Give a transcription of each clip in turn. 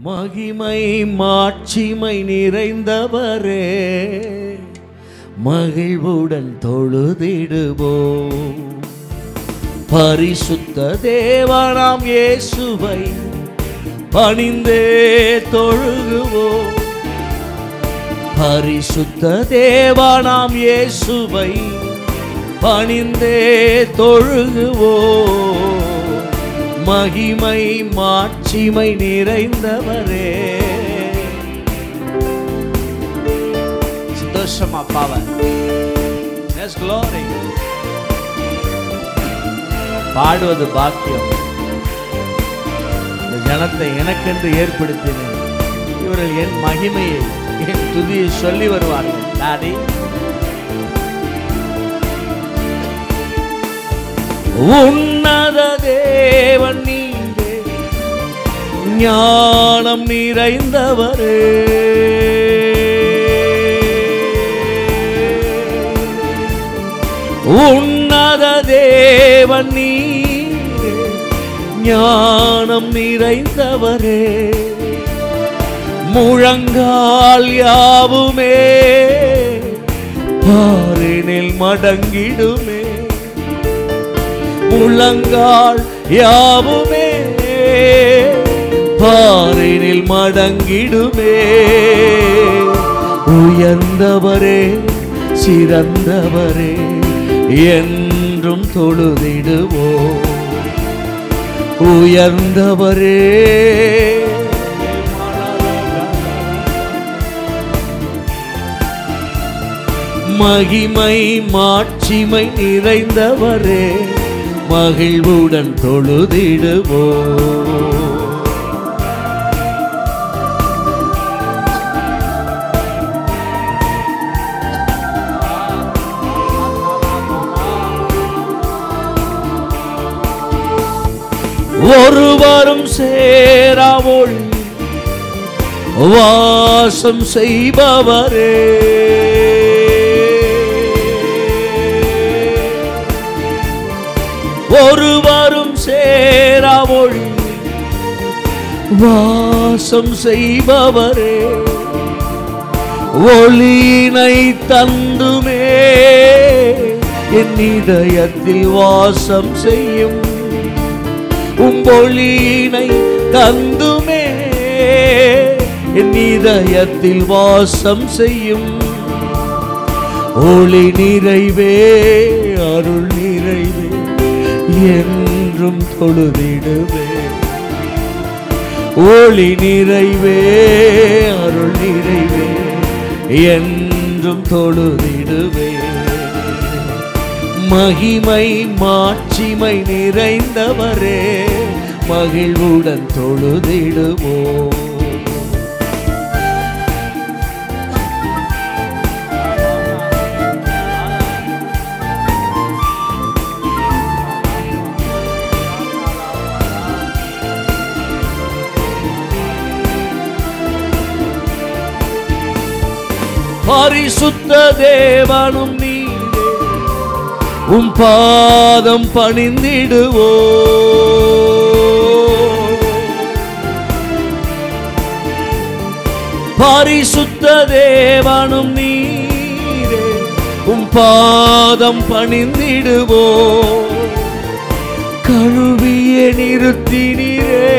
மகிமை மாட்சிமை நிறைந்தவரே, மகிழ்வுடன் தொழுதிடுவோம். பரிசுத்த தேவனாம் இயேசுவை பணிந்தே தொழுகுவோம். பரிசுத்த தேவனாம் இயேசுவை பணிந்தே தொழுகுவோம். மகிமை மாட்சிமை நிறைந்தவரே. சந்தோஷமா பாவன் பாடுவது பாக்கியம். இந்த ஜனத்தை எனக்கென்று ஏற்படுத்தினேன். இவர்கள் என் மகிமையை என் துதியை சொல்லி வருவார்கள். டாடி, உன்னத தேவன் நீரே, ஞானம் நிறைந்தவரே. உன்னத தேவன் நீரே, ஞானம் நிறைந்தவரே. முழங்கால் யாவுமே பாரினில் மடங்கிடுமே. முழங்கால் யாவுமே பாரினில் மடங்கிடுமே. உயர்ந்தவரே சிறந்தவரே என்றும் தொழுதிடுவோம். உயர்ந்தவரே மகிமை மாட்சிமை நிறைந்தவரே, மகிழ்வுடன் தொழுதிடுவோம். ஒருவரும் சேரா ஒளி வாசம் செய்பவரே. ஒருவரும் சேரா ஒளி வாசம் செய்பவரே. ஒளியினை தந்துமே என் இதயத்தில் வாசம் செய்யும். உம்பொழியினை தந்துமே என் இதயத்தில் வாசம் செய்யும். ஒளி நிறைவே அருள் நிறைவே என்றும் தொழுதிடுவே. ஒளி நிறைவே அருள் நிறைவே என்றும் தொழுதிடுவே. மகிமை மாட்சிமை நிறைந்தவரே, மகிழ்வுடன் தொழுதிடுவோம். பரிசுத்த தேவனும் நீரே, உம் பாதம் பணிந்திடுவோம். பரிசுத்த தேவனும் நீரே, உம் பாதம் பணிந்திடுவோம். கழுவிய நிறுத்தினீரே,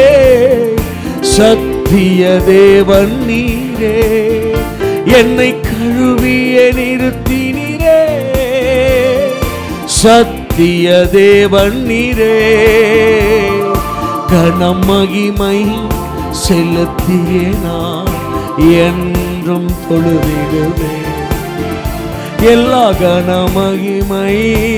சத்திய தேவன் நீரே. என்னை கழுவிய நிறுத்தினீரே, சத்திய தேவன் நீரே. கனம் மகிமை செலுத்தியே நான் என்றும் தொழுதிடுவே. எல்லா கன மகிமை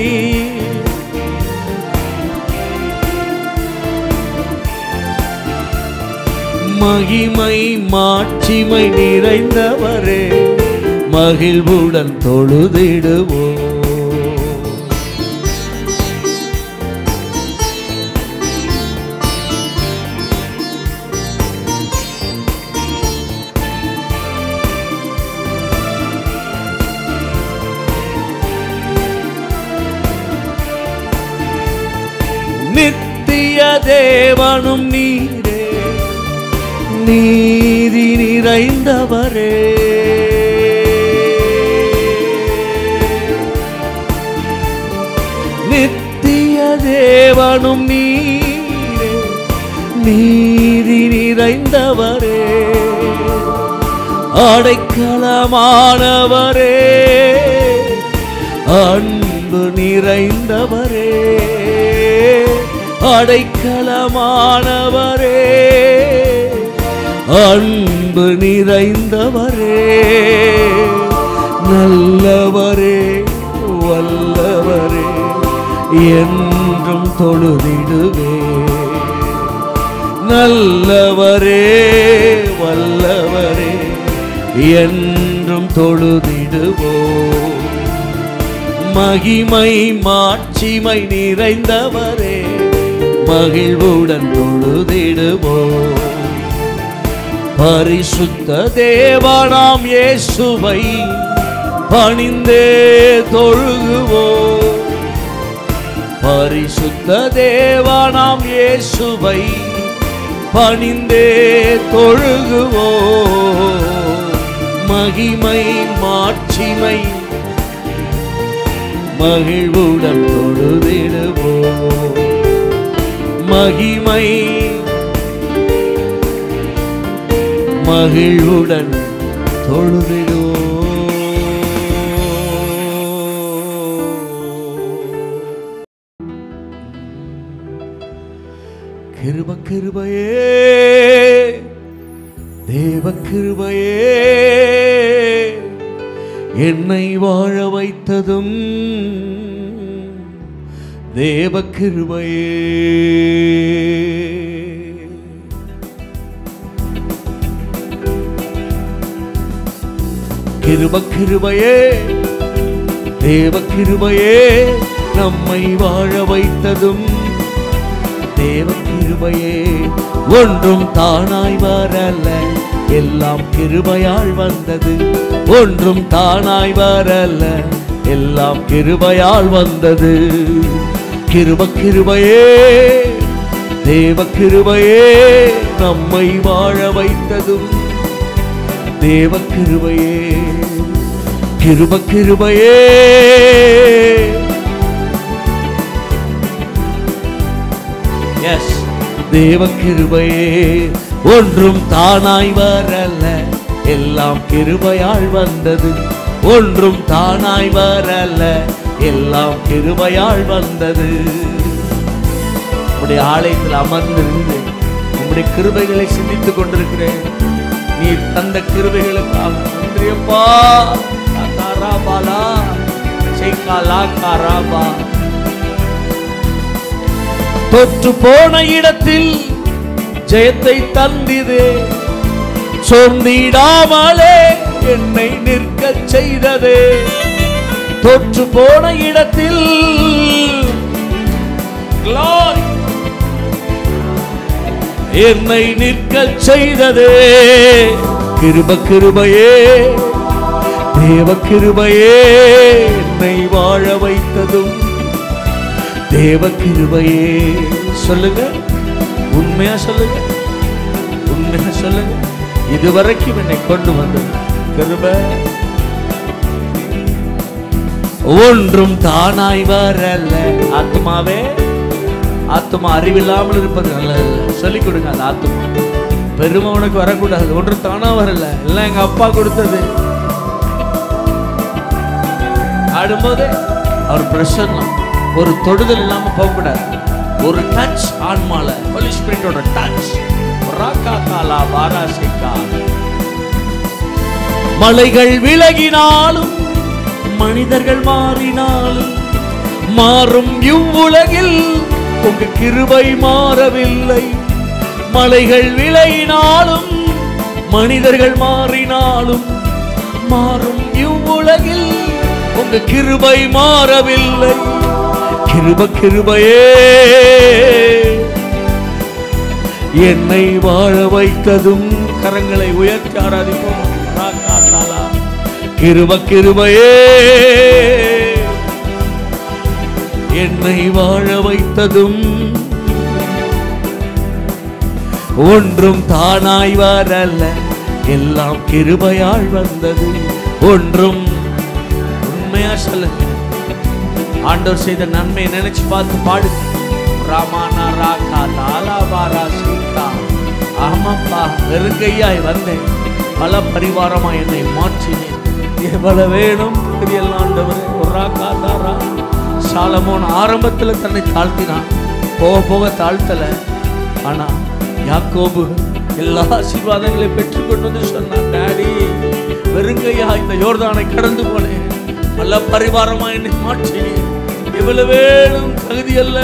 மகிமை மாட்சிமை நிறைந்தவரே, மகிழ்வுடன் தொழுதிடுவோம். நித்திய தேவனும் நீரே, நீதி நிறைந்தவரே, நித்திய தேவனும் நீரே, நீதி நிறைந்தவரே, அடைக்கலமானவரே, அன்பு நிறைந்தவரே, அடைக்கலமானவரே, அன்பு நிறைந்தவரே, நல்லவரே, வல்லவரே, என்றும் தொழுதிடுவே. நல்லவரே, வல்லவரே, என்றும் தொழுதிடுவோம். மகிமை மாட்சிமை நிறைந்தவரே, மகிழ்வுடன் தொழுதிடுவோம். பரிசுத்த தேவனாம் இயேசுவை பணிந்தே தொழுகுவோம். பரிசுத்த தேவனாம் இயேசுவை பணிந்தே தொழுகுவோம். மகிமை மாட்சிமை மகிழ்வுடன் தொழுதிடுவோம். மகிமை மகிழ்வுடன் தொழுதிடுவோம். கிருப கிருபையே, தேவ கிருபையே, என்னை வாழ வைத்ததும் தேவ கிருபையே. கிருப கிருபையே, தேவ கிருபையே, நம்மை வாழ வைத்ததும் தேவ கிருபையே. ஒன்றும் தானாய் வரல, எல்லாம் கிருபையால் வந்தது. ஒன்றும் தானாய் வரல, எல்லாம் கிருபையால் வந்தது. கிருப கிருபையே, தேவ கிருபையே, நம்மை வாழ வைத்ததும் தேவ கிருபையே. கிருப கிருபையே, எஸ், தேவ கிருபையே. ஒன்றும் தானாய் வரல, எல்லாம் கிருபையால் வந்தது. ஒன்றும் தானாய் வரல, எல்லாம் கிருபையால் வந்தது. உம்முடைய ஆலயத்தில் அமர்ந்திருந்து உம்முடைய கிருபைகளை சிந்தித்துக் கொண்டிருக்கிறேன். நீ தந்த கிருபைகளுக்காக நன்றியப்பா. தொற்று போன இடத்தில் ஜெயத்தை தந்திதே, சோர்ந்திடாமலே என்னை நிற்க செய்ததே. தொற்று போன இடத்தில் என்னை நிற்க செய்ததே. கிருப கிருபையே, தேவ கிருபையே, என்னை வாழ வைத்ததும் தேவ கிருபையே. சொல்லுங்க, உண்மையா சொல்லுங்க, உண்மையா சொல்லுங்க. இதுவரைக்கும் என்னை கொண்டு வந்தது கிருபை. ஒன்றும் தானாய் வரல. ஆத்மாவே, ஆத்மா அறிவில்லாமல் இருப்பது நல்லது. சொல்லிக் கொடுங்க. அந்த ஆத்மா பெருமை உனக்கு வரக்கூடாது. ஒன்றும் தானா வரல, எல்லாம் எங்க அப்பா கொடுத்தது. ஆடும்போது அவர் பிரசன்னம், ஒரு தொடுதல் இல்லாம போகக்கூடாது. ஒரு டச் ஆன்மால, ஹோலி ஸ்பிரிட்டோட டச். மலைகள் விலகினாலும் மனிதர்கள் மாறினாலும் மாறும் இவ்வுலகில் உங்க கிருபை மாறவில்லை. மலைகள் விலகினாலும் மனிதர்கள் மாறினாலும் மாறும் இவ்வுலகில் உங்க கிருபை மாறவில்லை. கிருப கிருபையே, என்னை வாழ வைத்ததும். கரங்களை உயர்த்தி ஆராதிப்போம். கிருப கிருபையே, என்னை வாழ வைத்ததும் ஒன்றும் தானாய் வரல, எல்லாம் கிருபையால் வந்தது. ஒன்றும் உண்மையா சொல்லுங்க, ஆண்டவர் செய்த நன்மை நினைச்சு பார்த்து பாடுங்க. ராமானா ராகா தாலாபாரா சீதா. ஆமாப்பா, வெறுங்கையாய் வந்தேன், பல பரிவாரமா என்னை மாற்றினேன். எவ்வளவு வேணும் தெரியல ஆண்டவரே. சாலமோன் ஆரம்பத்தில் தன்னை தாழ்த்தினான், போக போக தாழ்த்தல. ஆனா யாக்கோபு எல்லா ஆசீர்வாதங்களையும் பெற்றுக்கொண்டு வந்து சொன்னான், டாடி வெறுங்கையா இந்த யோர்தானை கடந்து போனேன், பல பரிவாரமா என்னை மாற்றினேன், எவ்வளவு வேணும் தகுதி அல்ல.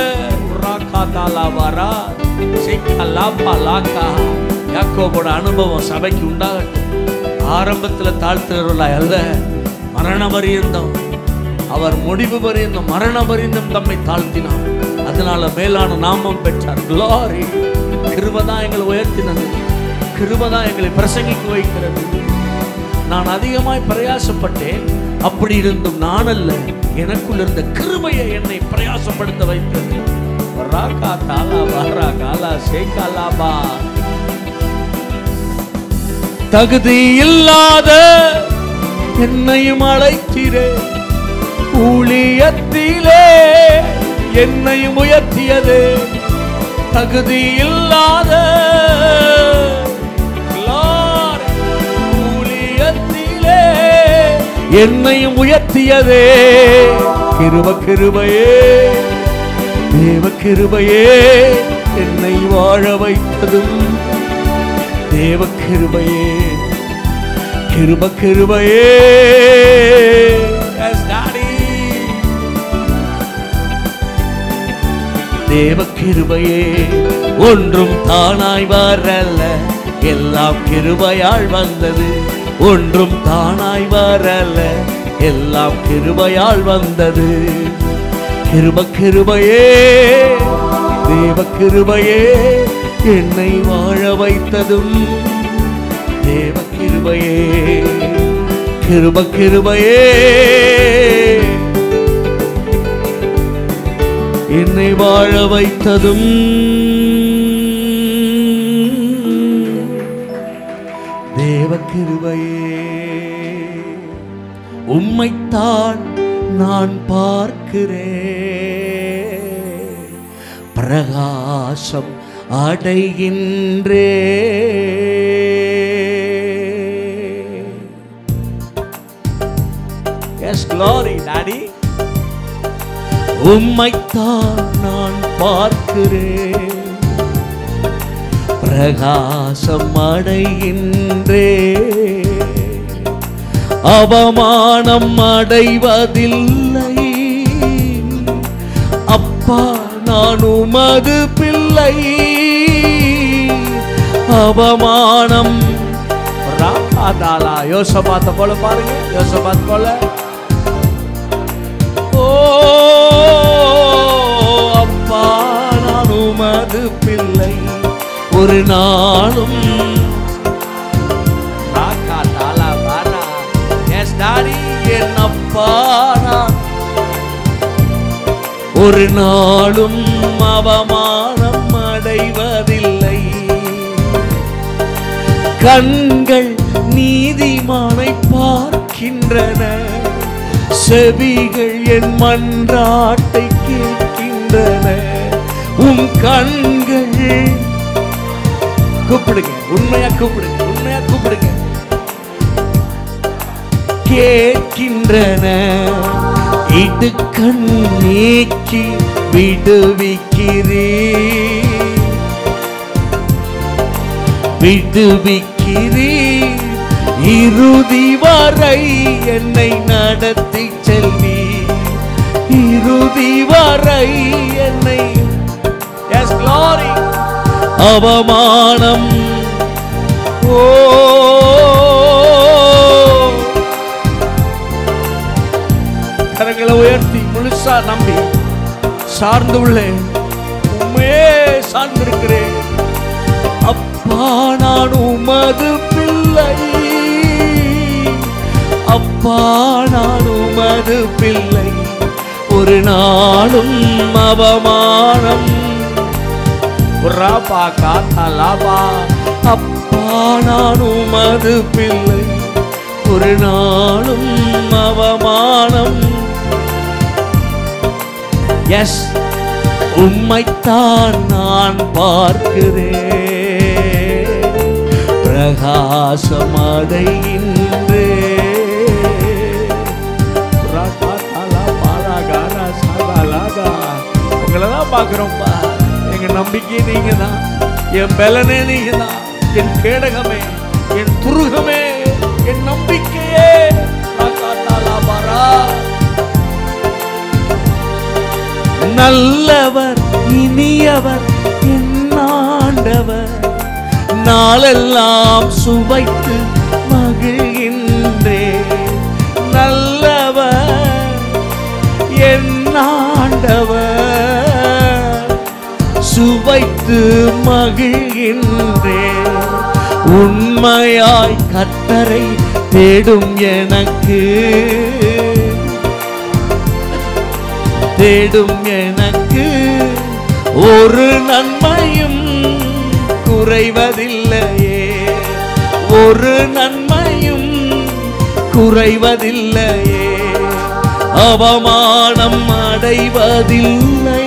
யாக்கோபோட அனுபவம் சபைக்கு உண்டாகட்டும். ஆரம்பத்துல தாழ்த்துகிறவர்களாய் அல்ல, மரண பரியந்தம், அவர் முடிவு பரியந்தம், மரண பரியந்தம் தம்மை தாழ்த்தினார். அதனால மேலான நாமம் பெற்றார். Glory. கிருபைதான் எங்களை உயர்த்தினது, கிருபைதான் எங்களை பிரசங்கிக்க வைக்கிறது. நான் அதிகமாய் பிரயாசப்பட்டேன், அப்படி இருந்தும் நான் அல்ல, எனக்குள் இருந்த கிருபையை என்னை பிரயாசப்படுத்த வைத்தது. தகுதி இல்லாத என்னையும் அழைத்தீரே, ஊழியத்திலே என்னையும் உயர்த்தியது. தகுதி இல்லாத ஊழியத்திலே என்னையும் உயர்த்தியதே. கிருபை கிருபையே, தேவ கிருபையே என்னை வாழ வைத்ததும். தேவ கிருபையே, கிருபை கிருபையே. தேவ கிருபையே, ஒன்றும் தானாய் வரல, எல்லாம் கிருபையால் வந்தது. ஒன்றும் தானாய் வரல, எல்லாம் கிருபையால் வந்தது. கிருபை கிருபையே, தேவ கிருபையே என்னை வாழ வைத்ததும். தேவ கிருபையே, கிருபை கிருபையே என்னை வாழ வைத்ததும். தேவ கிருபையே, உம்மைத்தான் நான் பார்க்கிறேன், பிரகாசம் அடைகின்றே. Yes, glory, Daddy. உம்மைத்தான் நான் பார்க்கிறேன், பிரகாசம் அடைகின்றே. அவமானம் அடைவதில்லை, அப்பா நான் உமது பிள்ளை. அவமானம் யோசபாத்த போல பாருங்க, யோசபாத் போல. ஓ அப்பா நான் உமது பிள்ளை, ஒரு நாளும் என் அப்பா நான் ஒரு நாளும் அவமானம் அடைவதில்லை. கண்கள் நீதிமானை பார்க்கின்றன, செவிகள் என் மன்றாட்டை கேட்கின்றன. உம் கண்கள் கூப்பிடுங்க, உண்மையா கூப்பிடுங்க, உண்மையா கூப்பிடுங்க. கேட்கின்றன, இடுக்கண் நீக்கி விடுவிக்கிறீர், விடுவிக்கிறீர். இறுதி வரை என்னை நடத்தி செல்வி, இறுதி வரை என்னை. Yes, glory. அவமானம் ஓ கரங்களை உயர்த்தி முழுசா நம்பி சார்ந்து உள்ளேன், உண்மையே சார்ந்திருக்கிறேன். அப்பா நான் உமது பிள்ளை, அப்பா நான் உமது பிள்ளை. ஒரு நாளும் அவமானம் ராபா காத்தாலாபா. அப்பா நான் உமது பிள்ளை, ஒரு நாளும் அவமானம். எஸ், உம்மைத்தான் நான் பார்க்கிறேன், பிரகாசம் அடைகின்றே. உங்களதான் பார்க்கிறோம்ப்பா. எங்க நம்பிக்கை நீங்க தான், என் பலனே நீங்க தான், என் கேடகமே, என் துருகமே, என் நம்பிக்கையே. நல்லவர் இனியவர் என் ஆண்டவர், நாளெல்லாம் சுவைத்து மகிழ்கின்றே. நல்லவர் என் ஆண்டவர், சுவைத்து மகிழ்கின்றே. உண்மையாய் கர்த்தரை தேடும் எனக்கு, தேடும் எனக்கு ஒரு நன்மையும் குறைவதில்லையே, ஒரு நன்மையும் குறைவதில்லையே. அவமானம் அடைவதில்லை.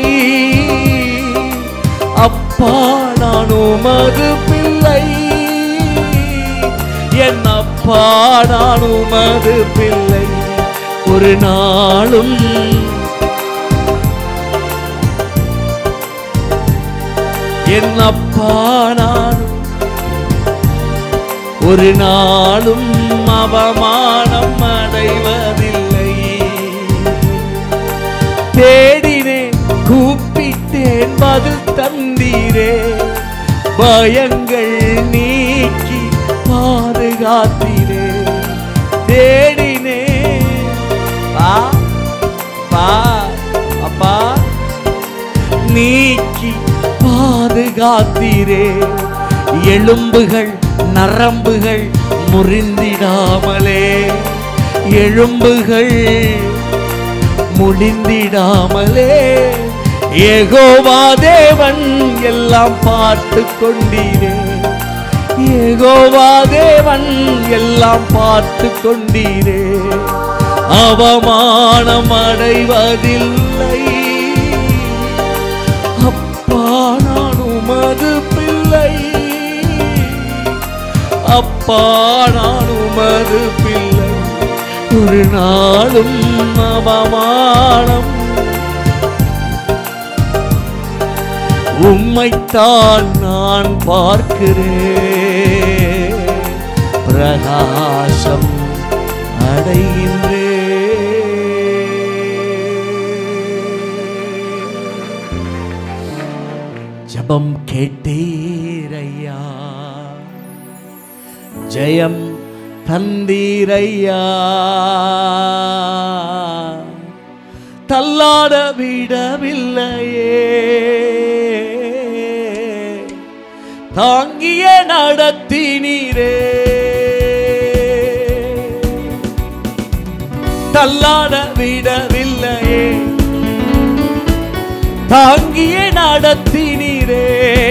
அப்பா நான் உமது பிள்ளை, என் அப்பா நான் உமது பிள்ளை, ஒரு நாளும் என் அப்பா நான் ஒரு நாளும் அவமானம் அடைவதில்லை. தேடினேன் கூப்பிட்டேன் பதில் தந்தீரே, பயங்கள் நீக்கி பாதுகாத்தீரே. தேடினேன் பா பா அப்பா நீக்கி பாதுகாத்தீரே. எலும்புகள் நரம்புகள் முறிந்திடாமலே, எலும்புகள் முறிந்திடாமலே, யெகோவா தேவன் எல்லாம் பார்த்து கொண்டீரே, யெகோவா தேவன் எல்லாம் பார்த்து கொண்டீரே. அவமானம் அடைவதில்லை. அப்பா நான் உமது பிள்ளை, அப்பா நான் உமது பிள்ளை, ஒரு நாளும் அவமானம். உம்மைத்தான் நான் பார்க்கிறேன், பிரகாசம் அடைகின்றேன். ஜெபம் கேட்டீரையா, ஜெயம் தந்தீரையா, தள்ளாட விடவில்லையே, தாங்கிய நடத்தினீரே, தள்ளாட விடவில்லையே, தாங்கிய நடத்தினீரே.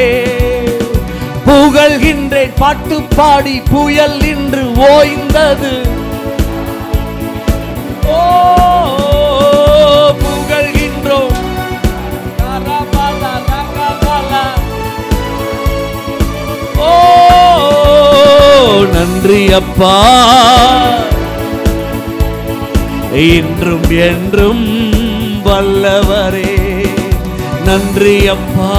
புகழ்கின்றேன் பாட்டு பாடி, புயல் நின்று ஓய்ந்தது. ஓ புகழ்கின்றோம், ஓ நன்றி அப்பா, இன்றும் என்றும் வல்லவரே. நன்றி அப்பா.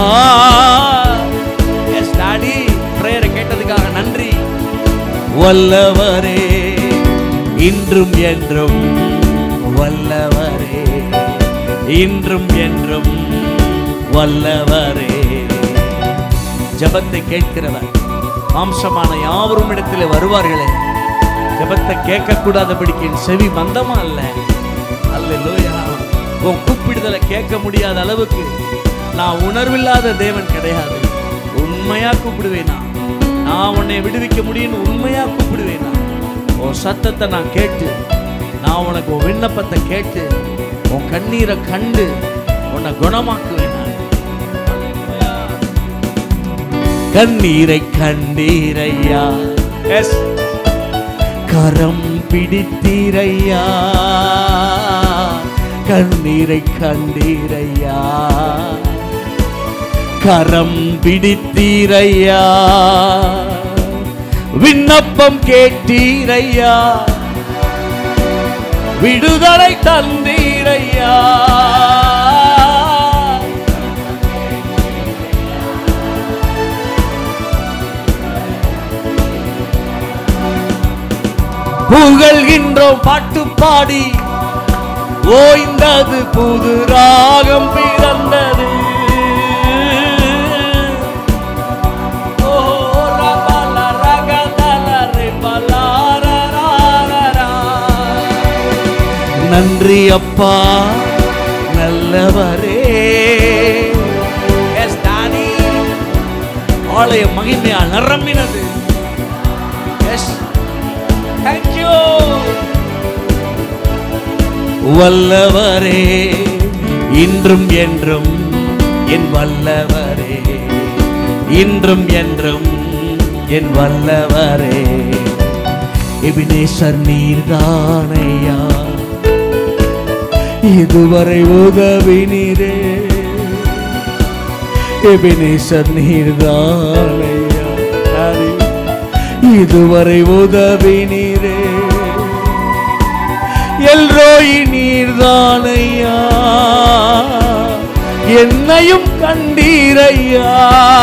எஸ் டாடி, பிரேயரை கேட்டதுக்காக நன்றி. வல்லவரே, இன்றும் என்றும் வல்லவரே, இன்றும் என்றும் வல்லவரே. ஜெபத்தை கேட்கிறவர் மாம்சமான யாவரும் இடத்திலே வருவார்களே. ஜெபத்தை கேட்க கூடாதபடிக்கு செவி மந்தமா அல்ல. அல்லேலூயா. உன் கூப்பிடுதலை கேட்க முடியாத அளவுக்கு நான் உணர்வில்லாத தேவன் கிடையாது. உண்மையா கூப்பிடுவேனா, நான் உன்னை விடுவிக்க முடியும்னு உண்மையா கூப்பிடுவேனா, உன் சத்தத்தை நான் கேட்டு, நான் உனக்கு உன் விண்ணப்பத்தை கேட்டு, உன் கண்ணீரை கண்டு உன்னை குணமாக்குவேன். கண்ணீரை கண்டீரையா. எஸ், கரம் பிடித்தீரையா, கண்ணீரை கண்டீரையா, கரம் பிடித்தீரையா, விண்ணப்பம் கேட்டீரையா, விடுதலை தந்தீரையா. புகழ்கின்றோம் பாட்டு பாடி, ஓய்ந்தது புது ராகம் பிறந்தது. நன்றி அப்பா நல்லவரே. எஸ் டானி, ஆலய மகிமையால் நிரம்பினது. Yes, thank you. வல்லவரே, இன்றும் என்றும் என் வல்லவரே, இன்றும் என்றும் என் வல்லவரே. எபினேசர் நீர்தானையா, இதுவரை உதவினீரே. எபினேசர் நீர்தானையா, இதுவரை உதவினீரே. எல்ரோய் நீர்தானையா, என்னையும் கண்டீரையா.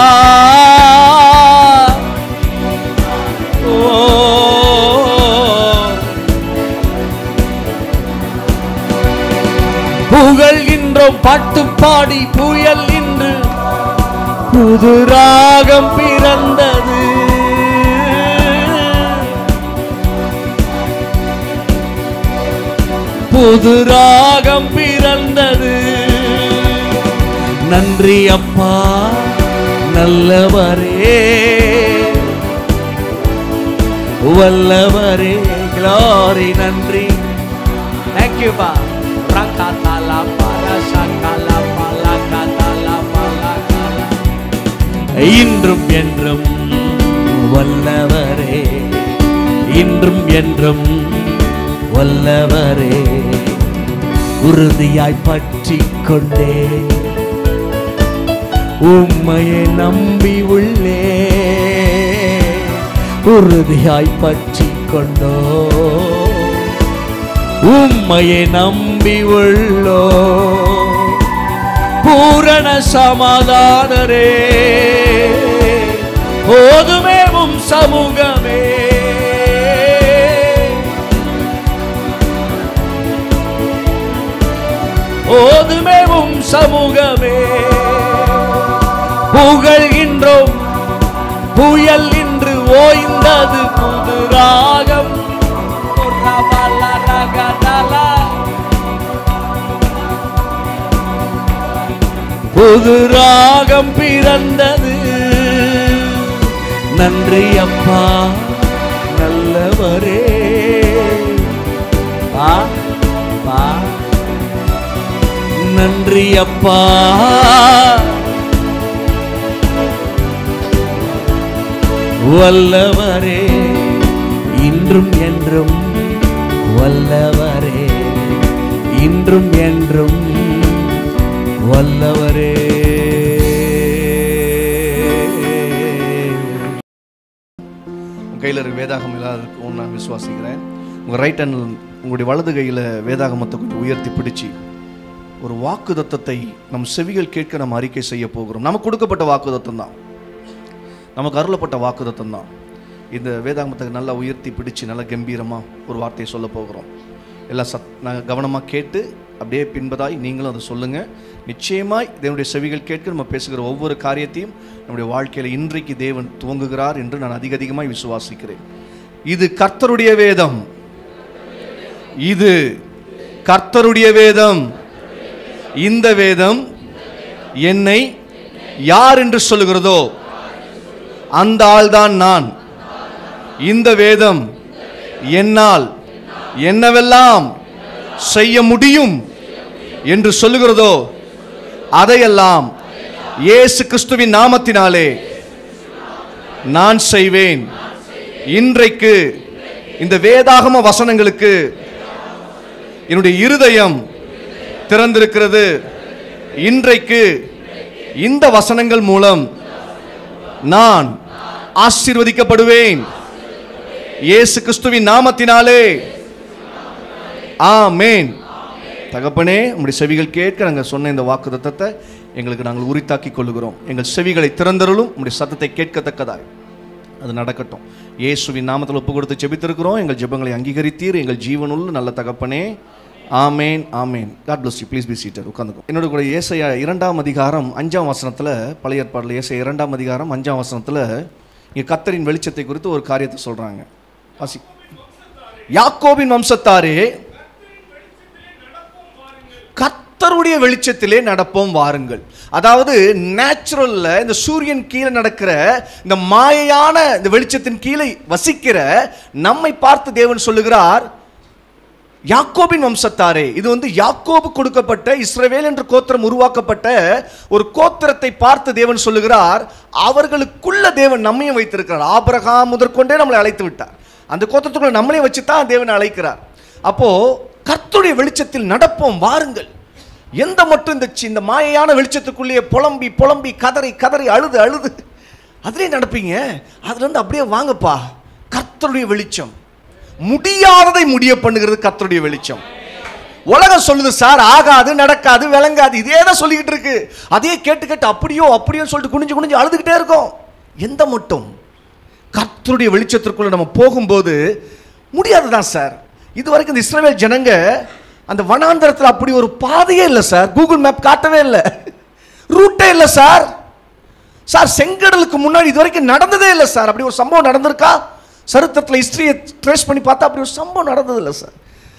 புகழ்கின்றோம் பாட்டு பாடி, புயல் இன்று புது ராகம் பிறந்தது. புது ராகம் பிறந்தது. நன்றி அப்பா நல்லவரே, வல்லவரே. க்ளோரி, நன்றி. தேங்க் யூ பா. இன்றும் என்றும் வல்லவரே, இன்றும் என்றும் வல்லவரே. உறுதியாய் பற்றி கொண்டே உம்மையை நம்பி உள்ளே. உறுதியாய் பற்றி கொண்டோ உம்மையை நம்பி உள்ளோ. பூரண சமாதானரே, போதுமே உம் சமூகமே. போதுமே உம் சமூகமே. புகழ்கின்றோம் புயல் இன்று ஓய்ந்தது புது ராகம். புது ராகம் பிறந்தது. நன்றி அப்பா நல்லவரே. நன்றி அப்பா. வல்லவரே, இன்றும் என்றும் வல்லவரே, இன்றும் என்றும் வல்லவரே. உங்கள் கையில் இருக்க வேதாகம் இல்லாததுக்கும் நான் விசுவாசிக்கிறேன். உங்கள் ரைட் ஹேண்ட், உங்களுடைய வலது கையில் வேதாகமத்தை கொஞ்சம் உயர்த்தி பிடிச்சி ஒரு வாக்குதத்தத்தை நம் செவிகள் கேட்க நம்ம அறிக்கை செய்ய போகிறோம். நமக்கு கொடுக்கப்பட்ட வாக்குதத்தம் தான், நமக்கு அருளப்பட்ட வாக்குதத்தம் தான். இந்த வேதாகமத்தை நல்லா உயர்த்தி பிடிச்சி நல்லா கம்பீரமாக ஒரு வார்த்தையை சொல்ல போகிறோம். எல்லாம் நான் கவனமாக கேட்டு அப்படியே பின்பதாய் நீங்களும் அதை சொல்லுங்கள். நிச்சயமாய் தேவனுடைய செவிகள் கேட்க நம்ம பேசுகிற ஒவ்வொரு காரியத்தையும் நம்முடைய வாழ்க்கையில் இன்றைக்கு தேவன் துவங்குகிறார் என்று நான் அதிகமாய் விசுவாசிக்கிறேன். இது கர்த்தருடைய வேதம், இது கர்த்தருடைய வேதம். இந்த வேதம் என்னை யார் என்று சொல்லுகிறதோ அந்த ஆள்தான் நான். இந்த வேதம் என்னால் என்னவெல்லாம் செய்ய முடியும் என்று சொல்லுகிறதோ அதையெல்லாம் இயேசு கிறிஸ்துவின் நாமத்தினாலே நான் செய்வேன். இன்றைக்கு இந்த வேதாகம வசனங்களுக்கு என்னுடைய இருதயம் திறந்திருக்கிறது. இன்றைக்கு இந்த வசனங்கள் மூலம் நான் ஆசீர்வதிக்கப்படுவேன். இயேசு கிறிஸ்துவின் நாமத்தினாலே ஆமென். தகப்பனே, உம்முடைய செவிகள் கேட்க நாங்கள் சொன்ன இந்த வாக்குத்தத்தத்தை எங்களுக்கு நாங்கள் உரித்தாக்கி கொள்ளுகிறோம். எங்கள் செவிகளை திறந்தருளும். உம்முடைய சத்தத்தை கேட்கத்தக்கதாய் அது நடக்கட்டும். இயேசுவின் நாமத்தில் ஒப்பு கொடுத்து ஜெபித்திருக்கிறோம். எங்கள் ஜெபங்களை அங்கீகரித்தீர் எங்கள் ஜீவனுள்ள நல்ல தகப்பனே. ஆமேன், ஆமேன். God bless you. Please be seated. உட்கார்ந்துக்கோ. என்னோட கூட ஏசாயா 2ஆம் அதிகாரம் 5ஆம் வசனத்தில், பழைய ஏற்பாட்டில் ஏசாயா 2ஆம் அதிகாரம் 5ஆம் வசனத்தில் இங்கே கர்த்தரின் வெளிச்சத்தை குறித்து ஒரு காரியத்தை சொல்றாங்க. யாக்கோபின் வம்சத்தாரே, கர்த்தருடைய வெளிச்சத்திலே நடப்போம் வாருங்கள். அதாவது நேச்சுரல்ல இந்த சூரியன் கீழே நடக்கிற இந்த மாயையான இந்த வெளிச்சத்தின் கீழே வசிக்கிற நம்மை பார்த்து தேவன் சொல்லுகிறார், யாக்கோபின் வம்சத்தாரே. இது யாக்கோபு கொடுக்கப்பட்ட இஸ்ரவேல் என்ற கோத்திரம் உருவாக்கப்பட்ட ஒரு கோத்திரத்தை பார்த்து தேவன் சொல்லுகிறார், அவர்களுக்குள்ள தேவன் நம்மையும் வைத்திருக்கிறார். ஆபிரகாம் முதற்கொண்டே நம்மளை அழைத்து விட்டார். அந்த கோத்திரத்துக்குள்ள நம்மளையும் வச்சு தான் தேவன் அழைக்கிறார். அப்போ கர்த்தருடைய வெளிச்சத்தில் நடப்போம் வாருங்கள். எந்த மட்டும் இந்த மாயையான வெளிச்சத்துக்குள்ளேயே புலம்பி புலம்பி கதறி கதறி அழுது அழுது அதிலே நடப்பீங்க, அதுல இருந்து அப்படியே வாங்கப்பா. கர்த்தருடைய வெளிச்சம் முடியாததை முடிய பண்ணுகிறது. கர்த்தருடைய வெளிச்சம். உலகம் சொல்லுது சார், ஆகாது, நடக்காது, விளங்காது, இதே தான் சொல்லிக்கிட்டு இருக்கு. அதே கேட்டு கேட்டு அப்படியோ அப்படியோ சொல்லிட்டு குனிஞ்சு குனிஞ்சு அழுதுகிட்டே இருக்கும். எந்த மட்டும் கர்த்தருடைய வெளிச்சத்திற்குள்ள நம்ம போகும்போது முடியாதுதான் சார். இது வரைக்கும் இந்த இஸ்ரவேல் ஜனங்க அந்த வனாந்தரத்தில் அப்படி ஒரு பாதையே இல்லை சார். கூகுள் மேப் காட்டவே இல்லை, ரூட்டே இல்லை சார். சார் செங்கடலுக்கு முன்னாடி இது வரைக்கும் நடந்ததே இல்லை சார். அப்படி ஒரு சம்பவம் நடந்திருக்கா? சரித்திரத்தில் ஹிஸ்டரியை ட்ரேஸ் பண்ணி பார்த்தா அப்படி ஒரு சம்பவம் நடந்ததில்லை சார்.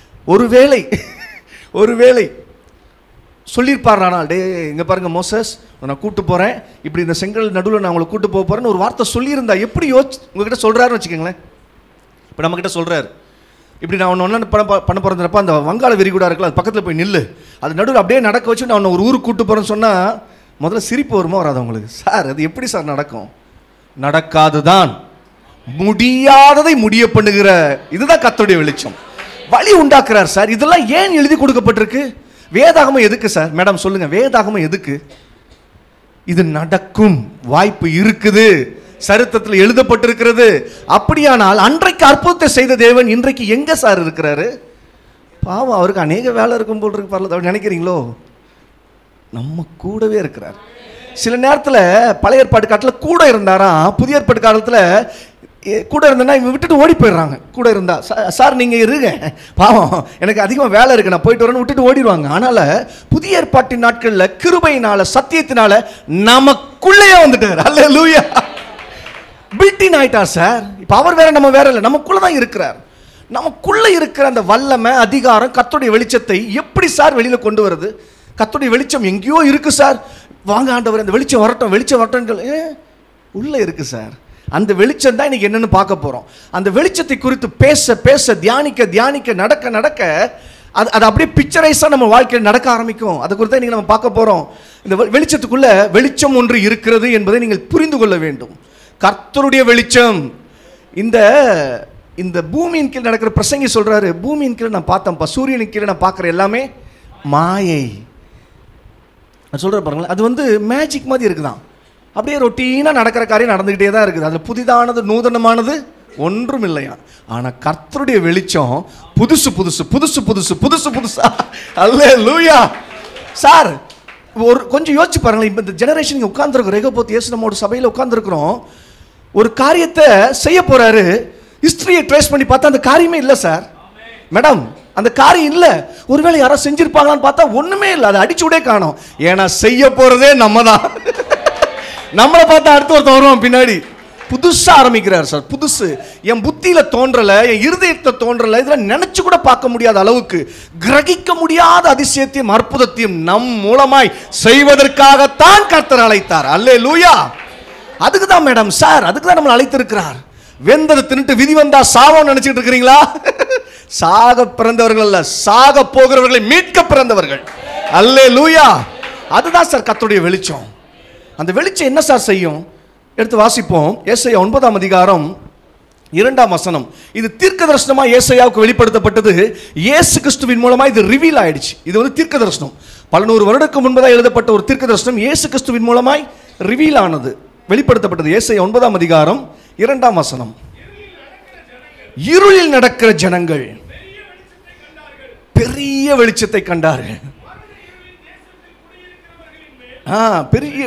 ஒருவேளை சொல்லியிருப்பார், ஆனால் டே இங்கே பாருங்க மோசஸ், நான் கூட்டு போகிறேன், இப்படி இந்த செங்கல் நடுவில் நான் உங்களை கூட்டு போக போகிறேன்னு ஒரு வார்த்தை சொல்லியிருந்தா எப்படி உங்ககிட்ட சொல்கிறாருன்னு வச்சுக்கோங்களேன். இப்போ நம்மக்கிட்ட சொல்கிறார், இப்படி நான் ஒன்று பண்ண போகிறப்ப அந்த வங்காள விரிகுடா இருக்குல்ல, அது பக்கத்தில் போய் நில்லு, அது நடுவில் அப்படியே நடக்க வச்சு நான் ஒரு ஊருக்கு கூட்டு போகிறேன்னு சொன்னால் முதல்ல சிரிப்பு வருமா வராது உங்களுக்கு? சார் அது எப்படி சார் நடக்கும்? நடக்காதுதான். முடியாததை முடிய பண்ணுகிற இதுதான் கர்த்தருடைய வெளிச்சம். வழி உண்டாக்குறார் சார். இதெல்லாம் ஏன் எழுதி கொடுக்கப்பட்டிருக்கு? வேதாகமம் எதுக்கு சார்? மேடம் சொல்லுங்க, வேதாகமம் எதுக்கு? இது நடக்கும் வாய்ப்பு இருக்குது, சரித்திரத்தில் எழுதப்பட்டிருக்கிறது. அப்படியானால் அன்றைக்கு அற்புதத்தை செய்த தேவன் இன்றைக்கு எங்க சார் இருக்கிறாரு? பாவம், அவருக்கு அநேக வேலை இருக்கும் போல் இருக்கு. பரவாயில்ல, நினைக்கிறீங்களோ? நம்ம கூடவே இருக்கிறார். சில நேரத்தில் பழைய ஏற்பாடு காலத்தில் கூட இருந்தாராம், புதிய ஏற்பாடு காலத்தில் கூட இருந்தேன்னா இவங்க விட்டுட்டு ஓடி போயிடுறாங்க. கூட இருந்தா சார் நீங்கள் இருங்க, பாவம் எனக்கு அதிகமாக வேலை இருக்கு, நான் போயிட்டு வரேன்னு விட்டுட்டு ஓடிடுவாங்க. அதனால புதிய ஏற்பாட்டின் நாட்களில் கிருபையினால சத்தியத்தினால நமக்குள்ளேயே வந்துட்டார். அல்லேலூயா, பில்டின் ஆயிட்டார் சார். இப்போ அவர் வேற நம்ம வேற இல்லை, நமக்குள்ள தான் இருக்கிறார். நமக்குள்ள இருக்கிற அந்த வல்லமை அதிகாரம் கர்த்தருடைய வெளிச்சத்தை எப்படி சார் வெளியில கொண்டு வருது? கர்த்தருடைய வெளிச்சம் எங்கேயோ இருக்கு சார். வாங்க ஆண்டவர், அந்த வெளிச்சம் வரட்டும், வெளிச்சம் வரட்டும். உள்ள இருக்கு சார். அந்த வெளிச்சம் தான் இன்னைக்கு என்னன்னு பார்க்க போறோம். அந்த வெளிச்சத்தை குறித்து பேச பேச, தியானிக்க தியானிக்க, நடக்க நடக்க அது அப்படியே பிக்சரைஸாக நம்ம வாழ்க்கையில் நடக்க ஆரம்பிக்கும். அதை குறித்து இன்னைக்கு நம்ம பார்க்க போறோம். இந்த வெளிச்சத்துக்குள்ள வெளிச்சம் ஒன்று இருக்கிறது என்பதை நீங்கள் புரிந்து கொள்ள வேண்டும். கர்த்தருடைய வெளிச்சம். இந்த பூமியின் கீழ் நடக்கிற பிரசங்கி சொல்றாரு, பூமியின் கீழே நான் பார்த்தேன்ப்பா, சூரியனுக்கு கீழே நான் பார்க்குற எல்லாமே மாயை. சொல்ற பாருங்களேன், அது மேஜிக் மாதிரி இருக்குதான். அப்படியே ரொட்டீனாக நடக்கிற காரியம் நடந்துக்கிட்டே தான் இருக்குது. அதில் புதிதானது நூதனமானது ஒன்றும் இல்லையா. ஆனால் கர்த்தருடைய வெளிச்சம் புதுசு புதுசு புதுசு புதுசு புதுசு புதுசா. அல்லேலூயா சார். ஒரு கொஞ்சம் யோசிச்சு பாருங்களேன். இப்போ இந்த ஜெனரேஷன் உட்கார்ந்துருக்கோம், ரெகோபோத் இயேசு நம்மோட சபையில் உட்கார்ந்துருக்கிறோம். ஒரு காரியத்தை செய்ய போறாரு, ஹிஸ்டரியை ட்ரேஸ் பண்ணி பார்த்தா அந்த காரியமே இல்லை சார். மேடம் அந்த காரியம் இல்லை. ஒருவேளை யாராவது செஞ்சிருப்பாங்களான்னு பார்த்தா ஒண்ணுமே இல்லை, அதை அடிச்சு விடே காணோம். ஏன்னா செய்ய போறதே நம்ம தான். நம்மளை பார்த்தா அடுத்து ஒருத்தர் வருவோம் பின்னாடி. புதுசா ஆரம்பிக்கிறார் சார். புதுசு என் புத்தியில தோன்றல, என் இருதயத்தை தோன்றல, இதெல்லாம் நினைச்சு கூட பார்க்க முடியாத அளவுக்கு கிரகிக்க முடியாத அதிசயத்தையும் அற்புதத்தையும் நம் மூலமாய் செய்வதற்காகத்தான் கர்த்தர் அழைத்தார். அல்லேலூயா. அதுக்கு தான் மேடம் சார், அதுக்கு தான் நம்மளை அழைத்திருக்கிறார். வெந்ததை தின்னுட்டு விதி வந்தா சாவோன்னு நினைச்சிட்டு இருக்கிறீங்களா? சாக பிறந்தவர்கள் அல்ல, சாக போகிறவர்களை மீட்க பிறந்தவர்கள். அல்லேலூயா. அதுதான் சார் கர்த்தருடைய வெளிச்சம். அந்த வெளிச்சம் என்ன சார் செய்யும்? எடுத்து வாசிப்போம். ஏசாயா 9ஆம் அதிகாரம் 2ஆம் வசனம். இது தீர்க்க தரிசனமா ஏசாயாவுக்கு வெளிப்படுத்தப்பட்டது. இயேசு கிறிஸ்துவின் மூலமா இது ரிவீல் ஆயிடுச்சு. இது வந்து தீர்க்க தரிசனம், பல நூறு வருடத்துக்கு முன்பதாக எழுதப்பட்ட ஒரு தீர்க்க தரிசனம் இயேசு கிறிஸ்துவின் மூலமாய் ரிவீல் ஆனது, வெளிப்படுத்தப்பட்டது. ஏசாயா 9ஆம் அதிகாரம் 2ஆம் வசனம். இருளில் நடக்கிற ஜனங்கள் பெரிய வெளிச்சத்தை கண்டார்கள். பெரிய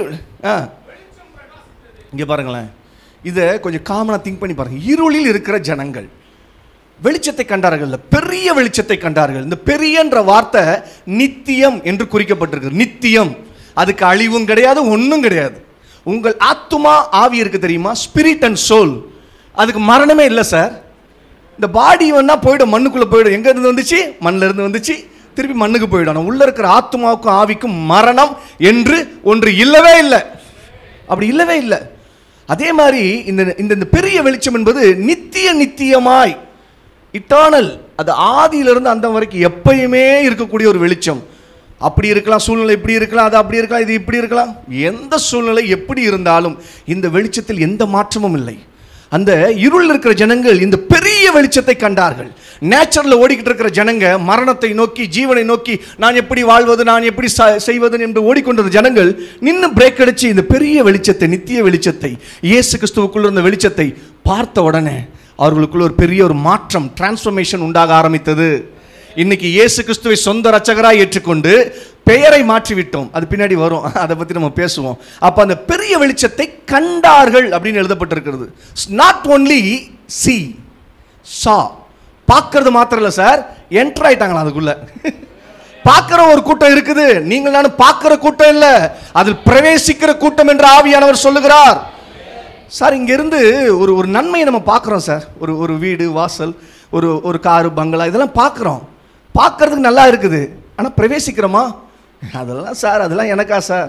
இங்க பாருங்களேன், இதை கொஞ்சம் காமனா திங்க் பண்ணி பாருங்க. இருளில் இருக்கிற ஜனங்கள் வெளிச்சத்தை கண்டார்கள், பெரிய வெளிச்சத்தை கண்டார்கள். இந்த பெரியன்ற வார்த்தை நித்தியம் என்று குறிக்கப்பட்டிருக்கு. நித்தியம், அதுக்கு அழிவும் கிடையாது, ஒன்றும் கிடையாது. உங்கள் ஆத்துமா ஆவி இருக்கு தெரியுமா, ஸ்பிரிட் அண்ட் சோல், அதுக்கு மரணமே இல்லை சார். இந்த பாடி வேணா போயிடும், மண்ணுக்குள்ள போயிடும். எங்க இருந்து வந்துச்சு? மண்ணில் இருந்து வந்துச்சு, திருப்பி மண்ணுக்கு போயிடும். ஆனால் உள்ள இருக்கிற ஆத்மாவுக்கும் ஆவிக்கும் மரணம் என்று ஒன்று இல்லவே இல்லை. அப்படி இல்லவே இல்லை. அதே மாதிரி இந்த பெரிய வெளிச்சம் என்பது நித்தியமாய் இட்டர்னல், அது ஆதியிலிருந்து அந்த வரைக்கும் எப்பயுமே இருக்கக்கூடிய ஒரு வெளிச்சம். அப்படி இருக்கலாம், சூழ்நிலை இப்படி இருக்கலாம், அது அப்படி இருக்கலாம், இது இப்படி இருக்கலாம். எந்த சூழ்நிலை எப்படி இருந்தாலும் இந்த வெளிச்சத்தில் எந்த மாற்றமும் இல்லை. அந்த இருள் இருக்கிற ஜனங்கள் இந்த பெரிய வெளிச்சத்தை கண்டார்கள். நேச்சுரல்ல ஓடிக்கிட்டு இருக்கிற ஜனங்க மரணத்தை நோக்கி, ஜீவனை நோக்கி, நான் எப்படி வாழ்வது, நான் எப்படி செய்வது என்று ஓடிக்கொண்டிருந்த ஜனங்கள் நின்று பிரேக் அடிச்சு இந்த பெரிய வெளிச்சத்தை, நித்திய வெளிச்சத்தை, இயேசு கிறிஸ்துவுக்குள்ள இருந்த வெளிச்சத்தை பார்த்த உடனே அவர்களுக்குள்ள ஒரு பெரிய ஒரு மாற்றம், டிரான்ஸ்ஃபர்மேஷன் உண்டாக ஆரம்பித்தது. இன்னைக்கு இயேசு கிறிஸ்துவை சொந்த ரட்சகராய் ஏற்றுக்கொண்டு பெயரை மாற்றிவிட்டோம். அது பின்னாடி வரும், அதை பற்றி நம்ம பேசுவோம். அப்போ அந்த பெரிய வெளிச்சத்தை கண்டார்கள் அப்படின்னு எழுதப்பட்டிருக்கிறது. நாட் ஓன்லி சி சா, பார்க்கறது மாத்திரம் இல்லை சார், என்டர் ஆயிட்டாங்களா அதுக்குள்ள. பார்க்கிற ஒரு கூட்டம் இருக்குது, நீங்கள் நானும் பார்க்கிற கூட்டம் இல்லை, அதில் பிரவேசிக்கிற கூட்டம் என்று ஆவியானவர் சொல்லுகிறார். சார் இங்கிருந்து ஒரு நன்மையை நம்ம பார்க்குறோம் சார். ஒரு வீடு வாசல், ஒரு காரு பங்களா, இதெல்லாம் பார்க்குறோம். பார்க்கறதுக்கு நல்லா இருக்குது, ஆனால் பிரவேசிக்கிறோமா? அதெல்லாம் சார், அதெல்லாம் எனக்கா சார்?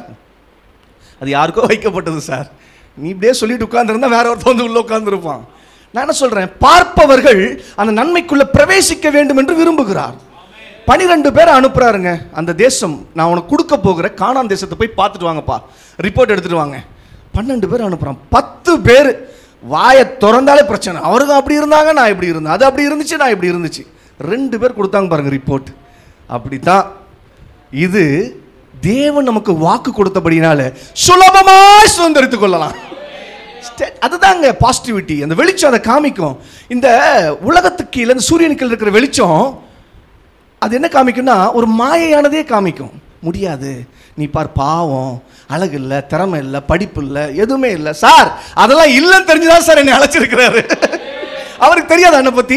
அது யாருக்கோ வைக்கப்பட்டது சார். நீ இப்படியே சொல்லிட்டு உட்கார்ந்துருந்தா வேற ஒருத்தர் வந்து உள்ள உட்கார்ந்துருப்பான். நான் என்ன சொல்றேன், பார்ப்பவர்கள் அந்த நன்மைக்குள்ள பிரவேசிக்க வேண்டும் என்று விரும்புகிறார். 12 பேரை அனுப்புறாருங்க. அந்த தேசம் நான் உனக்கு கொடுக்க போகிற கானான் தேசத்தை போய் பார்த்துட்டு வாங்கப்பா, ரிப்போர்ட் எடுத்துட்டு வாங்க. 12 பேர் அனுப்புறான். 10 பேர் வாயை திறந்தாலே பிரச்சனை. அவருக்கு அப்படி இருந்தாங்க, நான் இப்படி இருந்தேன், அது அப்படி இருந்துச்சு, நான் இப்படி இருந்துச்சு. 2 பேர் கொடுத்தாங்க பாருங்க ரிப்போர்ட். அப்படித்தான் இது தேவன் நமக்கு வாக்கு கொடுத்தபடினால சுலபமாய் சுதந்திரித்துக் கொள்ளலாம். அதுதாங்க பாசிட்டிவிட்டி. அந்த வெளிச்சம் அதை காமிக்கும். இந்த உலகத்துக்கு கீழே, இந்த சூரியனுக்கு இருக்கிற வெளிச்சம் அது என்ன காமிக்கும்னா ஒரு மாயையானதே காமிக்கும். முடியாது, நீ பார், பாவம், அழகு இல்லை, திறமை இல்லை, படிப்பு இல்லை, எதுவுமே இல்லை. சார் அதெல்லாம் இல்லைன்னு தெரிஞ்சுதான் சார் என்னை அழைச்சிருக்கிறாரு. அவருக்கு தெரியாது என்னை பத்தி.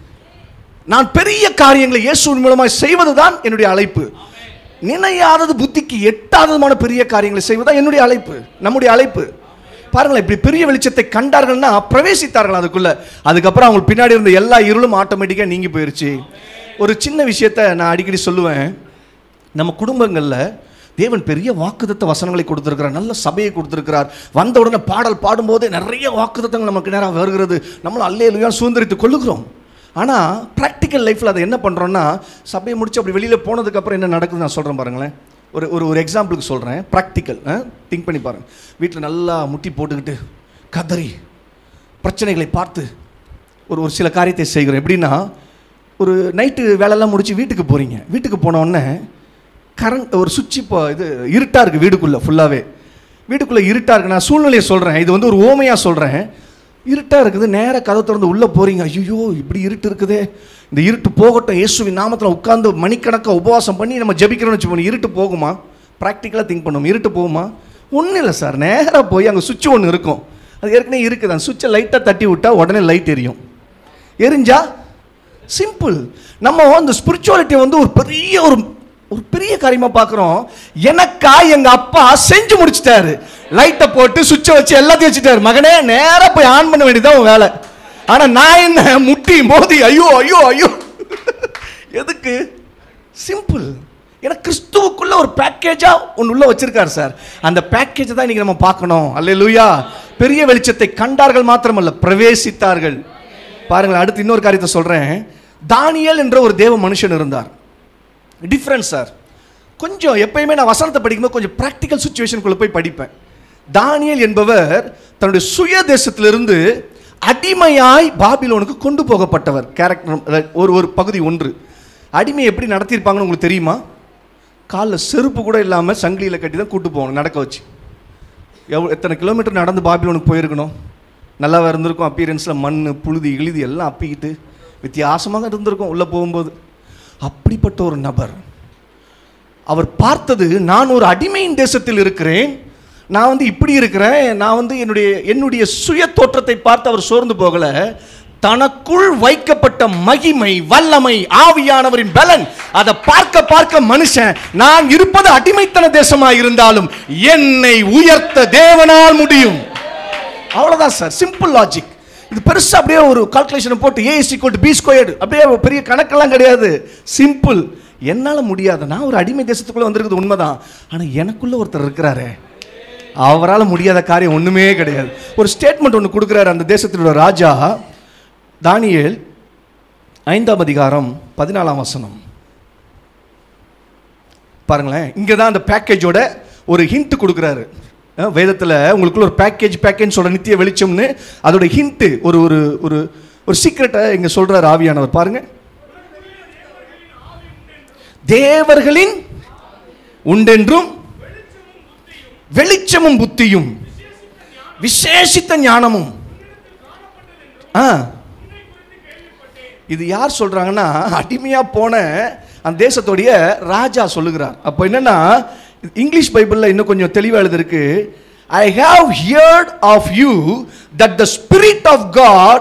நான் பெரிய காரியங்களை இயேசுவின் மூலமாக செய்வதுதான் என்னுடைய அழைப்பு. நினையாதது, புத்திக்கு எட்டாததுமான பெரிய காரியங்களை செய்வதுதான் என்னுடைய அழைப்பு, நம்முடைய அழைப்பு. பாருங்களேன், இப்படி பெரிய வெளிச்சத்தை கண்டார்கள்னா பிரவேசித்தார்கள் அதுக்குள்ள. அதுக்கப்புறம் அவங்க பின்னாடி இருந்த எல்லா இருளும் ஆட்டோமேட்டிக்காக நீங்கி போயிருச்சு. ஒரு சின்ன விஷயத்தை நான் அடிக்கடி சொல்லுவேன். நம்ம குடும்பங்களில் தேவன் பெரிய வாக்குத்தத்த வசனங்களை கொடுத்திருக்கிறார், நல்ல சபையை கொடுத்திருக்கிறார். வந்த உடனே பாடல் பாடும்போதே நிறைய வாக்குத்தத்தங்கள் நமக்கு நேராக வருகிறது, நம்மளும் அல்லேலூயா சுதந்திரித்து கொள்ளுகிறோம். ஆனால் ப்ராக்டிக்கல் லைஃப்பில் அதை என்ன பண்ணுறோன்னா, சபையை முடிச்சு அப்படி வெளியில் போனதுக்கப்புறம் என்ன நடக்குது நான் சொல்கிறேன் பாருங்களேன். ஒரு எக்ஸாம்பிளுக்கு சொல்கிறேன், ப்ராக்டிக்கல் திங்க் பண்ணி பாருங்கள். வீட்டில் நல்லா முட்டி போட்டுக்கிட்டு கதறி பிரச்சனைகளை பார்த்து ஒரு சில காரியத்தை செய்கிறோம். எப்படின்னா, ஒரு நைட்டு வேலையெல்லாம் முடிச்சு வீட்டுக்கு போகிறீங்க. வீட்டுக்கு போனோடனே கரண்ட், ஒரு சுவிட்ச், இப்போ இது இருட்டாக இருக்குது வீட்டுக்குள்ளே, ஃபுல்லாகவே வீட்டுக்குள்ளே இருட்டாக இருக்குது. நான் சூழ்நிலையை சொல்கிறேன், இது வந்து ஒரு ஓமையாக சொல்கிறேன். இருட்டாக இருக்குது, நேராக கதை திறந்து உள்ளே போகிறீங்க. ஐயோ இப்படி இருட்டு இருக்குதே, இந்த இருட்டு போகட்டும், இயேசுவின் நாமத்தில் உட்கார்ந்து மணிக்கணக்காக உபவாசம் பண்ணி நம்ம ஜெபிக்கிறோம்னு வச்சுக்கோங்க. இருட்டு போகுமா? ப்ராக்டிக்கலாக திங்க் பண்ணுவோம். இருட்டு போகுமா? ஒன்றும் இல்லை சார். நேராக போய் அங்கே சுவிட்ச் ஒன்று இருக்கும், அது ஏற்கனவே இருக்குது. அந்த சுவிட்சை லைட்டாக தட்டி விட்டால் உடனே லைட் எரியும். எரிஞ்சா சிம்பிள். நம்ம அந்த ஸ்பிரிச்சுவாலிட்டியை வந்து ஒரு பெரிய காரியமாக பார்க்குறோம். எனக்கா எங்கள் அப்பா செஞ்சு முடிச்சிட்டாரு. லைட்டை போட்டு சுவிட்சை வச்சு எல்லாத்தையும் வச்சுட்டாரு. மகனே நேராக போய் ஆன் பண்ண வேண்டியதான் உன் வேலை. ஆனால் நான் என்ன முட்டி மோதி ஐயோ ஐயோ ஐயோ எதுக்கு? சிம்பிள். ஏன்னா கிறிஸ்துவுக்குள்ள ஒரு பேக்கேஜாக ஒன்று உள்ள வச்சிருக்காரு சார். அந்த பேக்கேஜை தான் இன்னைக்கு நம்ம பார்க்கணும். அல்லேலூயா. பெரிய வெளிச்சத்தை கண்டார்கள் மாத்திரமல்ல, பிரவேசித்தார்கள். பாருங்கள், அடுத்து இன்னொரு காரியத்தை சொல்கிறேன். தானியேல் என்ற ஒரு தேவ மனுஷன் இருந்தார். Different sir. கொஞ்சம் எப்பயுமே நான் வசனத்தை படிக்கும்போது கொஞ்சம் ப்ராக்டிக்கல் சுச்சுவேஷனுக்குள்ளே போய் படிப்பேன். தானியேல் என்பவர் தன்னுடைய சுய தேசத்திலிருந்து அடிமையாய் பாபிலோனுக்கு கொண்டு போகப்பட்டவர். கேரக்டர் ஒரு பகுதி 1. அடிமை எப்படி நடத்தியிருப்பாங்கன்னு உங்களுக்கு தெரியுமா? காலில் செருப்பு கூட இல்லாமல் சங்கிலியில் கட்டி தான் கூட்டு போகணும், நடக்க வச்சு. எத்தனை கிலோமீட்டர் நடந்து பாபிலோனுக்கு போயிருக்கணும். நல்லா இருந்திருக்கும், அப்பீரன்ஸில் மண் புழுதி இழுதி எல்லாம் அப்பிக்கிட்டு வித்தியாசமாக இருந்திருக்கும் உள்ளே போகும்போது. அப்படிப்பட்ட ஒரு நபர் அவர் பார்த்தது, நான் ஒரு அடிமையின் தேசத்தில் இருக்கிறேன், நான் இப்படி இருக்கிறேன், நான் என்னுடைய சுய தோற்றத்தை பார்த்து அவர் சோர்ந்து போகல. தனக்குள் வைக்கப்பட்ட மகிமை, வல்லமை, ஆவியானவரின் பலன், அதை பார்க்க பார்க்க மனுஷன், நான் இருப்பது அடிமைத்தன தேசமாக இருந்தாலும் என்னை உயர்த்த தேவனால் முடியும். அவ்வளவுதான் சார், சிம்பிள் லாஜிக். இது பெருசா அப்படியே ஒரு கால்குலேஷன் போட்டு A=B² அப்படியே பெரிய கணக்கெல்லாம் கிடையாது. சிம்பிள். என்னால முடியாது, நான் ஒரு அடிமை தேசத்துக்குள்ள வந்திருக்குது உண்மைதான், ஆனா எனக்குள்ள ஒருத்தர் இருக்கிறாரே, அவரால் முடியாத காரியம் ஒண்ணுமே கிடையாது. ஒரு ஸ்டேட்மெண்ட் ஒன்று கொடுக்கிறாரு அந்த தேசத்திலோட ராஜா. தானியேல் 5ஆம் அதிகாரம் 14ஆம் வசனம் பாருங்களேன். இங்கே தான் அந்த பேக்கேஜோட ஒரு ஹிண்ட் கொடுக்குறாரு. வேதத்தில் உங்களுக்குள்ள ஒரு பேக்கேஜ் சொல்ற நித்திய வெளிச்சம்னு அதோட ஹிண்ட், ஒரு ஒரு ஒரு ஒரு சீக்ரெட்டை இங்கே சொல்றாரு ஆவியானவர். பாருங்க, தேவர்களின் உண்டென்றும் வெளிச்சமும் புத்தியும் விசேஷித்த ஞானமும். இது யார் சொல்றாங்கன்னா, அடிமையா போன அந்த தேசத்தோடைய ராஜா சொல்லுகிறார். அப்போ என்னன்னா, இங்கிலீஷ் பைபிள்ல இன்னும் கொஞ்சம் தெளிவா எழுதிருக்கு. I have heard of you that the Spirit of God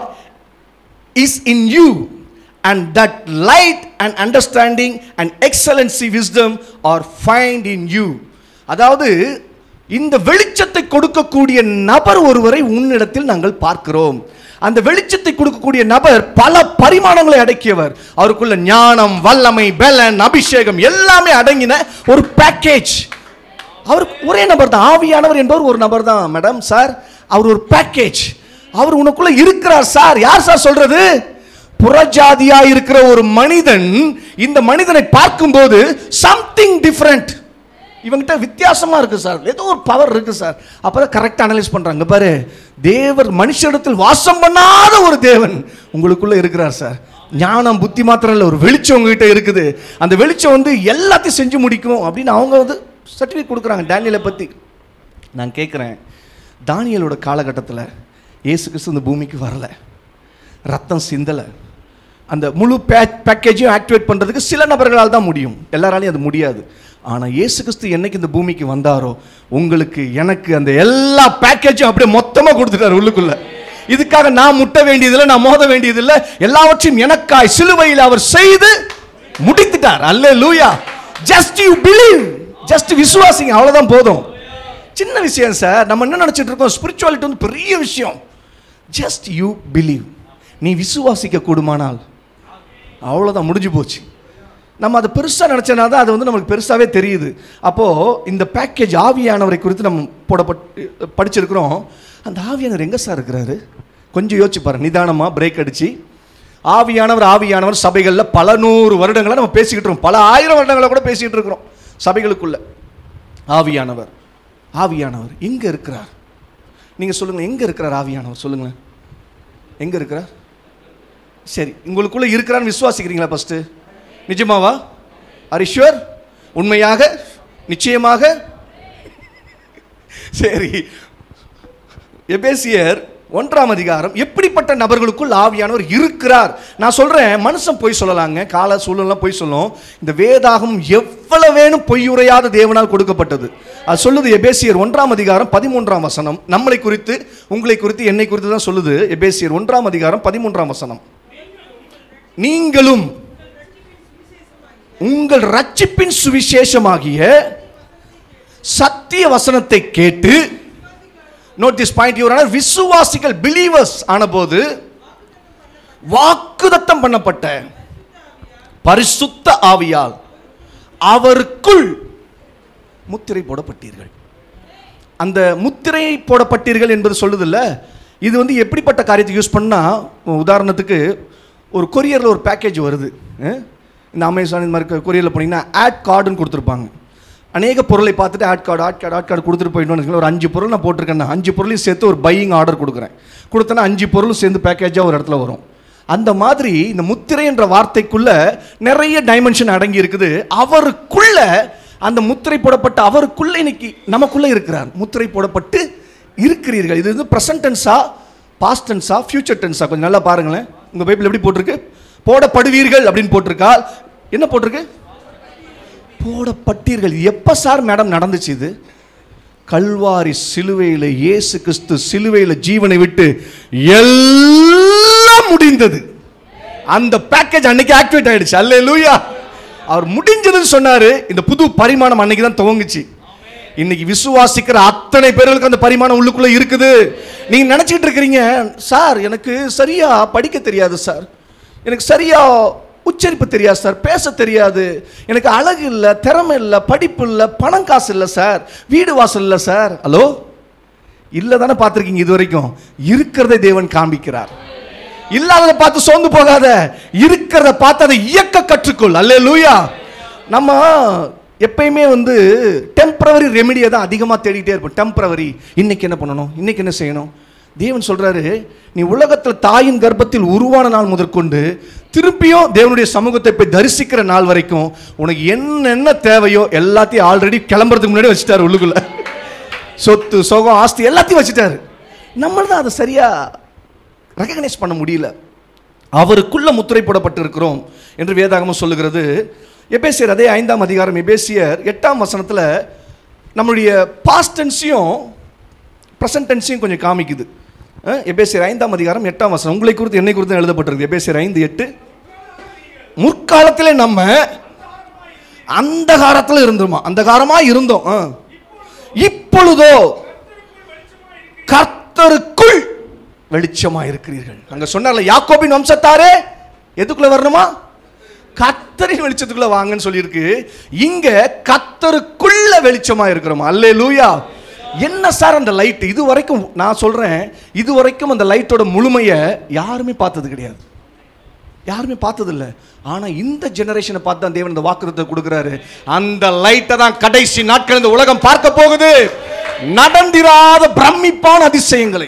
is in you and that light and understanding and excellency wisdom are found in you. அதாவது இந்த வெளிச்சத்தை கொடுக்கக்கூடிய நபர் ஒருவரை உன்னிடத்தில் நாங்கள் பார்க்கிறோம். அந்த வெளிச்சத்தை கொடுக்கக்கூடிய நபர் பல பரிமாணங்களை அடக்கியவர். அவருக்குள்ள ஞானம், வல்லமை, பலன், அபிஷேகம் எல்லாமே அடங்கின ஒரு பேக்கேஜ். அவர் ஒரே நபர் தான். ஆவியானவர் என்பவர் ஒரு நபர் தான் மேடம் சார். அவர் ஒரு பேக்கேஜ். அவர் உனக்குள்ள இருக்கிறார் சார். யார் சார் சொல்றது? புறஜாதியா இருக்கிற ஒரு மனிதன் இந்த மனிதனை பார்க்கும்போது சம்திங் டிஃபரெண்ட், இவங்கிட்ட வித்தியாசமா இருக்கு சார், ஏதோ ஒரு பவர் இருக்கு சார். அப்பதான் கரெக்டா அனலைஸ் பண்றாங்க. பாரு, தேவர் மனுஷனிடத்தில் வாசம் பண்ணாத ஒரு தேவன் உங்களுக்குள்ள இருக்கிறார் சார். ஞானம் புத்தி மாத்திரம் இல்லை, ஒரு வெளிச்சம் உங்ககிட்ட இருக்குது. அந்த வெளிச்சம் எல்லாத்தையும் செஞ்சு முடிக்கும் அப்படின்னு அவங்க சர்டிஃபிகேட் கொடுக்குறாங்க தானியேலை பத்தி. நான் கேட்குறேன், தானியேலோட காலகட்டத்தில் இயேசு கிறிஸ்து இந்த பூமிக்கு வரல, ரத்தம் சிந்தலை. அந்த முழு பேக்கேஜையும் ஆக்டிவேட் பண்ணுறதுக்கு சில நபர்களால் தான் முடியும், எல்லாராலையும் அது முடியாது. ஆனால் இயேசு கிறிஸ்து என்னைக்கு இந்த பூமிக்கு வந்தாரோ உங்களுக்கு எனக்கு அந்த எல்லா பேக்கேஜும் அப்படியே மொத்தமாக கொடுத்துட்டார் உள்ளுக்குள்ள. இதுக்காக நான் முட்ட வேண்டியதில்லை, நான் மோத வேண்டியதில்லை, எல்லாவற்றையும் எனக்காய் சிலுவையில் அவர் செய்து முடித்துட்டார். அல்லேலூயா. ஜஸ்ட் யூ பிலீவ், ஜஸ்ட் விசுவாசிங்க, அவ்வளோதான் போதும். சின்ன விஷயம் சார். நம்ம என்ன நினச்சிட்டு இருக்கோம், ஸ்பிரிச்சுவாலிட்டி பெரிய விஷயம். Just you believe. நீ விசுவாசிக்க கூடுமானால் அவ்வளோதான், முடிஞ்சு போச்சு. நம்ம அதை பெருசாக நினச்சனா தான் அது நமக்கு பெருசாகவே தெரியுது. அப்போது இந்த பேக்கேஜ் ஆவியானவரை குறித்து நம்ம படிச்சிருக்கிறோம். அந்த ஆவியானவர் எங்கே சார் இருக்கிறாரு? கொஞ்சம் யோசிச்சு பாருங்க, நிதானமாக பிரேக் அடித்து. ஆவியானவர் சபைகளில் பல 100 வருடங்களை நம்ம பேசிக்கிட்டு இருக்கோம், பல 1000 வருடங்களை கூட பேசிக்கிட்டு இருக்கிறோம் சபைகளுக்குள்ள. ஆவியானவர் எங்கே இருக்கிறார்? நீங்கள் சொல்லுங்கள், எங்கே இருக்கிறார் ஆவியானவர்? சொல்லுங்களேன், எங்கே இருக்கிறார்? சரி, உங்களுக்குள்ள இருக்கிறான்னு விசுவாசிக்கிறீங்களா? ஃபர்ஸ்ட் நிஜமாவா? Are you sure? உண்மையாக, நிச்சயமாக? சரி, எபேசியர் 1ஆம் அதிகாரம். எப்படிப்பட்ட நபர்களுக்குள் ஆவியானவர் இருக்கிறார்? நான் சொல்றேன், மனுஷன் பொய் சொல்லலாங்க, கால சூழலாம் பொய் சொல்லும். இந்த வேதாகம் எவ்வளவு வேணும் பொய்யுரையாத தேவனால் கொடுக்கப்பட்டது. அது சொல்லுது எபேசியர் 1ஆம் அதிகாரம் 13ஆம் வசனம். நம்மளை குறித்து, உங்களை குறித்து, என்னை குறித்து தான் சொல்லுது. எபேசியர் 1ஆம் அதிகாரம் 13ஆம் வசனம். நீங்களும் உங்கள் ரட்சிப்பின் சுவிசேஷமாகிய சத்திய வசனத்தை கேட்டு, note this point your honour, விசுவாசிகள் பிலீவர்ஸ் ஆனபோது வாக்குத்தத்தம் பண்ணப்பட்ட பரிசுத்த ஆவியால் அவருக்குள் முத்திரை போடப்பட்டீர்கள். அந்த முத்திரை போடப்பட்டீர்கள் என்பது சொல்லுதில்ல, இது எப்படிப்பட்ட காரியத்தை யூஸ் பண்ணா, உதாரணத்துக்கு ஒரு கொரியரில் ஒரு பேக்கேஜ் வருது. இந்த அமேசான் இந்த மாதிரி கொரியரில் போனீங்கன்னா ஆட் கார்டுன்னு கொடுத்துருப்பாங்க. அநேக பொருளை பார்த்துட்டு ஆட் கார்டு கொடுத்துட்டு போயிட்டோன்னு ஒரு 5 பொருள் நான் போட்டிருக்கேன்னா 5 பொருளையும் சேர்த்து ஒரு பையிங் ஆர்டர் கொடுத்தேன்னா 5 பொருளும் சேர்ந்து பேக்கேஜாக ஒரு இடத்துல வரும். அந்த மாதிரி இந்த முத்திரை என்ற வார்த்தைக்குள்ள நிறைய டைமென்ஷன் அடங்கி இருக்குது. அவருக்குள்ள அந்த முத்திரை போடப்பட்ட அவருக்குள்ள இன்னைக்கு நமக்குள்ள இருக்கிறார். முத்திரை போடப்பட்டு இருக்கிறீர்கள். இது வந்து பிரசன்ட் டென்ஸா, பாஸ்ட் டென்ஸா, ஃபியூச்சர் டென்ஸா? கொஞ்சம் நல்லா பாருங்களேன். உங்க பைபிள் எப்படி போட்டிருக்கு? போடப்படுவீர்கள் அப்படின்னு போட்டிருக்கா? என்ன போட்டிருக்கு? போடப்பட்டீர்கள். எப்ப சார் மேடம் நடந்துச்சு இது? கல்வாரி சிலுவையில் இயேசு கிறிஸ்து சிலுவையில் ஜீவனை விட்டு எல்லாம் முடிந்தது. அந்த பேக்கேஜ் அன்னைக்கு ஆக்டிவேட் ஆயிடுச்சு. அல்லேலூயா. அவர் முடிஞ்சதுன்னு சொன்னாரு. இந்த புது பரிமாணம் அன்னைக்கு தான் துவங்குச்சு. இன்னைக்கு விசுவாசிக்கிற அத்தனை பேர்களுக்கு அந்த பரிமாணம் உள்ளுக்குள்ள இருக்குது. நீங்க நினைச்சிட்டு இருக்கிறீங்க, சார் எனக்கு சரியா படிக்க தெரியாது சார், எனக்கு சரியா உச்சரிப்பு தெரியாது சார், பேச தெரியாது, எனக்கு அழகு இல்லை, திறமை இல்லை, படிப்பு இல்லை, பணம் காசு இல்லை சார், வீடு வாசல் இல்லை சார். ஹலோ, இல்லை தானே பார்த்துருக்கீங்க இது வரைக்கும்? இருக்கிறதை தேவன் காண்பிக்கிறார். இல்லாததை பார்த்து சோர்ந்து போகாத, இருக்கிறத பார்த்து அதை இயக்க கற்றுக்கொள். அல்லேலூயா. நம்ம எப்பயுமே வந்து டெம்பரவரி ரெமெடியை தான் அதிகமாக தேடிட்டே இருப்போம். டெம்பரவரி, இன்னைக்கு என்ன பண்ணணும், இன்னைக்கு என்ன செய்யணும். தேவன் சொல்றாரு, நீ உலகத்தில் தாயின் கர்ப்பத்தில் உருவான நாள் முதற்கொண்டு திருப்பியும் தேவனுடைய சமூகத்தை போய் தரிசிக்கிற நாள் வரைக்கும் உனக்கு என்னென்ன தேவையோ எல்லாத்தையும் ஆல்ரெடி கிளம்புறதுக்கு முன்னாடி வச்சுட்டாரு. உள்ளுக்குள்ள சொத்து, சுகம், ஆஸ்தி எல்லாத்தையும் வச்சுட்டாரு. நம்மள தான் அதை சரியா ரெகக்னைஸ் பண்ண முடியல. அவருக்குள்ள முத்திரை போடப்பட்டு இருக்கிறோம் என்று வேதாகமம் சொல்லுகிறது. எபேசியர் அதே 5ஆம் அதிகாரம் எபேசியர் 8ஆம் வசனத்தில் நம்மளுடைய பாஸ்ட் டென்ஸையும் பிரசன்ட் டென்ஸையும் கொஞ்சம் காமிக்குது. எபேசியர் 5ஆம் அதிகாரம் 8ஆம் வசனம் உங்களை குறித்து என்னை குறித்து எழுதப்பட்டிருக்கு. எபேசியர் 5:8. முற்காலத்திலே நம்ம அந்தகாரத்தில் இருந்தோமா, அந்தகாரமா இருந்தோம், இப்பொழுதோ கர்த்தருக்குள் வெளிச்சமா இருக்கிறீர்கள். அங்க சொன்னார்ல, யாக்கோபின் வம்சத்தாரே எதுக்குள்ள வரணுமா? கர்த்தரின் வெளிச்சத்துக்குள்ள வாங்கன்னு சொல்லியிருக்கு. இங்க கர்த்தருக்குள்ள வெளிச்சமா இருக்கிறோமா? அல்லேலூயா. என்ன சார் அந்த லைட்? இது வரைக்கும் நான் சொல்றேன், இது வரைக்கும் அந்த லைட்டோட முழுமையை யாருமே பார்த்தது கிடையாது, யாருமே பார்த்தது இல்லை. ஆனா இந்த ஜெனரேஷனை பார்த்து தான் தேவன் இந்த வாக்குத்தத்தத்தை கொடுக்கிறாரு. அந்த லைட்டை தான் கடைசி நாட்கள் இந்த உலகம் பார்க்க போகுது. நடந்திராத பிரமிப்பான அதிசயங்களை.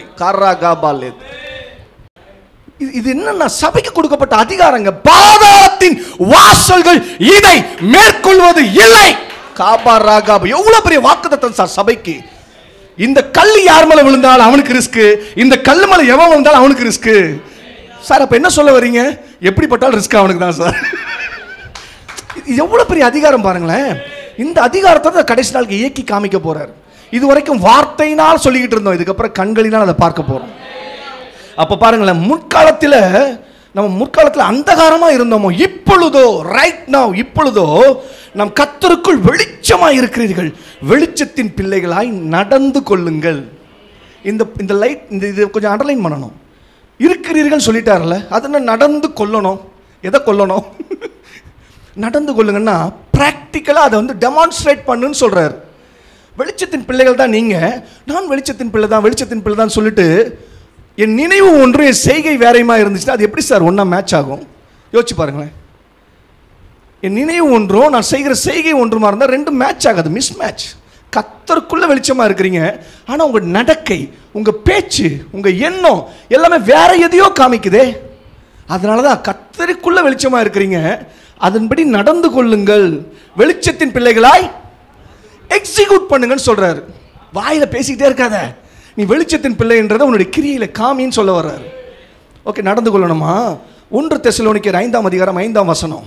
இது என்னன்னா சபைக்கு கொடுக்கப்பட்ட அதிகாரங்க. பாதாளத்தின் வாசல்கள் இதை மேற்கொள்வது இல்லை. எவ்வளவு பெரிய வாக்குத்தத்தம் சார் சபைக்கு. இந்த கல்லு யார் மேல விழுந்தாலும் அவனுக்கு ரிஸ்க், இந்த கல்லு மேல எவன் விழுந்தாலும் அவனுக்கு ரிஸ்க். சார் அப்ப என்ன சொல்ல வரீங்க? எப்படிப்பட்டாலும் ரிஸ்க் அவனுக்கு தான் சார். எவ்வளவு பெரிய அதிகாரம் பாருங்களேன். இந்த அதிகாரத்தை கடைசி நாளுக்கு இயக்கி காமிக்க போறார். இது வரைக்கும் வார்த்தையினால் சொல்லிக்கிட்டு இருந்தோம், இதுக்கப்புறம் கண்களினால் அதை பார்க்க போறோம். அப்ப பாருங்களேன், முற்காலத்தில் அந்தகாரமா இருந்தோமோ, இப்பொழுதோ ரைட் நவ், இப்பொழுதோ நம் கர்த்தருக்குள் வெளிச்சமா இருக்கிறீர்கள். வெளிச்சத்தின் பிள்ளைகளாய் நடந்து கொள்ளுங்கள். இந்த லைட், இது கொஞ்சம் அண்டர்லைன் பண்ணணும். இருக்கிறீர்கள் சொல்லிட்டார்ல, அது நடந்து கொள்ளணும். எதை கொள்ளணும்? நடந்து கொள்ளுங்கன்னா பிராக்டிக்கலா அதை வந்து டெமான்ஸ்ட்ரேட் பண்ணுன்னு சொல்றாரு. வெளிச்சத்தின் பிள்ளைகள் தான் நீங்க, நான் வெளிச்சத்தின் பிள்ளை தான், வெளிச்சத்தின் பிள்ளை தான் சொல்லிட்டு என் நினைவு ஒன்றும் என் செய்கை வேறையுமா இருந்துச்சுன்னா அது எப்படி சார் ஒன்றா மேட்ச் ஆகும்? யோசிச்சு பாருங்களேன். என் நினைவு ஒன்றும் நான் செய்கிற செய்கை ஒன்றுமா இருந்தால் ரெண்டும் மேட்ச் ஆகாது, மிஸ் மேட்ச். கர்த்தருக்குள்ள வெளிச்சமா இருக்கிறீங்க, ஆனால் உங்க நடக்கை, உங்க பேச்சு, உங்க எண்ணம் எல்லாமே வேற எதையோ காமிக்குதே. அதனால தான் கர்த்தருக்குள்ள வெளிச்சமா இருக்கிறீங்க, அதன்படி நடந்து கொள்ளுங்கள். வெளிச்சத்தின் பிள்ளைகளாய் எக்ஸிக்யூட் பண்ணுங்கன்னு சொல்றாரு. வாயில பேசிக்கிட்டே இருக்காத, நீ வெளிச்சத்தின் பிள்ளைன்றதை உன்னுடைய கிரியையில காமின்னு சொல்ல வர்றாரு. ஓகே, நடந்து கொள்ளணுமா? 1 தெசலோனிக்கேயர் 5ஆம் அதிகாரம் 5ஆம் வசனம்.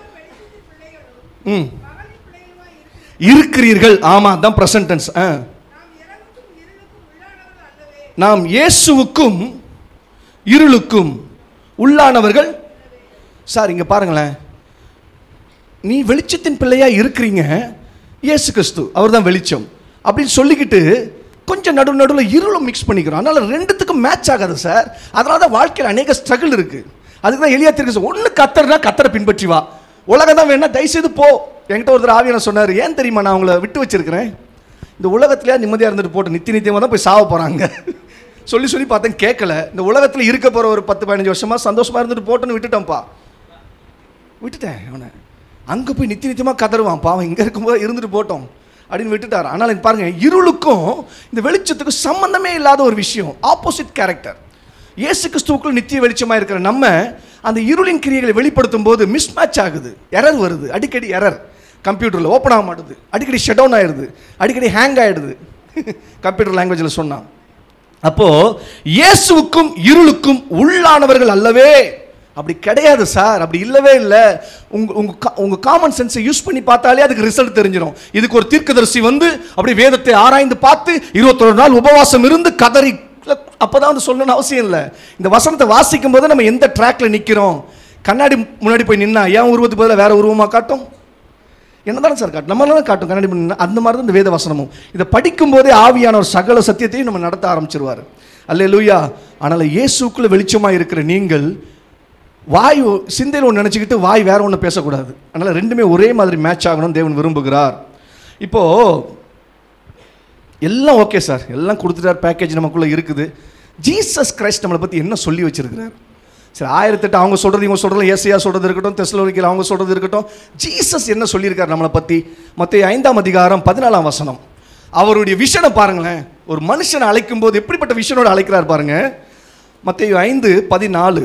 இருக்கிறீர்கள். ஆமா, தான் பிரசன்ட் டென்ஸ். நாம் இயேசுவுக்கும் இருளுக்கும் உள்ளானவர்கள். சார் இங்க பாருங்களேன், நீ வெளிச்சத்தின் பிள்ளையா இருக்கிறீங்க, இயேசு கிறிஸ்து அவர் தான் வெளிச்சம் அப்படின்னு சொல்லிக்கிட்டு கொஞ்சம் நடுவில் இருளும் மிக்ஸ் பண்ணிக்கிறோம். அதனால ரெண்டுத்துக்கும் மேட்ச் ஆகாது சார். அதனால தான் வாழ்க்கையில் அநேக ஸ்ட்ரகிள் இருக்கு. அதுக்கு தான் எலியா தீர்க்கதரிசி, ஒன்று கர்த்தர்னா கர்த்தரை பின்பற்றி வா, உலகம் தான் வேணா தயவுசெய்து போ. என்கிட்ட ஒருத்தர் ஆவியான சொன்னார், ஏன் தெரியுமா நான் உங்களை விட்டு வச்சிருக்கிறேன், இந்த உலகத்திலேயே நிம்மதியாக இருந்துட்டு போட்டு நித்தியமாக தான் போய் சாவ போகிறாங்க சொல்லி பார்த்தேன், கேட்கல. இந்த உலகத்தில் இருக்க போகிற ஒரு 10-15 வருஷமா சந்தோஷமாக இருந்துட்டு போட்டுன்னு விட்டுட்டேன் அவனை. அங்கே போய் நித்தியமாக கதறுவான் பாவம், இங்கே இருக்கும்போது இருந்துட்டு போட்டோம். அப்படின்னு விட்டுட்டார். ஆனால் பாருங்க, இருளுக்கும் இந்த வெளிச்சத்துக்கும் சம்பந்தமே இல்லாத ஒரு விஷயம், ஆப்போசிட் கேரக்டர். இயேசு கிறிஸ்துவுக்குள் நித்திய வெளிச்சமாக இருக்கிற நம்ம அந்த இருளின் கிரியைகளை வெளிப்படுத்தும் போது மிஸ் மேட்ச் ஆகுது, எரர் வருது, அடிக்கடி எரர். கம்ப்யூட்டரில் ஓப்பன் ஆக மாட்டுது, அடிக்கடி ஷட் டவுன் ஆயிடுது, அடிக்கடி ஹேங் ஆயிடுது, கம்ப்யூட்டர் லாங்குவேஜில் சொன்னான். அப்போ இயேசுவுக்கும் இருளுக்கும் உள்ளானவர்கள் அல்லவே. அப்படி கிடையாது சார், அப்படி இல்லவே இல்லை. உங்க காமன் சென்ஸை யூஸ் பண்ணி பார்த்தாலே அதுக்கு ரிசல்ட் தெரிஞ்சிடும். இதுக்கு ஒரு தீர்க்கதரிசி வந்து அப்படி வேதத்தை ஆராய்ந்து பார்த்து 21 நாள் உபவாசம் இருந்து கதறி அப்பதான் வந்து சொல்லணும்னு அவசியம் இல்லை. இந்த வசனத்தை வாசிக்கும் போது நம்ம எந்த ட்ராக்ல நிற்கிறோம், கண்ணாடி முன்னாடி போய் நின்னா ஏன் உருவத்துக்கு பதிலாக வேற உருவமா காட்டும்? என்னதானே சார் காட்டும், நம்மளால காட்டும் கண்ணாடி முன்னா. அந்த மாதிரி தான் இந்த வேத வசனமும். இதை படிக்கும் போதே ஆவியான ஒரு சகல சத்தியத்தையும் நம்ம நடத்த ஆரம்பிச்சிருவாரு. அல்லேலூயா. ஆனால் இயேசுக்குள்ள வெளிச்சமாக இருக்கிற நீங்கள் வாய் சிந்தையில் ஒன்று நினச்சிக்கிட்டு வாய் வேற ஒன்று பேசக்கூடாது. அதனால் ரெண்டுமே ஒரே மாதிரி மேட்ச் ஆகணும்னு தேவன் விரும்புகிறார். இப்போ எல்லாம் ஓகே சார், எல்லாம் கொடுத்துட்டார், பேக்கேஜ் நமக்குள்ளே இருக்குது. ஜீசஸ் கிரைஸ்ட் நம்மளை பற்றி என்ன சொல்லி வச்சிருக்கிறார்? சரி, 1008 அவங்க சொல்கிறது இவங்க சொல்கிறது, ஏசையா சொல்கிறது இருக்கட்டும், தெசலோனிக்கேயர் அவங்க சொல்கிறது இருக்கட்டும், ஜீசஸ் என்ன சொல்லியிருக்கார் நம்மளை பற்றி? மத்தேயு 5:14 அவருடைய விஷனை பாருங்களேன். ஒரு மனுஷனை அழைக்கும் போது எப்படிப்பட்ட விஷனோட அழைக்கிறார் பாருங்க. மத்தேயு 5:14.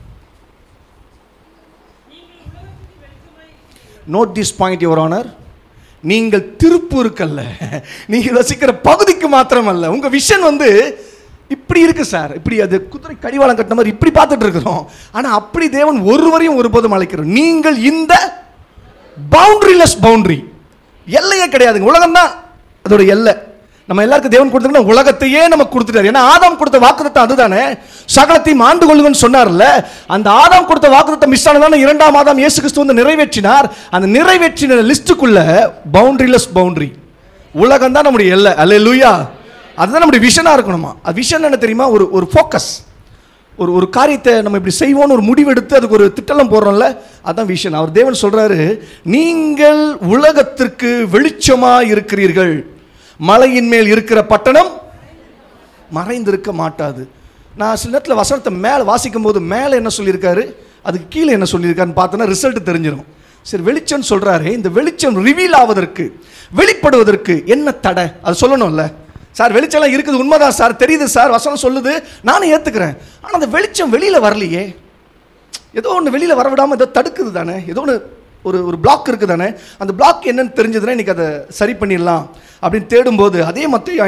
Note this point your honour. நீங்கள் திருப்பூருக்கல்ல, நீங்கள் வசிக்கிற பகுதிக்கு மாத்திரம் அல்ல. உங்க விஷன் வந்து இப்படி இருக்கு சார், இப்படி அது குதிரை கடிவாளம் கட்டின மாதிரி இப்படி பார்த்துட்டு இருக்கிறோம். ஆனால் அப்படி தேவன் ஒருவரையும் ஒருபோதும் அழைக்கிறோம். நீங்கள் இந்த பவுண்டரிலெஸ் பவுண்டரி, எல்லையே கிடையாதுங்க. உலகம் தான் அதோட எல்லை. நம்ம எல்லாருக்கும் தேவன் கொடுத்தா உலகத்தையே நமக்கு கொடுத்துட்டாரு. ஏன்னா ஆதாம் கொடுத்த வாக்குத்தத்தம் அதுதானே, சகலத்தையும் ஆண்டு கொள்ளுங்கன்னு சொன்னார்ல. அந்த ஆதாம் கொடுத்த வாக்குத்தத்தம் மிஸ் ஆனதான இரண்டாம் ஆதாம் இயேசு கிறிஸ்து வந்து நிறைவேற்றினார். அந்த நிறைவேற்றின லிஸ்டுக்குள்ள பவுண்டரிலெஸ் பவுண்டரி, உலகம் தான் நம்முடைய எல்லை. அல்லேலூயா. அதுதான் நம்முடைய விஷனா இருக்கணுமா. அது விஷன் என்ன தெரியுமா? ஒரு ஃபோக்கஸ், ஒரு காரியத்தை நம்ம இப்படி செய்வோம்னு ஒரு முடிவெடுத்து அதுக்கு ஒரு திட்டலம் போடுறோம்ல, அதான் விஷன். அவர் தேவன் சொல்றாரு, நீங்கள் உலகத்திற்கு வெளிச்சமா இருக்கிறீர்கள், மலையின் மேல் இருக்கிற பட்டணம் மறைந்திருக்க மாட்டாது. நான் சில நேரத்தில் வசனத்தை மேலே வாசிக்கும் போது மேலே என்ன சொல்லியிருக்காரு, அதுக்கு கீழே என்ன சொல்லியிருக்காருன்னு பார்த்தோன்னா ரிசல்ட் தெரிஞ்சிடும். சரி, வெளிச்சம் சொல்றாரு, இந்த வெளிச்சம் ரிவீல் ஆவதற்கு, வெளிப்படுவதற்கு என்ன தடை? அது சொல்லணும்ல சார். வெளிச்சம்லாம் இருக்குது, உண்மைதான் சார், தெரியுது சார், வசனம் சொல்லுது, நானும் ஏற்றுக்கிறேன். ஆனால் அந்த வெளிச்சம் வெளியில் வரலையே, ஏதோ ஒன்று வெளியில் வரவிடாமல் ஏதோ தடுக்குது தானே, ஏதோ ஒன்று ஒரு பிளாக் இருக்குது தானே. அந்த பிளாக் என்னன்னு தெரிஞ்சதுன்னா இன்னைக்கு அதை சரி பண்ணிடலாம் அப்படின்னு தேடும்போது அதே மத்தேயு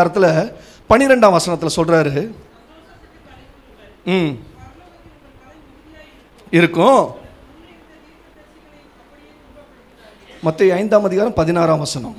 5:12 சொல்றாரு, இருக்கும். மத்தேயு 5:16.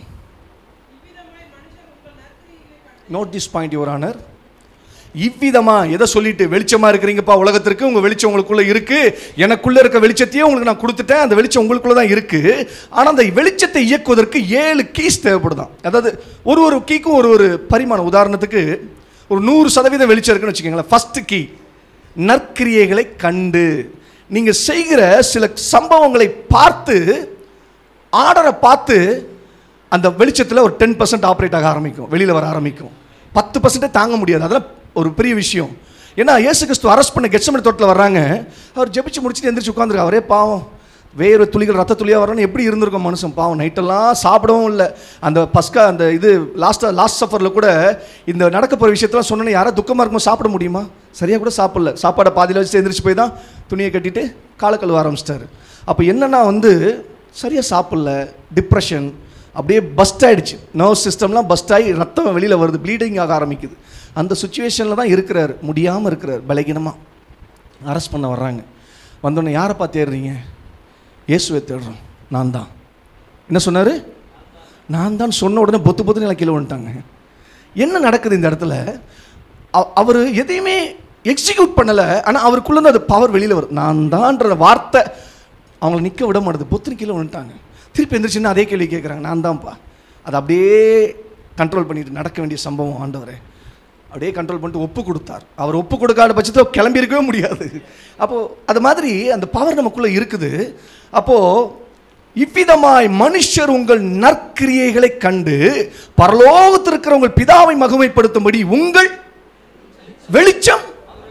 Note this point your honour. இவ்விதமா எதை சொல்லிட்டு, வெளிச்சமா இருக்கிறீங்கப்பா உலகத்திற்கு, உங்க வெளிச்சம் உங்களுக்குள்ள இருக்கு, எனக்குள்ள இருக்க வெளிச்சத்தையே உங்களுக்கு நான் கொடுத்துட்டேன், அந்த வெளிச்சம் உங்களுக்குள்ள தான் இருக்கு. ஆனா அந்த வெளிச்சத்தை இயக்குவதற்கு 7 கீஸ் தேவைப்படுதான். அதாவது ஒரு கீக்கும் ஒரு பரிமாணம். உதாரணத்துக்கு ஒரு 100% வெளிச்சம் இருக்குன்னு வச்சுக்கோங்களேன். ஃபர்ஸ்ட் கீ, நற்கிரியைகளை கண்டு, நீங்க செய்கிற சில சம்பவங்களை பார்த்து, ஆர்டரை பார்த்து அந்த வெளிச்சத்தில் ஒரு 10% ஆப்ரேட் ஆக ஆரம்பிக்கும், வெளியில் வர ஆரம்பிக்கும். 10% தாங்க முடியாது. அதெல்லாம் ஒரு பெரிய விஷயம். ஏன்னா இயேசு கிறிஸ்து அரெஸ்ட் பண்ண கெத்செமனே தோட்டத்தில் வர்றாங்க. அவர் ஜெபிச்சு முடிச்சுட்டு எந்திரிச்சு உட்காந்துருக்கு. அவரே பாவம், வேறு துளிகள் ரத்த துளியாக வரணும்னு எப்படி இருந்திருக்கும் மனுஷன். பாவம், நைட்டெல்லாம் சாப்பிடவும் இல்லை. அந்த பஸ்கா அந்த இது லாஸ்ட் சஃபரில் கூட இந்த நடக்க போகிற விஷயத்தெல்லாம் சொன்னோன்னே யாராவது துக்கமாக இருக்கும்போது சாப்பிட முடியுமா? சரியாக கூட சாப்பிடல. சாப்பாடை பாதியில் வச்சு எந்திரிச்சு போய் தான் துணியை கட்டிட்டு காலை கழுவ ஆரம்பிச்சிட்டாரு. அப்போ என்னன்னா வந்து சரியாக சாப்பிடல, டிப்ரெஷன், அப்படியே பஸ்ட் ஆகிடுச்சு, நர்வ் சிஸ்டம்லாம் பஸ்ட் ஆகி ரத்தம் வெளியில் வருது, ப்ளீடிங் ஆக ஆரம்பிக்குது. அந்த சுச்சுவேஷனில் தான் இருக்கிறார், முடியாமல் இருக்கிறார், பலகீனமாக. அரெஸ்ட் பண்ண வர்றாங்க. வந்தோடனே யாரைப்பா தேடுறீங்க? இயேசுவை தேடுறோம். நான் தான். என்ன சொன்னார்? நான் தான் சொன்ன உடனே பொத்து எல்லாம் கீழே வந்துட்டாங்க. என்ன நடக்குது இந்த இடத்துல? அவர் எதையுமே எக்ஸிக்யூட் பண்ணலை, ஆனால் அவருக்குள்ளே அது பவர் வெளியில் வரும். நான் தான்ன்ற வார்த்தை அவங்கள நிற்க விட மாட்டேது. பொத்துன்னு கீழே வந்துட்டாங்க. திருப்பி எந்திரிச்சுன்னா அதே கேள்வி கேட்குறாங்க, நான் தான்ப்பா. அதை அப்படியே கண்ட்ரோல் பண்ணிட்டு நடக்க வேண்டிய சம்பவம் ஆண்டவரே அப்படியே கண்ட்ரோல் பண்ணிட்டு ஒப்பு கொடுத்தார். அவர் ஒப்பு கொடுக்காத பட்சத்தை கிளம்பி இருக்கவே முடியாது. அப்போது அது மாதிரி அந்த பவர் நமக்குள்ளே இருக்குது. அப்போது இவ்விதமாய் மனுஷர் உங்கள் நற்கிரியைகளை கண்டு பரலோகத்தில் இருக்கிற உங்கள் பிதாவை மகிமைப்படுத்தும்படி உங்கள் வெளிச்சம்.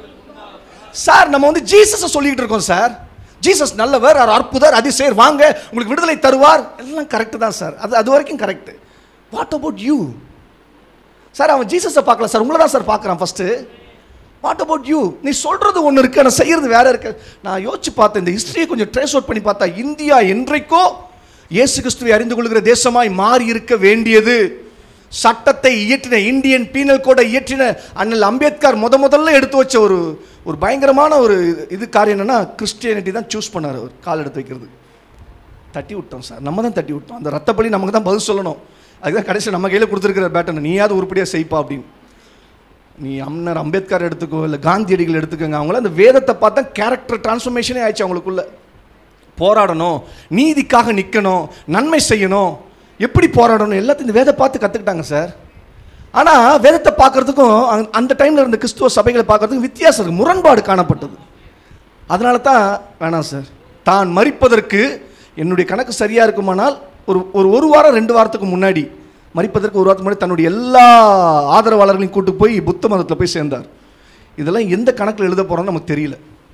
சார், நம்ம வந்து ஜீசஸை சொல்லிக்கிட்டு இருக்கோம் சார். ஜீசஸ் நல்லவர், அற்புதர், அதிசயர், வாங்க உங்களுக்கு விடுதலை தருவார், எல்லாம் கரெக்டு தான் சார். அது வரைக்கும் correct. What about you? Sir அவன் ஜீசஸை பார்க்கல சார், உங்களை தான் சார் பார்க்குறான் ஃபஸ்ட்டு. What about you? நீ சொல்கிறது ஒன்று இருக்கு, நான் செய்கிறது வேற இருக்கு. நான் யோசிச்சு பார்த்தேன், இந்த ஹிஸ்டரியை கொஞ்சம் ட்ரேஸ் அவுட் பண்ணி பார்த்தா இந்தியா என்றைக்கோ இயேசு கிறிஸ்துவை அறிந்து கொள்கிற தேசமாய் மாறி இருக்க வேண்டியது. சட்டத்தை இயற்றின, இந்தியன் பீனல் கோடை இயற்றின அண்ணல் அம்பேத்கர் முதல்ல எடுத்து வச்ச ஒரு பயங்கரமான ஒரு இது காரியம் என்னன்னா, கிறிஸ்டியானிட்டி தான் சூஸ் பண்ணார். அவர் கால் எடுத்து வைக்கிறது. தட்டி விட்டோம் சார், நம்ம தான் தட்டி விட்டோம். அந்த ரத்தப்பள்ளி நமக்கு தான் பதில் சொல்லணும். அதுதான் கடைசி நம்ம கையில் கொடுத்துருக்கிற பேட்டன், நீயாவது உருப்படியாக செய்ப்பா அப்படின்னு. நீ அண்ணர் அம்பேத்கர் எடுத்துக்கோ, இல்லை காந்தியடிகள் எடுத்துக்கோங்க, அவங்கள அந்த வேதத்தை பார்த்தா கேரக்டர் டிரான்ஸ்ஃபர்மேஷனே ஆயிடுச்சு அவங்களுக்குள்ள. போராடணும், நீதிக்காக நிற்கணும், நன்மை செய்யணும், எப்படி போராடணும் எல்லாத்தையும் இந்த வேதத்தை பார்த்து கற்றுக்கிட்டாங்க சார். ஆனால் வேதத்தை பார்க்குறதுக்கும் அந்த டைமில் இருந்த கிறிஸ்துவ சபைகளை பார்க்குறதுக்கும் வித்தியாசம் இருக்குது, முரண்பாடு காணப்பட்டது. அதனால தான் வேணாம் சார், தான் மரிப்பதற்கு என்னுடைய கணக்கு சரியாக இருக்குமானால் ஒரு வாரம் 2 வாரத்துக்கு முன்னாடி, மரிப்பதற்கு 1 வாரத்துக்கு முன்னாடி தன்னுடைய எல்லா ஆதரவாளர்களையும் கூட்டு போய் புத்த மதத்தில் போய் சேர்ந்தார். இதெல்லாம் எந்த கணக்கில் எழுத போகிறோன்னு நமக்கு தெரியல.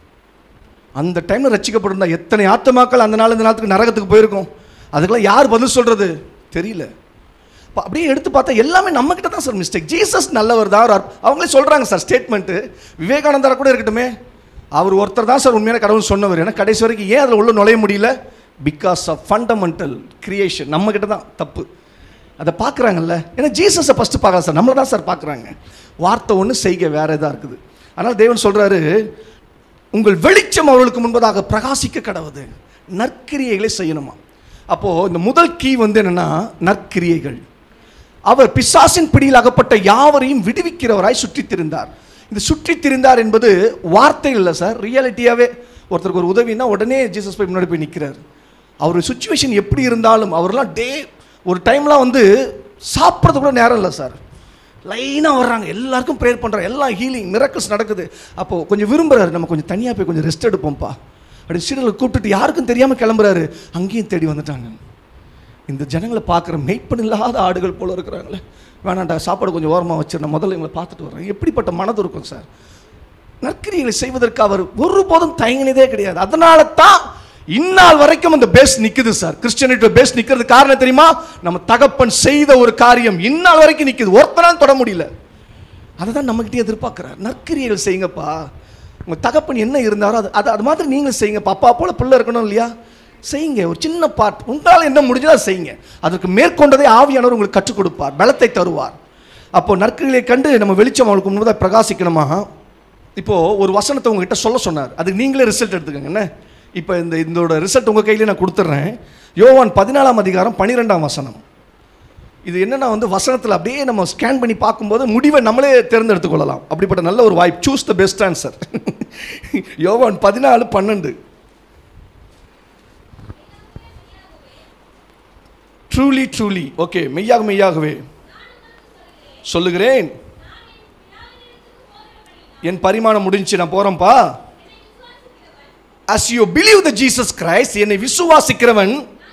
அந்த டைமில் ரட்சிக்கப்பட்டிருந்தா எத்தனை ஆத்மாக்கள் அந்த நாள் இந்த நாளுக்கு நரகத்துக்கு போயிருக்கும். அதுக்கெல்லாம் யார் பதில் சொல்கிறது தெரியல. அப்படியே எடுத்து பார்த்தா எல்லாமே நம்மக்கிட்ட தான் சார் மிஸ்டேக். ஜீசஸ் நல்லவர் தான், அவங்களே சொல்கிறாங்க சார் ஸ்டேட்மெண்ட்டு. விவேகானந்தரை கூட இருக்கட்டுமே, அவர் ஒருத்தர் தான் சார் உண்மையான கடவுள் சொன்னவர். ஏன்னா கடைசி வரைக்கும் ஏன் அதில் உள்ள நுழைய முடியல? Because of fundamental creation. நம்மக்கிட்ட தான் தப்பு. அதை பார்க்குறாங்கல்ல. ஏன்னா ஜீசஸை ஃபஸ்ட்டு பார்க்கலாம் சார், நம்மளை தான் சார் பார்க்குறாங்க. வார்த்தை ஒன்று செய்க வேறு எதாக இருக்குது. அதனால் தேவன் சொல்கிறாரு, உங்கள் வெளிச்சம் அவர்களுக்கு முன்பதாக பிரகாசிக்க கடவுது, நற்கிரியைகளை செய்யணுமா. அப்போது இந்த முதல் கீ என்னென்னா நற்கிரியைகள். அவர் பிசாசின் பிடியில் அகப்பட்ட யாவரையும் விடுவிக்கிறவராய் சுற்றித் திரிந்தார். இந்த சுற்றித் திரிந்தார் என்பது வார்த்தை இல்லை சார், ரியாலிட்டியாகவே. ஒருத்தருக்கு ஒரு உதவினா உடனே ஜீசஸ் போய் முன்னாடி போய் நிற்கிறார். அவர் சுச்சுவேஷன் எப்படி இருந்தாலும், அவர்லாம் ஒரு டைம்லாம் சாப்பிட்றது கூட நேரம் இல்லை சார், லைனாக வர்றாங்க, எல்லாருக்கும் ப்ரேயர் பண்ணுறாங்க, எல்லாம் ஹீலிங் மிரக்கிள்ஸ் நடக்குது. அப்போது கொஞ்சம் விரும்புகிறாரு, நம்ம கொஞ்சம் தனியாக போய் கொஞ்சம் ரெஸ்ட் எடுப்போம்ப்பா அப்படின்னு சீடர்களை கூப்பிட்டுட்டு யாருக்கும் தெரியாமல் கிளம்புறாரு. அங்கேயும் தேடி வந்துட்டாங்க. இந்த ஜனங்களை பார்க்குற மெய்ப்பன் இல்லாத ஆடுகள் போல இருக்கிறாங்களே, வேணாண்டா சாப்பாடு கொஞ்சம் ஓரமாக வச்சிருந்தேன், முதல்ல இவங்களை பார்த்துட்டு வர்றேன். எப்படிப்பட்ட மனது இருக்கும் சார். நற்கிரியைகளை செய்வதற்கு அவர் ஒருபோதும் தயங்கினதே கிடையாது. அதனால தான் இந்நாள் வரைக்கும் அந்த பேஸ் நிற்குது சார். கிறிஸ்டியானிட்டி பேஸ் நிற்கிறது காரணம் தெரியுமா? நம்ம தகப்பன் செய்த ஒரு காரியம் இந்நாள் வரைக்கும் நிற்குது, ஒருத்தனாலும் தொட முடியல. அதை தான் நம்மகிட்டே எதிர்பார்க்குறார். நற்கிரியைகள் செய்யுங்கப்பா, உங்கள் தகப்பன் என்ன இருந்தாரோ அது மாதிரி நீங்கள் செய்யுங்கப்பா. அப்பா போல பிள்ளை இருக்கணும் இல்லையா, செய்யுங்க. ஒரு சின்ன பார்ட் உங்களால் என்ன முடிஞ்சதோ செய்யுங்க. அதற்கு மேற்கொண்டதை ஆவியானவர் உங்களுக்கு கற்றுக் கொடுப்பார், பலத்தை தருவார். அப்போது நற்கிரியை கண்டு நம்ம வெளிச்சம் அவங்களுக்கு முன்பதாக பிரகாசிக்கணுமா. இப்போது ஒரு வசனத்தை உங்ககிட்ட சொல்ல சொன்னார், அதுக்கு நீங்களே ரிசல்ட் எடுத்துக்கோங்க. என்ன இப்போ இதோட ரிசல்ட் உங்கள் கையிலே நான் கொடுத்துட்றேன். யோவான் 14ஆம் அதிகாரம் 12ஆம் வசனம். இது என்னென்னா வசனத்தில் அப்படியே நம்ம ஸ்கேன் பண்ணி பார்க்கும்போது முடிவை நம்மளே தேர்ந்தெடுத்து கொள்ளலாம். அப்படிப்பட்ட நல்ல ஒரு வாய்ப்பு. Choose the best answer. யோவான் 14:12. ட்ரூலி ட்ரூலி, ஓகே, மெய்யாகவே சொல்லுகிறேன், என் பரிமாணம் முடிஞ்சு நான் போறேன்ப்பா. As you believe the Jesus Christ, என்னை விசுவாசிக்கிறவன்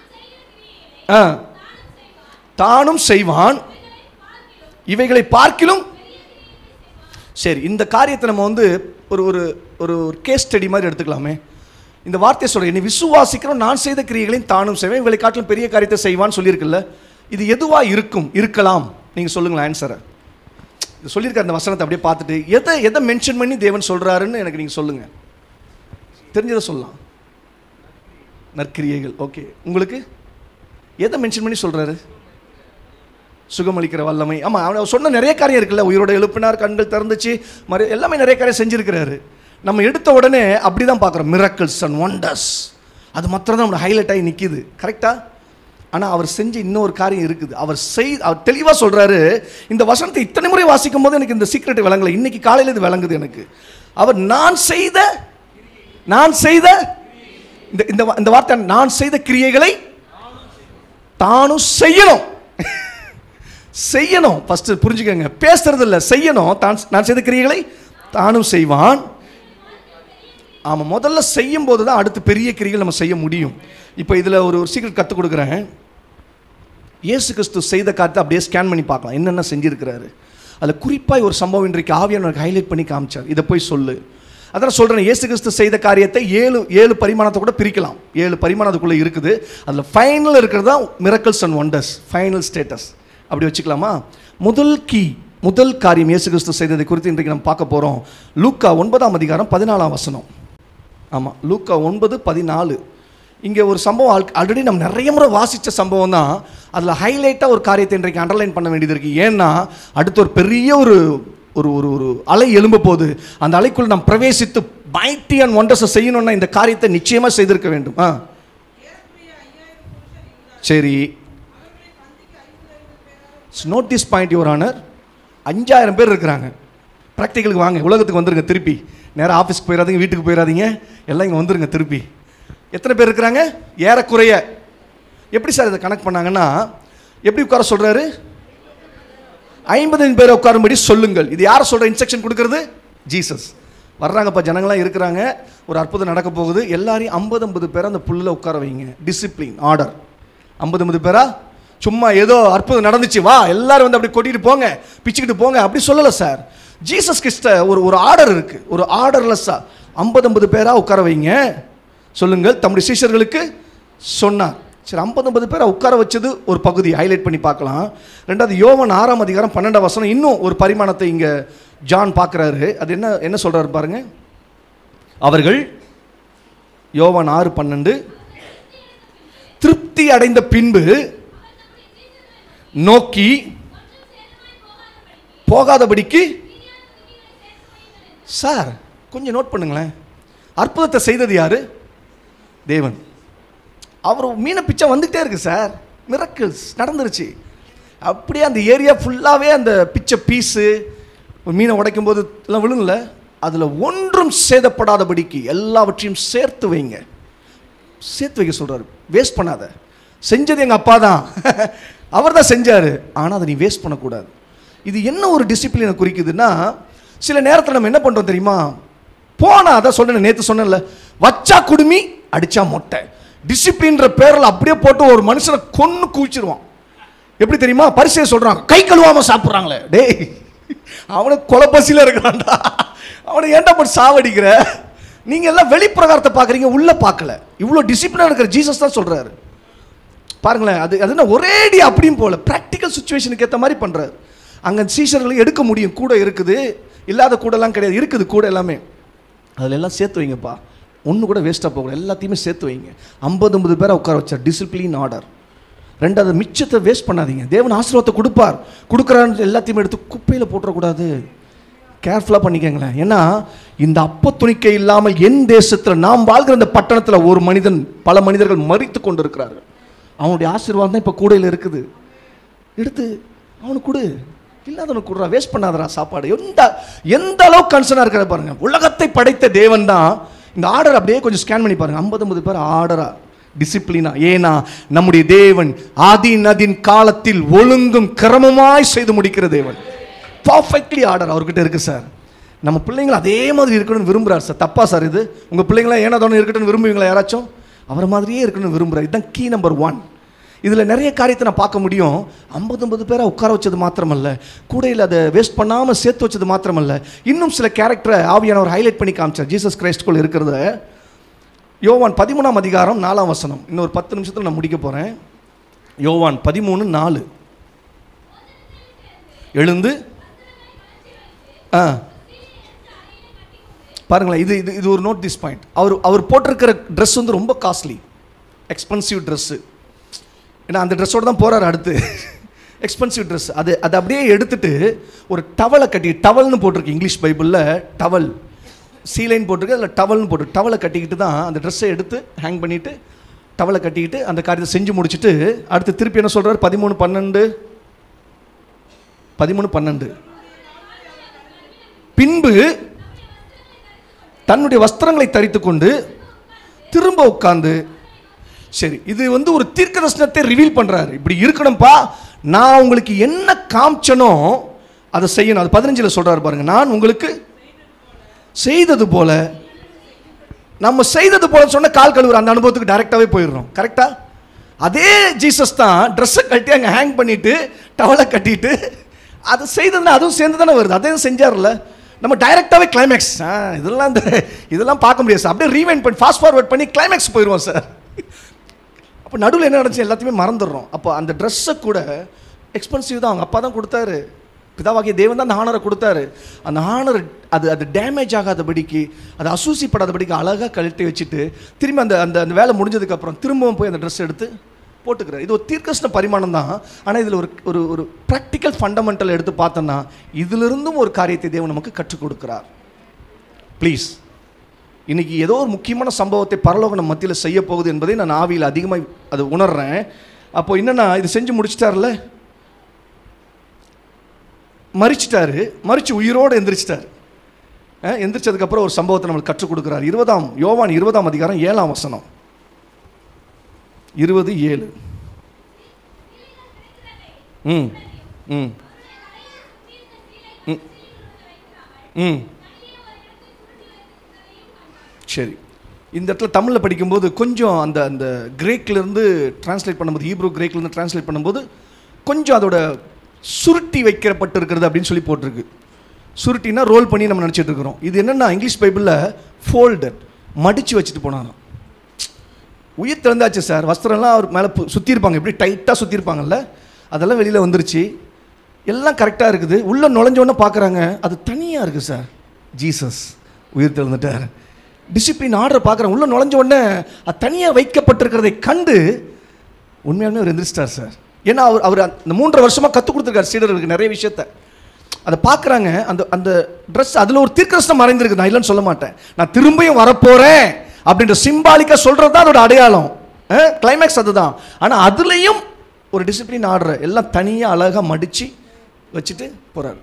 தானும் செய்வான், இவைகளை பார்க்கிலும். சரி, இந்த காரியத்தை நம்ம ஒரு ஒரு கேஸ் ஸ்டடி மாதிரி எடுத்துக்கலாமே. இந்த வார்த்தையை சொல்ற, என்னை விசுவாசிக்கிறவன் நான் செய்த கிரியைகளையும் தானும் செய்வேன், இவளை காட்டிலும் பெரிய காரியத்தை செய்வான்னு சொல்லியிருக்குல்ல. இது எதுவா இருக்கலாம்? நீங்கள் சொல்லுங்களேன் ஆன்சரை. இது சொல்லியிருக்க அந்த வசனத்தை அப்படியே பார்த்துட்டு எதை மென்ஷன் பண்ணி தேவன் சொல்கிறாருன்னு எனக்கு நீங்கள் சொல்லுங்கள். தெரிஞ்சதை சொல்லலாம். நற்கிரியைகள். ஓகே, உங்களுக்கு எதை மென்ஷன் பண்ணி சொல்கிறாரு? சுகமளிக்கிற வல்லமை. ஆமாம், அவர் சொன்ன நிறைய காரியம் இருக்குல்ல. உயிரோட எழுப்பினார், கண்கள் திறந்துச்சு, எல்லாமே நிறைய காரியம் செஞ்சுருக்கிறாரு. நம்ம எடுத்த உடனே அப்படி தான் பார்க்குறோம், மிரக்கிள்ஸ் அண்ட் ஒண்டர்ஸ். அது மாத்திரம் தான் நம்மளோட ஹைலைட் ஆகி நிற்கிது. கரெக்டாக? ஆனால் அவர் செஞ்ச இன்னொரு காரியம் இருக்குது. அவர் தெளிவாக சொல்கிறாரு. இந்த வசனத்தை இத்தனை முறை வாசிக்கும் போது எனக்கு இந்த சீக்ரெட் விளங்கலை. இன்னைக்கு காலையில் இது விளங்குது எனக்கு. அவர் நான் செய்த இந்த வார்த்தை, நான் செய்த கிரியைகளை தானும் செய்யணும். செய்யணும் ஃபர்ஸ்ட் புரிஞ்சுக்கங்க. பேசுறது இல்லை, செய்யணும். நான் செய்த கிரியைகளை தானும் செய்வான். ஆமாம், முதல்ல செய்யும் போது தான் அடுத்து பெரிய கிரியைகள் நம்ம செய்ய முடியும். இப்போ இதில் ஒரு சீக்ரெட் கற்றுக் கொடுக்குறேன். இயேசு கிறிஸ்து செய்த காரியத்தை அப்படியே ஸ்கேன் பண்ணி பார்க்கலாம், என்னென்ன செஞ்சுருக்கிறாரு. அதில் குறிப்பாக ஒரு சம்பவம் இன்றைக்கு ஆவியானவருக்கு ஹைலைட் பண்ணி காமிச்சார். இதை போய் சொல்லு. அதான் சொல்கிறேன், இயேசு கிறிஸ்து செய்த காரியத்தை 7 பரிமாணத்தை கூட பிரிக்கலாம். 7 பரிமாணத்துக்குள்ளே இருக்குது. அதில் ஃபைனல் இருக்கிறது தான் miracles and wonders, final status. அப்படி வச்சுக்கலாமா? முதல் காரியம் இயேசு கிறிஸ்து செய்ததை குறித்து இன்றைக்கு நம்ம பார்க்க போகிறோம். லூக்கா 9:14. ஆமாம், லூக்கா 9:14. இங்கே ஒரு சம்பவம் ஆல்ரெடி நம்ம நிறைய முறை வாசித்த சம்பவம் தான். அதில் ஹைலைட்டாக ஒரு காரியத்தை இன்றைக்கு அண்டர்லைன் பண்ண வேண்டியது இருக்குது. ஏன்னா அடுத்து ஒரு பெரிய ஒரு ஒரு ஒரு அலை எழும்ப போது. அந்த அலைக்குள் நாம் பிரவேசித்து மைட்டி அண்ட் ஒண்டர்ஸை செய்யணும்னா இந்த காரியத்தை நிச்சயமாக செய்திருக்க வேண்டும். சரி, note this point your honour. 5000 பேர் இருக்கிறாங்க. ப்ராக்டிக்கலுக்கு வாங்க, உலகத்துக்கு வந்துருங்க. திருப்பி நேராக ஆஃபீஸ்க்கு போயிடாதீங்க, வீட்டுக்கு போயிடாதீங்க, எல்லாம் இங்கே வந்துருங்க. திருப்பி எத்தனை பேர் இருக்கிறாங்க? ஏறக்குறைய. எப்படி சார் இதை கனெக்ட் பண்ணாங்கன்னா, எப்படி உட்கார சொல்கிறாரு? 50 பேரை உட்காரும்படி சொல்லுங்கள். இது யாரை சொல்கிற இன்ஸ்ட்ரக்ஷன் கொடுக்கறது? ஜீசஸ். வர்றாங்கப்பா, ஜனங்களாம் இருக்கிறாங்க, ஒரு அற்புதம் நடக்க போகுது. எல்லாரையும் 50 பேரை அந்த புல்லில் உட்கார வைங்க. Discipline, order. 50 பேரா சும்மா ஏதோ அற்புதம் நடந்துச்சு வா எல்லாரும் வந்து அப்படி கொட்டிட்டு போங்க, பிச்சுக்கிட்டு போங்க, அப்படி சொல்லலை சார். ஜீசஸ் கிறிஸ்ட ஒரு ஆர்டர் இருக்கு. ஒரு ஆர்டர்லெஸ்ஸா 50 பேரா உட்கார வைங்க சொல்லுங்கள் தம்முடைய சீஷர்களுக்கு சொன்னார். சரி, 50 பேரை உட்கார வச்சது ஒரு பகுதி ஹைலைட் பண்ணி பார்க்கலாம். ரெண்டாவது யோவான் 6:12 இன்னும் ஒரு பரிமாணத்தை இங்க ஜான் பார்க்குறாரு. அது என்ன சொல்றாரு பாருங்க. அவர்கள் யோவான் 6:12 திருப்தி அடைந்த பின்பு நோக்கி போகாதபடிக்கு. சார் கொஞ்சம் நோட் பண்ணுங்களேன். அற்புதத்தை செய்தது யாரு? தேவன். அவர் மீனை பிச்சை வந்துகிட்டே இருக்கு சார். மிரக்கிள்ஸ் நடந்துருச்சு. அப்படியே அந்த ஏரியா ஃபுல்லாகவே அந்த பிச்சை பீஸு மீனை உடைக்கும் போது எல்லாம் விழுங்கல. அதில் ஒன்றும் சேதப்படாதபடிக்கு எல்லாவற்றையும் சேர்த்து வைங்க. சேர்த்து வைக்க சொல்கிறாரு. வேஸ்ட் பண்ணாத. செஞ்சது எங்கள் அப்பா தான், அவர் தான் செஞ்சார். ஆனால் அதை நீ வேஸ்ட் பண்ணக்கூடாது. இது என்ன ஒரு டிசிப்ளினை குறிக்குதுன்னா, சில நேரத்தில் நம்ம என்ன பண்ணுறோம் தெரியுமா? போனால் அதான் சொன்னேன், நேற்று சொன்னேன்ல, வச்சா குடுமி அடித்தா மொட்டை. டிசிப்ளின்ற பேரில் அப்படியே போட்டு ஒரு மனுஷனை கொன்று குவிச்சிருவான். எப்படி தெரியுமா? பரிசையை சொல்கிறாங்க, கை கழுவாமல் சாப்பிட்றாங்களே. டேய், அவனுக்கு கொலப்பசியில் இருக்கிறான்டா, அவனை ஏன்டா போட்டு சாவடிக்கிற? நீங்கள் எல்லாம் வெளிப்பிரகாரத்தை பார்க்குறீங்க, உள்ளே பார்க்கல. இவ்வளோ டிசிப்ளினாக இருக்கிற ஜீசஸ் தான் சொல்கிறாரு. பாருங்களேன், அது ஒரேடி அப்படியும் போல ப்ராக்டிக்கல் சுச்சுவேஷனுக்கு ஏற்ற மாதிரி பண்ணுறாரு. அங்கே சீஷர்களை எடுக்க முடியும், கூட இருக்குது, இல்லாத கூடலாம் கிடையாது, இருக்குது கூட எல்லாமே. அதில் எல்லாம் சேர்த்து வைங்கப்பா, ஒன்று கூட வேஸ்ட்டாக போகக்கூடாது, எல்லாத்தையுமே சேர்த்து வைங்க. 50 பேரை உட்கார வச்சார். Discipline, order. ரெண்டாவது, மிச்சத்தை வேஸ்ட் பண்ணாதீங்க. தேவன் ஆசீர்வாதத்தை கொடுப்பார். கொடுக்குறான்னு எல்லாத்தையுமே எடுத்து குப்பையில் போட்டுறக்கூடாது. கேர்ஃபுல்லாக பண்ணிக்கங்களேன். ஏன்னா இந்த அப்பத்துணிக்கை இல்லாமல் என் தேசத்தில் நாம் வாழ்கிற இந்த பட்டணத்தில் ஒரு மனிதன், பல மனிதர்கள் மரித்து கொண்டு இருக்கிறார்கள். அவனுடைய ஆசீர்வாதம் தான் இப்போ கூடையில் இருக்குது. எடுத்து அவனுக்கு கொடு, இல்லாதவனுக்கு கொடுறா. வேஸ்ட் பண்ணாதரா சாப்பாடு. எந்த அளவுக்கு கன்சர்னாக இருக்கிற பாருங்க. உலகத்தை படைத்த தேவன் தான். இந்த ஆர்டர் அப்படியே கொஞ்சம் ஸ்கேன் பண்ணி பாருங்க. 50 பேர் ஆர்டரா, டிசிப்ளினா. ஏன்னா நம்முடைய தேவன் ஆதியின் காலத்தில் ஒழுங்கும் கிரமமாய் செய்து முடிக்கிற தேவன். பர்ஃபெக்ட்லி ஆர்டர் அவர்கிட்ட இருக்கு சார். நம்ம பிள்ளைங்களை அதே மாதிரி இருக்கணும்னு விரும்புகிறார் சார். தப்பா சார் இது? உங்கள் பிள்ளைங்களாம் ஏனாதோன்னு இருக்கணும்னு விரும்புவீங்களா? யாராச்சும் அவரை மாதிரியே இருக்கணும்னு விரும்புகிறார். இதுதான் கீ நம்பர் 1. இதில் நிறைய காரியத்தை நான் பார்க்க முடியும். 50 பேரை உட்கார வச்சது மாத்திரமல்ல, கூடையில் அதை வேஸ்ட் பண்ணாமல் சேர்த்து வச்சது மாத்திரமல்ல, இன்னும் சில கேரக்டரை ஆவியானவர் ஹைலைட் பண்ணி காமிச்சார். ஜீசஸ் கிரைஸ்டுக்குள் இருக்கிறத யோவான் 13:4. இன்னொரு 10 நிமிஷத்தில் நான் முடிக்க போகிறேன். யோவான் 13:4. எழுந்து பாருங்களேன். இது ஒரு நோட் திஸ் பாயிண்ட். அவர் போட்டிருக்கிற ட்ரெஸ் வந்து ரொம்ப காஸ்ட்லி, எக்ஸ்பென்சிவ் ட்ரெஸ்ஸு. ஏன்னா அந்த ட்ரெஸ்ஸோடு தான் போகிறார் அடுத்து. Expensive dress. அது அப்படியே எடுத்துட்டு ஒரு டவலை கட்டி, டவல்னு போட்டிருக்கு இங்கிலீஷ் பைபிளில். டவல் சீலைன் போட்டிருக்கு, அதில் டவல்னு போட்டு டவலை கட்டிக்கிட்டு தான் அந்த ட்ரெஸ்ஸை எடுத்து ஹேங் பண்ணிவிட்டு டவலை கட்டிக்கிட்டு அந்த காரியத்தை செஞ்சு முடிச்சுட்டு அடுத்து திருப்பி என்ன சொல்கிறார்? 13:12 பின்பு தன்னுடைய வஸ்திரங்களை தரித்து கொண்டு திரும்ப உட்கார்ந்து. சரி, இது வந்து ஒரு தீர்க்கதரிசனத்தை ரிவீல் பண்றாரு. இப்படி இருக்கணும்பா, நான் உங்களுக்கு என்ன காமிச்சனோ அதை செய்யணும். அது 15 சொல்றாரு பாருங்க. நான் உங்களுக்கு செய்தது போல. நம்ம செய்தது போல சொன்ன கால் கழுவுற அந்த அனுபவத்துக்கு டைரக்டாவே போயிடுறோம். கரெக்டா? அதே ஜீசஸ் தான் ட்ரெஸ்ஸை கட்டி அங்கே ஹேங் பண்ணிட்டு டவலை கட்டிட்டு அது செய்ததுன்னா அதுவும் சேர்ந்து தானே வருது. அதையும் செஞ்சார்ல. நம்ம டைரெக்டாகவே கிளைமேக்ஸ் இதெல்லாம் பார்க்க முடியாது சார். அப்படியே ரீவைண்ட் பண்ணி ஃபாஸ்ட் ஃபார்வர்ட் பண்ணி கிளைமேக்ஸ் போயிடுவோம் சார். அப்போ நடுவில் என்ன நடந்துச்சு எல்லாத்தையுமே மறந்துடுறோம். அப்போ அந்த ட்ரெஸ்ஸை கூட எக்ஸ்பென்சிவ் தான், அவங்க அப்பா தான் கொடுத்தாரு, பிதாவாகிய தேவன் தான் அந்த ஹானரை கொடுத்தாரு. அந்த ஹானர் அது டேமேஜ் ஆகாதபடிக்கு, அது அசூசிப்படாதபடிக்கு அழகாக கழட்டி வச்சுட்டு திரும்பி அந்த அந்த அந்த வேலை முடிஞ்சதுக்கப்புறம் திரும்பவும் போய் அந்த ட்ரெஸ் எடுத்து போட்டுக்கிறார். இது ஒரு தீர்க்கதரிசன பரிமாணம் தான். ஆனால் இதில் ஒரு ஒரு ப்ராக்டிக்கல் ஃபண்டமெண்டல் எடுத்து பார்த்தோன்னா இதிலிருந்தும் ஒரு காரியத்தை தேவன் நமக்கு கற்றுக் கொடுக்கிறார். ப்ளீஸ், இன்னைக்கு ஏதோ ஒரு முக்கியமான சம்பவத்தை பரலோகம் நம்ம மத்தியில் செய்ய போகுது என்பதை நான் ஆவியில் அதிகமாக அதை உணர்றேன். அப்போ என்னன்னா, இது செஞ்சு முடிச்சிட்டார்ல, மறிச்சிட்டாரு, மறிச்சு உயிரோடு எந்திரிச்சிட்டாரு. எந்திரிச்சதுக்கப்புறம் ஒரு சம்பவத்தை நம்மளுக்கு கற்றுக் கொடுக்குறார். யோவான் 20ஆம் அதிகாரம் 7ஆம் வசனம். 20:7. ம் ம் ம் சரி. இந்த இடத்துல தமிழில் படிக்கும்போது கொஞ்சம் அந்த அந்த கிரேக்கிலேருந்து டிரான்ஸ்லேட் பண்ணும்போது, ஹீப்ரூ கிரேக்லேருந்து டிரான்ஸ்லேட் பண்ணும்போது கொஞ்சம் அதோட சுருட்டி வைக்கப்பட்டு இருக்கிறது அப்படின்னு சொல்லி போட்டிருக்கு. சுருட்டினா ரோல் பண்ணி நம்ம நினச்சிட்டு இருக்கிறோம். இது என்னென்னா இங்கிலீஷ் பைபிளில் ஃபோல்டட், மடித்து வச்சுட்டு போனாராம். உயிர் திறந்தாச்சு சார், வஸ்திரம்லாம் அவர் மேலே சுற்றிருப்பாங்க, எப்படி டைட்டாக சுற்றிருப்பாங்கல்ல, அதெல்லாம் வெளியில் வந்துருச்சு, எல்லாம் கரெக்டாக இருக்குது. உள்ளே நுழைஞ்சோன்னே பார்க்குறாங்க, அது தனியாக இருக்குது சார். ஜீசஸ் உயிர் திறந்துட்டார். டிசிப்ளின் ஆர்டர் பார்க்குறாங்க, உள்ளே நுழைஞ்ச உடனே அது தனியாக வைக்கப்பட்டிருக்கிறதை கண்டு உண்மையாலுமே அவர் எந்திரிச்சிட்டார் சார். ஏன்னா அவர் அந்த 3.5 வருஷமாக கற்றுக் கொடுத்துருக்காரு சீடர்களுக்கு நிறைய விஷயத்தை. அதை பார்க்குறாங்க, அந்த அந்த ட்ரெஸ் அதில் ஒரு தீர்க்கதரிசனம் மறைந்திருக்கு. நான் இல்லைன்னு சொல்ல மாட்டேன், நான் திரும்பியும் வரப்போகிறேன் அப்படின்ற சிம்பாலிக்காக சொல்கிறது தான் அதோட அடையாளம், கிளைமேக்ஸ் அதுதான். ஆனால் அதுலேயும் ஒரு டிசிப்ளின் ஆர்டர் எல்லாம் தனியாக அழகாக மடித்து வச்சுட்டு போகிறார்.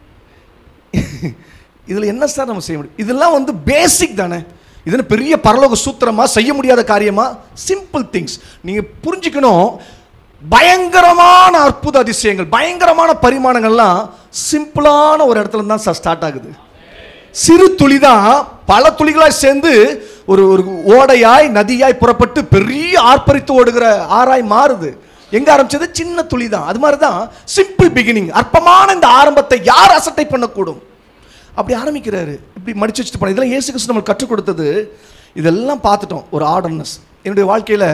இதில் என்ன சார் நம்ம செய்ய முடியும்? இதெல்லாம் வந்து பேசிக் தானே. இது பெரிய பரலோக சூத்திரமாக செய்ய முடியாத காரியமாக? சிம்பிள் திங்ஸ் நீங்கள் புரிஞ்சுக்கணும். பயங்கரமான அற்புத அதிசயங்கள், பயங்கரமான பரிமாணங்கள்லாம் சிம்பிளான ஒரு இடத்துல தான் சார் ஸ்டார்ட் ஆகுது. சிறு துளி தான் பல துளிகளாய் சேர்ந்து ஒரு ஒரு ஓடையாய் நதியாய் புறப்பட்டு பெரிய ஆர்ப்பரித்து ஓடுகிற ஆராய் மாறுது. எங்க ஆரம்பிச்சது? சின்ன துளி தான். அது மாதிரி தான் சிம்பிள் பிகினிங். அற்பமான இந்த ஆரம்பத்தை யார் அசட்டை பண்ணக்கூடும்? அப்படி ஆரம்பிக்கிறாரு, இப்படி மடிச்சு வச்சுட்டு போன. இதெல்லாம் இயேசு கிறிஸ்து நம்மளுக்கு கற்றுக் கொடுத்தது. இதெல்லாம் பார்த்துட்டோம், ஒரு ஆர்டர்னஸ். என்னுடைய வாழ்க்கையில்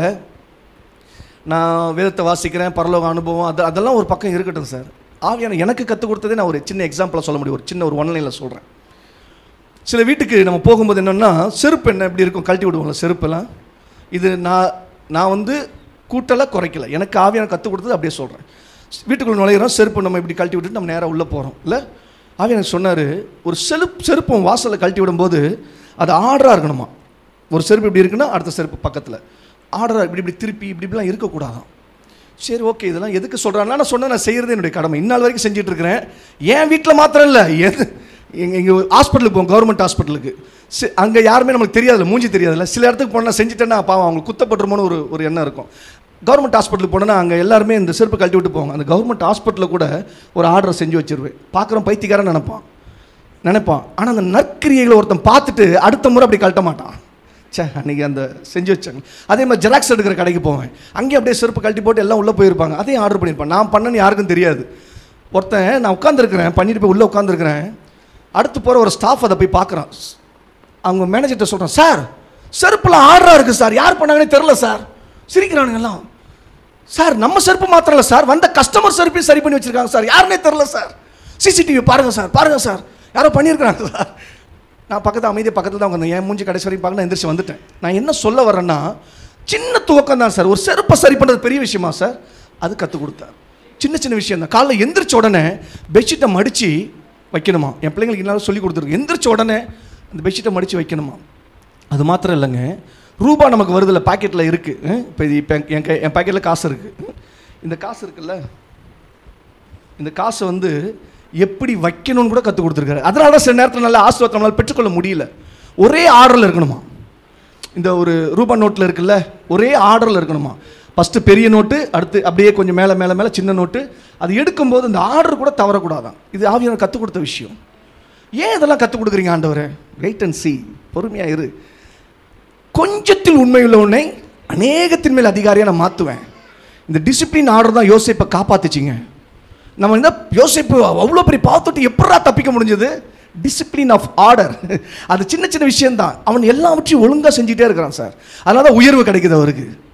நான் வேதத்தை வாசிக்கிறேன், பரலோக அனுபவம், அதெல்லாம் ஒரு பக்கம் இருக்கட்டும் சார். ஆவியான எனக்கு கற்றுக் கொடுத்ததே நான் ஒரு சின்ன எக்ஸாம்பிளாக சொல்ல முடியும், ஒரு சின்ன ஒரு ஒன்லைனில் சொல்கிறேன். சில வீட்டுக்கு நம்ம போகும்போது என்னென்னா, செருப்பு என்ன எப்படி இருக்கும், கழட்டி விடுவோம்ல செருப்பெல்லாம். இது நான் வந்து கூட்டலை குறைக்கல, எனக்கு ஆவியான கற்றுக் கொடுத்தது அப்படியே சொல்கிறேன். வீட்டுக்குள்ளே நுழையிறோம், செருப்பு நம்ம இப்படி கழட்டி விட்டுட்டு நம்ம நேராக உள்ளே போகிறோம் இல்லை. ஆவியான சொன்னார், ஒரு செருப்பும் வாசலில் கழட்டி விடும்போது அது ஆர்டராக இருக்கணுமா. ஒரு செருப்பு இப்படி இருக்குன்னா அடுத்த செருப்பு பக்கத்தில் ஆர்டராக இப்படி திருப்பி இப்படிலாம் இருக்கக்கூடாதான். சரி, ஓகே, இதெல்லாம் எதுக்கு சொல்கிறாங்கன்னா, நான் சொன்னேன், நான் செய்கிறது என்னுடைய கடமை, இந்நாள் வரைக்கும் செஞ்சுட்டு இருக்கிறேன். என் வீட்டில் மாத்திரம் இல்லை, எங்கள் ஹாஸ்பிட்டலுக்கு போவோம், கவர்மெண்ட் ஹாஸ்பிட்டலுக்கு. அங்கே யாருமே நம்மளுக்கு தெரியாதுல்ல, மூஞ்சி தெரியாதுல்ல. சில இடத்துக்கு போனால் செஞ்சுட்டேன்னா பாவம் அவங்களுக்கு குத்தப்பட்டுருமோன்னு ஒரு எண்ணம் இருக்கும். கவர்மெண்ட் ஹாஸ்பிட்டலுக்கு போனோன்னா அங்கே எல்லாருமே இந்த செருப்பு கழட்டி விட்டு போவாங்க. அந்த கவர்மெண்ட் ஹாஸ்பிட்டலில் கூட ஒரு ஆர்டரை செஞ்சு வச்சிருவேன். பார்க்குறோம், பைத்தியக்காரன் நினைப்பான். ஆனால் அந்த நற்கிரியைகளை ஒருத்தன் பார்த்துட்டு அடுத்த முறை அப்படி கழட்ட மாட்டான். அன்றைக்கி அந்த செஞ்சு வச்சாங்க. அதே மாதிரி ஜெராக்ஸ் எடுக்கிற கடைக்கு போவேன், அங்கேயும் அப்படியே செருப்பு கழட்டி போட்டு எல்லாம் உள்ளே போயிருப்பாங்க. அதையும் ஆர்டர் பண்ணியிருப்பான். நான் பண்ணேன்னு யாருக்கும் தெரியாது. ஒருத்தன் நான் உட்காந்துருக்கிறேன், பண்ணிட்டு போய் உள்ளே உட்காந்துருக்கிறேன். அடுத்து போகிற ஒரு ஸ்டாஃப் அதை போய் பார்க்குறான். அவங்க மேனேஜர்கிட்ட சொல்கிறான், சார் செருப்புலாம் ஆர்டராக இருக்குது சார், யார் பண்ணாங்கன்னே தெரில சார். சிரிக்கிறானுங்கெல்லாம். சார் நம்ம செருப்பு மாத்திரம் இல்லை சார், வந்த கஸ்டமர் செருப்பையும் சரி பண்ணி வச்சுருக்காங்க சார், யாருன்னே தெரில சார். சிசிடிவி பாருங்கள் சார், யாரோ பண்ணியிருக்கிறாங்க சார். நான் பக்கத்தில் தான் உட்காந்து என் மூஞ்சி கடைசி வரைக்கும் பார்க்க நான் எந்திரிச்சு வந்துட்டேன். நான் என்ன சொல்ல வரேன்னா, சின்ன துவக்கம் தான் சார். ஒரு செருப்பை சரி பண்ணுறது பெரிய விஷயமா சார்? அது கற்றுக் கொடுத்தார். சின்ன விஷயம் தான். காலைல எந்திரிச்ச உடனே பெட்ஷீட்டை மடித்து வைக்கணுமா. என் பிள்ளைங்களுக்கு என்னாலும் சொல்லி கொடுத்துருக்கு. எந்திரிச்ச உடனே அந்த பெட்ஷீட்டை மடித்து வைக்கணுமா. அது மாத்திரம் இல்லைங்க, ரூபா நமக்கு வருதில்ல, பாக்கெட்டில் இருக்குது. இப்போ என் பாக்கெட்டில் காசு இருக்குது. இந்த காசு இருக்குல்ல, இந்த காசை வந்து எப்படி வைக்கணும்னு கூட கற்றுக் கொடுத்துருக்காரு. அதனால தான் சில நேரத்தில் நல்ல ஆசீர்வாதம் நம்மளால் பெற்றுக்கொள்ள முடியல. ஒரே ஆர்டரில் இருக்கணுமா. இந்த ஒரு ரூபா நோட்டில் இருக்குல்ல, ஒரே ஆர்டரில் இருக்கணுமா. ஃபஸ்ட்டு பெரிய நோட்டு, அடுத்து அப்படியே கொஞ்சம் மேலே சின்ன நோட்டு. அது எடுக்கும்போது இந்த ஆர்டர் கூட தவறக்கூடாதான். இது ஆவியானவர் கற்றுக் கொடுத்த விஷயம். ஏன் இதெல்லாம் கற்றுக் கொடுக்குறீங்க ஆண்டவரே? வெயிட் அண்ட் சீ, பொறுமையாக இரு. கொஞ்சத்தில் உண்மையுள்ளவனை அநேகத்தின் மேல் அதிகாரியாக நான் மாற்றுவேன். இந்த டிசிப்ளின் ஆர்டர் தான் யோசேப்பை காப்பாற்றுச்சிங்க. நம்ம இந்த யோசேப்பு அவ்வளோ பெரிய பாவத்தொட்டு எப்படா தப்பிக்க முடிஞ்சது? Discipline of order. அது சின்ன விஷயம்தான். அவன் எல்லாவற்றையும் ஒழுங்காக செஞ்சுட்டே இருக்கிறான் சார். அதனால தான் உயர்வு கிடைக்குது அவருக்கு.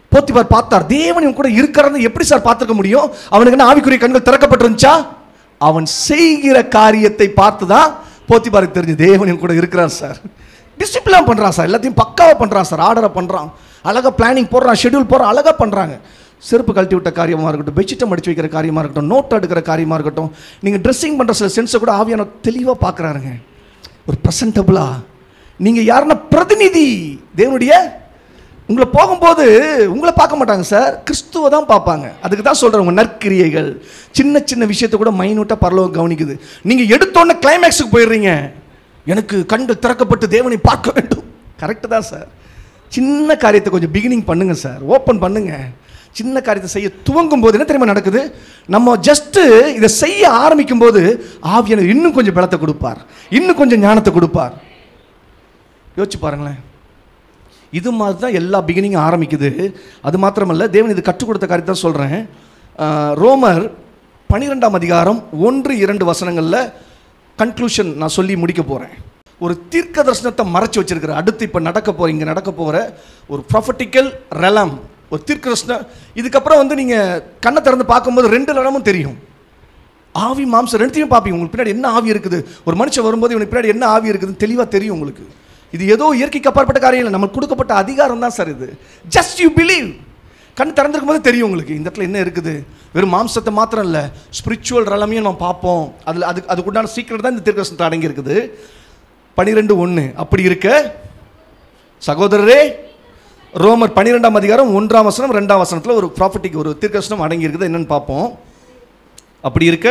போத்திபார் பார்த்தார், தேவன் இவன் கூட இருக்கிறத எப்படி சார் பார்த்துக்க முடியும்? அவனுக்கு என்ன ஆவிக்குரிய கண்கள் திறக்கப்பட்டிருந்துச்சா? அவன் செய்கிற காரியத்தை பார்த்து தான் போத்திபாருக்கு தெரிஞ்சு தேவன் இவன் கூட இருக்கிறார் சார். டிசிப்ளின் பண்றான் சார், எல்லாத்தையும் பக்காவா பண்றான் சார், ஆர்டரை பண்றான், அழகா பிளானிங் போடுறான், ஷெட்யூல் போடுறான், அழகா பண்றாங்க. செருப்பு கழட்டி விட்ட காரியமாக இருக்கட்டும், பெட்ஷீட்டை மடிச்சு வைக்கிற காரியமாக இருக்கட்டும், நோட் எடுக்கிற காரியமாக இருக்கட்டும், நீங்கள் ட்ரெஸ்ஸிங் பண்ணுற சில சென்ஸை கூட ஆவியான தெளிவாக பார்க்குறாருங்க. ஒரு ப்ரெசன்டபுளா நீங்கள் யாருன்னா பிரதிநிதி தேவனுடைய. உங்களை போகும்போது உங்களை பார்க்க மாட்டாங்க சார், கிறிஸ்துவை தான் பார்ப்பாங்க. அதுக்கு தான் சொல்கிறேன், உங்கள் நற்கிரியைகள் சின்ன சின்ன விஷயத்தை கூட மைனூட்டாக பரலோகம் கவனிக்குது. நீங்கள் எடுத்தோன்னே கிளைமேக்ஸுக்கு போயிடுறீங்க, எனக்கு கண்கள் திறக்கப்பட்டு தேவனை பார்க்க வேண்டும். கரெக்டு தான் சார். சின்ன காரியத்தை கொஞ்சம் பிகினிங் பண்ணுங்க சார், ஓப்பன் பண்ணுங்க. சின்ன காரியத்தை செய்ய துவங்கும் போது என்ன தெரியுமா நடக்குது? நம்ம ஜஸ்ட் இதை செய்ய ஆரம்பிக்கும் போது ஆவியானவர் இன்னும் கொஞ்சம் பலத்தை கொடுப்பார், இன்னும் கொஞ்சம் ஞானத்தை கொடுப்பார். யோசிச்சு பாருங்களேன். இது மாதிரி தான் எல்லா பிகினிங்கும் ஆரம்பிக்குது. அது மாத்திரமல்ல, தேவன் இது கற்றுக் கொடுத்த காரியத்தை தான் சொல்கிறேன். ரோமர் 12ஆம் அதிகாரம் 1-2 வசனங்களில் கன்க்ளூஷன் நான் சொல்லி முடிக்க போகிறேன். ஒரு தீர்க்க தரிசனத்தை மறைச்சி வச்சிருக்கிற, அடுத்து இப்போ இங்கே நடக்க போகிற ஒரு ப்ராஃபட்டிக்கல் ரெலம், ஒரு தீர்க்க தரிசனம். இதுக்கப்புறம் வந்து நீங்கள் கண்ணை திறந்து பார்க்கும்போது 2 இடமும் தெரியும். ஆவி மாம்சம் ரெண்டுத்தையும் பார்ப்பீங்க. உங்களுக்கு பின்னாடி என்ன ஆவி இருக்குது, ஒரு மனுஷன் வரும்போது இவனுக்கு பின்னாடி என்ன ஆவி இருக்குதுன்னு தெளிவாக தெரியும் உங்களுக்கு. இது ஏதோ இயற்கைக்கு அப்பாற்பட்ட காரியம் இல்லை, நமக்கு கொடுக்கப்பட்ட அதிகாரம் தான் சார் இது. Just you believe. கண் திறந்திருக்கும் போது தெரியும் உங்களுக்கு இந்த இடத்துல என்ன இருக்குது. வெறும் மாம்சத்தை மாத்திரம் இல்லை, ஸ்பிரிச்சுவல் ரலமையும் நம்ம பார்ப்போம். அதுக்குண்டான சீக்கிரம் தான் இந்த தீர்க்கதரிசனத்தை அடங்கி இருக்குது. 12:1. அப்படி இருக்க சகோதரரே, ரோமர் 12ஆம் அதிகாரம் 1ஆம் வசனம் 2ஆம் வசனத்தில் ஒரு ப்ராஃபட்டிக் ஒரு தீர்க்கதரிசனம் அடங்கி இருக்குது. என்னன்னு பார்ப்போம். அப்படி இருக்க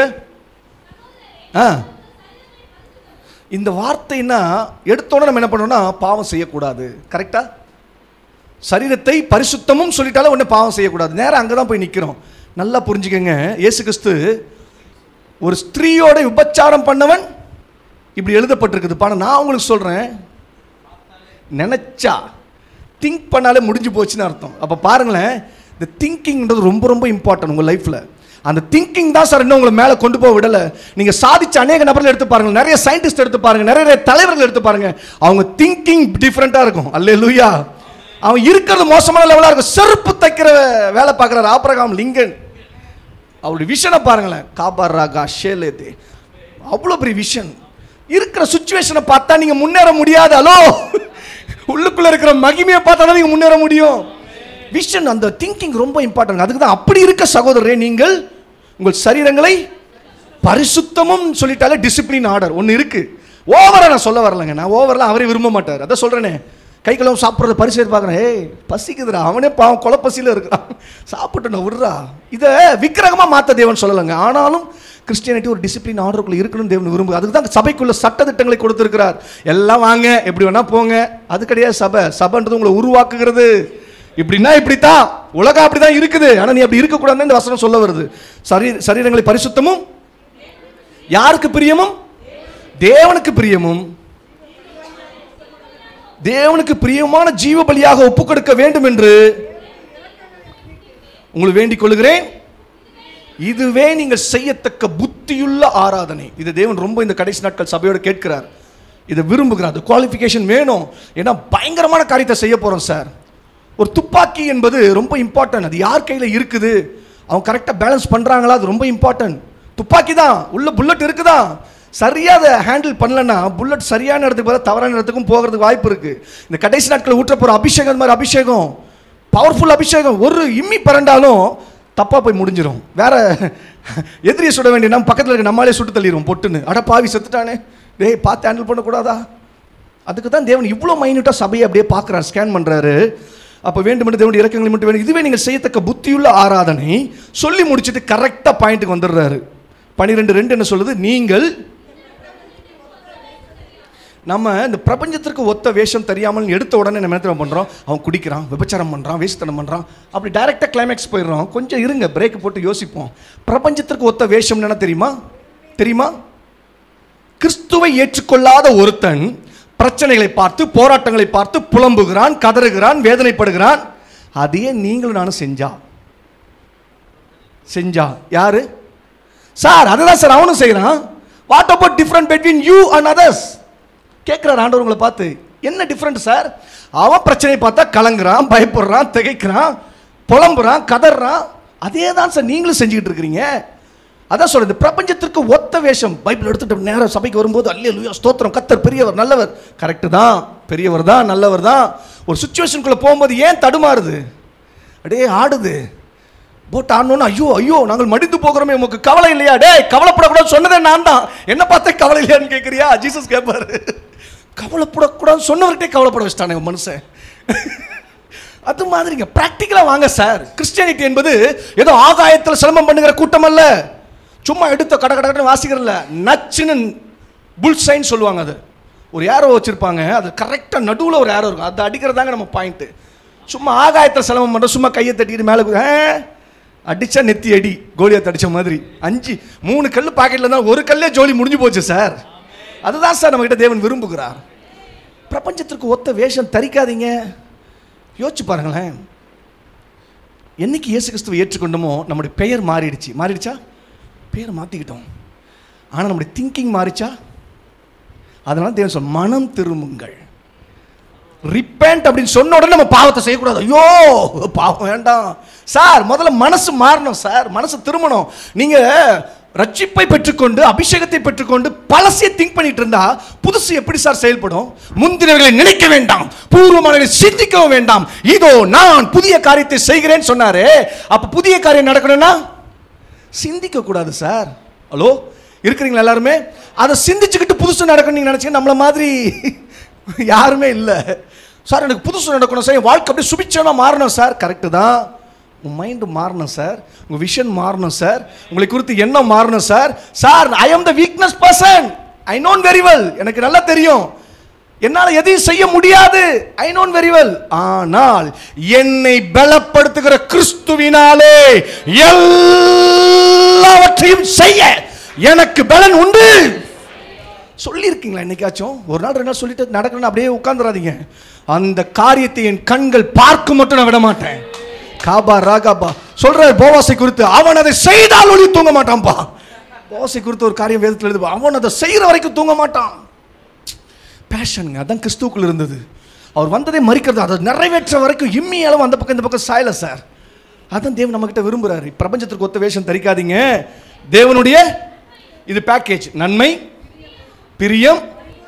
இந்த வார்த்தைன்னா எடுத்தோட நம்ம என்ன பண்ணோம்னா பாவம் செய்யக்கூடாது. கரெக்டா? சரீரத்தை பரிசுத்தமும் சொல்லிட்டாலும் ஒன்று பாவம் செய்யக்கூடாது. நேரம் அங்கே தான் போய் நிற்கிறோம். நல்லா புரிஞ்சுக்கங்க. இயேசு கிறிஸ்து ஒரு ஸ்திரீயோட விபச்சாரம் பண்ணவன் இப்படி எழுதப்பட்டிருக்குது. ஆனால் நான் உங்களுக்கு சொல்கிறேன், நினச்சா திங்க் பண்ணாலே முடிஞ்சு போச்சுன்னு அர்த்தம். அப்போ பாருங்களேன், இந்த திங்கிங்ன்றது ரொம்ப ரொம்ப இம்பார்ட்டன்ட் உங்கள் லைஃப்பில். அந்த திங்கிங் தான் சார் இன்னும் உங்களை மேலே கொண்டு போக விடலை. நீங்கள் சாதிச்ச அநேக நபர்கள் எடுத்து பாருங்க, நிறைய சயின்டிஸ்ட் எடுத்து பாருங்க, நிறைய தலைவர்கள் எடுத்து பாருங்க, அவங்க திங்கிங் டிஃப்ரெண்ட்டாக இருக்கும். அல்லேலூயா. அவன் இருக்கிறது மோசமான லெவலாக இருக்கும். செருப்பு தைக்கிற வேலை பார்க்குறாரு ஆபிரகாம் லிங்கன். அவருடைய விஷனை பாருங்களேன், காபாராகா ஷேலேதே, அவ்வளோ பெரிய விஷன். இருக்கிற சுச்சுவேஷனை பார்த்தா நீங்கள் முன்னேற முடியாது. ஹலோ, உள்ளுக்குள்ள இருக்கிற மகிமையை பார்த்தா தான் நீங்கள் முன்னேற முடியும். விஷன், அந்த திங்கிங் ரொம்ப இம்பார்ட்டன்ட். அதுக்கு தான் அப்படி இருக்க சகோதரரே, நீங்கள் உங்கள் சரீரங்களை பரிசுத்தமும் சொல்லிட்டாலே டிசிப்ளின் ஆர்டர் ஒன்று இருக்கு. ஓவரா நான் சொல்ல வரலங்க, நான் ஓவரெலாம் அவரே விரும்ப மாட்டார். அதான் சொல்கிறேனே, கை கழுவும் சாப்பிட்றது பரிசு பார்க்குறேன். ஏய் பசிக்குதுடா, அவனே பாவம் கொலை பசியில் இருக்கிறான், சாப்பிட்டு நான் விடுறா. இதை விக்கிரகமாக மாற்ற தேவன் சொல்லலைங்க. ஆனாலும் கிறிஸ்டியானிட்டி ஒரு டிசிப்ளின் ஆர்டருக்குள்ள இருக்கணும்னு தேவன் விரும்புது. அதுக்கு தான் சபைக்குள்ள சட்ட திட்டங்களை கொடுத்துருக்கிறார். எல்லாம் வாங்க, எப்படி வேணா போங்க, அது கிடையாது சபை. சபைன்றது உங்களை உருவாக்குகிறது. இப்படின்னா இப்படித்தான், உலகம் அப்படிதான் இருக்குது, ஆனால் நீ அப்படி இருக்கக்கூடாதுன்னு இந்த வசனம் சொல்ல வருது. சரீரங்களை பரிசுத்தமும் யாருக்கு பிரியமும், தேவனுக்கு பிரியமும், தேவனுக்கு பிரியமான ஜீவ பலியாக ஒப்புக் கொடுக்க வேண்டும் என்று உங்களுக்கு வேண்டிக் கொள்கிறேன். இதுவே நீங்கள் செய்யத்தக்க புத்தியுள்ள ஆராதனை. இது தேவன் ரொம்ப இந்த கடைசி நாட்கள் சபையோடு கேட்கிறார், இதை விரும்புகிறார். குவாலிஃபிகேஷன் வேணும், ஏன்னா பயங்கரமான காரியத்தை செய்ய போறோம் சார். ஒரு துப்பாக்கி என்பது ரொம்ப இம்பார்ட்டன்ட். அது யார் கையில் இருக்குது, அவங்க கரெக்டாக பேலன்ஸ் பண்ணுறாங்களா, அது ரொம்ப இம்பார்ட்டன்ட். துப்பாக்கி தான், உள்ள புல்லட் இருக்குதா, சரியாக அதை ஹேண்டில் பண்ணலன்னா புல்லட் சரியான இடத்துக்கு பார்த்தா தவறான இடத்துக்கும் போகிறதுக்கு வாய்ப்பு இருக்குது. இந்த கடைசி நாட்களில் ஊற்ற போகிற அபிஷேகம் மாதிரி அபிஷேகம், பவர்ஃபுல் அபிஷேகம், ஒரு இம்மி பரண்டாலும் தப்பாக போய் முடிஞ்சிடும். வேற எதிரியை சுட வேண்டிய நம்ம பக்கத்தில் இருக்க நம்மளே சுட்டு தள்ளிடுவோம் பொட்டுன்னு. அட பாவி செத்துட்டானே, டேய் பார்த்து ஹேண்டில் பண்ணக்கூடாதா? அதுக்கு தான் தேவன் இவ்வளோ மைன்யூட்டாக சபையை அப்படியே பார்க்குறாரு, ஸ்கேன் பண்ணுறாரு. அப்போ வேண்டும் தேவனுடைய இறக்கங்களை மட்டும் வேண்டும். இதுவே நீங்கள் செய்யத்தக்க புத்தியுள்ள ஆராதனை சொல்லி முடிச்சுட்டு கரெக்டாக பாயிண்ட்டுக்கு வந்துடுறாரு. 12:2 என்ன சொல்லுது? நீங்கள் நம்ம இந்த பிரபஞ்சத்திற்கு ஒத்த வேஷம் தெரியாமல் எடுத்த உடனே நம்ம என்ன பண்ணுறோம், அவன் குடிக்கிறான், விபச்சாரம் பண்ணுறான், வேஸ்தனம் பண்ணுறான், அப்படி டைரெக்டாக கிளைமேக்ஸ் போயிடுறோம். கொஞ்சம் இருங்க, பிரேக் போட்டு யோசிப்போம். பிரபஞ்சத்திற்கு ஒத்த வேஷம் என்ன தெரியுமா? கிறிஸ்துவை ஏற்றுக்கொள்ளாத ஒருத்தன் பிரச்சனைகளை பார்த்து, போராட்டங்களை பார்த்து புலம்புகிறான், கதறுகிறான், வேதனைப்படுகிறான். அதையே நீங்களும் நானும் செஞ்சா யாரு சார்? அதுதான் சார் அவனும் செய்யறான். What about different between you and others? கேட்கிறார் ஆண்டவர் உங்களை பார்த்து. என்ன டிஃபரண்ட் சார்? அவன் பிரச்சனையை பார்த்தா கலங்குறான், பயப்படுறான், திகைக்கிறான். புலம்புறான், கதறான். அதே தான் சார் நீங்களும் செஞ்சுக்கிட்டு இருக்கிறீங்க. அதான் சொல்றது, பிரபஞ்சத்திற்கு ஒத்த வேஷம். பைபிள் எடுத்துட்டு நேரம் சபைக்கு வரும்போது அல்லேலூயா ஸ்தோத்திரம், கர்த்தர் பெரியவர் நல்லவர். கரெக்டு தான், பெரியவர் தான், நல்லவர் தான். ஒரு சுச்சுவேஷனுக்குள்ள போகும்போது ஏன் தடுமாறுது, அப்படியே ஆடுது. போட் ஆடணும்னு ஐயோ ஐயோ நாங்கள் மடிந்து போகிறோமே, உமக்கு கவலை இல்லையா? டே கவலைப்படக்கூடாது சொன்னதே நான் தான், என்ன பார்த்தே கவலை இல்லையான்னு கேட்குறியா? ஜீசஸ் கேட்பாரு. கவலைப்படக்கூடாது சொன்னவர்கிட்டே கவலைப்பட வச்சுட்டானே மனுஷன். அது மாதிரிங்க பிராக்டிக்கலாக வாங்க சார். கிறிஸ்டியானிட்டி என்பது ஏதோ ஆகாயத்தில் சிரமம் பண்ணுகிற கூட்டம் அல்ல. சும்மா எடுத்த கட கடன்னு வாசிக்கிறல்ல, நச்சுன்னு புல்சைன்னு சொல்லுவாங்க. அது ஒரு ஏரோ வச்சுருப்பாங்க, அது கரெக்டாக நடுவில் ஒரு ஏரோ இருக்கும், அது அடிக்கிறதாங்க நம்ம பாயிண்ட்டு. சும்மா ஆகாயத்தில் சிரமம் பண்ணுற, சும்மா கையை தட்டிக்கிட்டு மேலே அடித்தா நெத்தி அடி, கோலியாத் அடித்த மாதிரி 3 கல் பாக்கெட்டில் இருந்தால் ஒரு கல்லே ஜோலி முடிஞ்சு போச்சு சார். அதுதான் சார் நம்மகிட்ட தேவன் விரும்புகிறார். பிரபஞ்சத்திற்கு ஒத்த வேஷம் தரிக்காதீங்க. யோசிச்சு பாருங்களேன், என்னைக்கு இயேசு கிறிஸ்துவை ஏற்றுக்கொண்டோமோ நம்முடைய பெயர் மாறிடுச்சா? பெயர் மாற்றிக்கிட்டோம். ஆனால் நம்முடைய திங்கிங் மாறிச்சா? அதனால தேவன் சொல் மனம் திரும்புங்கள், ரிப்பெண்ட் அப்படின்னு சொன்ன உடனே நம்ம பாவத்தை செய்யக்கூடாது. ஐயோ பாவம் வேண்டாம் சார். முதல்ல மனசு மாறணும் சார், மனசு திரும்பணும். நீங்க ரட்சிப்பை பெற்றுக்கொண்டு அபிஷேகத்தை பெற்றுக்கொண்டு பழசையை திங்க் பண்ணிட்டு இருந்தா புதுசு எப்படி சார் செயல்படும்? முந்தினவர்களை நினைக்க வேண்டாம், பூர்வமானவர்களை சிந்திக்கவும் வேண்டாம், இதோ நான் புதிய காரியத்தை செய்கிறேன்னு சொன்னாரு. அப்ப புதிய காரியம் நடக்கணும்னா சிந்திக்க கூடாது சார். ஹலோ இருக்கிறீங்களா எல்லாருமே? அதை சிந்திச்சுக்கிட்டு புதுசு நடக்கணும் நீங்க நினைச்சீங்க நம்மள மாதிரி யாருமே இல்லை சார். எனக்கு புதுசு நடக்கணும் சார், வாழ்க்கை அப்படியே சுபிச்சனா மாறணும் சார். கரெக்டு தான், உங்கள் மைண்டு மாறணும் சார், உங்கள் விஷன் மாறணும் சார், உங்களை குறித்து எண்ணம் மாறணும் sir. Sir I am the weakness person, I known very well, எனக்கு நல்லா தெரியும் என்னால் எதையும் செய்ய முடியாது, ஐ நோன் வெரி வெல். ஆனால் என்னை பலப்படுத்துகிற கிறிஸ்துவினாலே எல்லாவற்றையும் செய்ய எனக்கு பலன் உண்டு. சொல்லியிருக்கீங்களா என்னைக்காச்சும்? ஒரு நாள் 2 நாள் சொல்லிட்டு நடக்கணும்னு அப்படியே உட்கார்ந்துடாதீங்க. அந்த காரியத்தை என் கண்கள் பார்க்க மட்டும் நான் விட மாட்டேன். காபா ராகாபா சொல்றாரு போவாசை குறித்து, அவன் அதை செய்தால் ஒளி தூங்க மாட்டான்பா. போவாசை குறித்து ஒரு காரியம் வேதத்தில் எழுது, அவன் அதை செய்கிற வரைக்கும் தூங்க மாட்டான். பேஷனுங்க, அதான் கிறிஸ்துவுக்குள் இருந்தது. அவர் வந்ததே மறிக்கிறது, அதை நிறைவேற்ற வரைக்கும் இம்மி அளவு அந்த பக்கம் இந்த பக்கம் சாயல சார். அதான் தேவன் நம்ம கிட்ட விரும்புறாரு. பிரபஞ்சத்திற்கு ஒத்த வேஷம் தரிக்காதீங்க. தேவனுடைய இது பேக்கேஜ், நன்மை பிரியம்,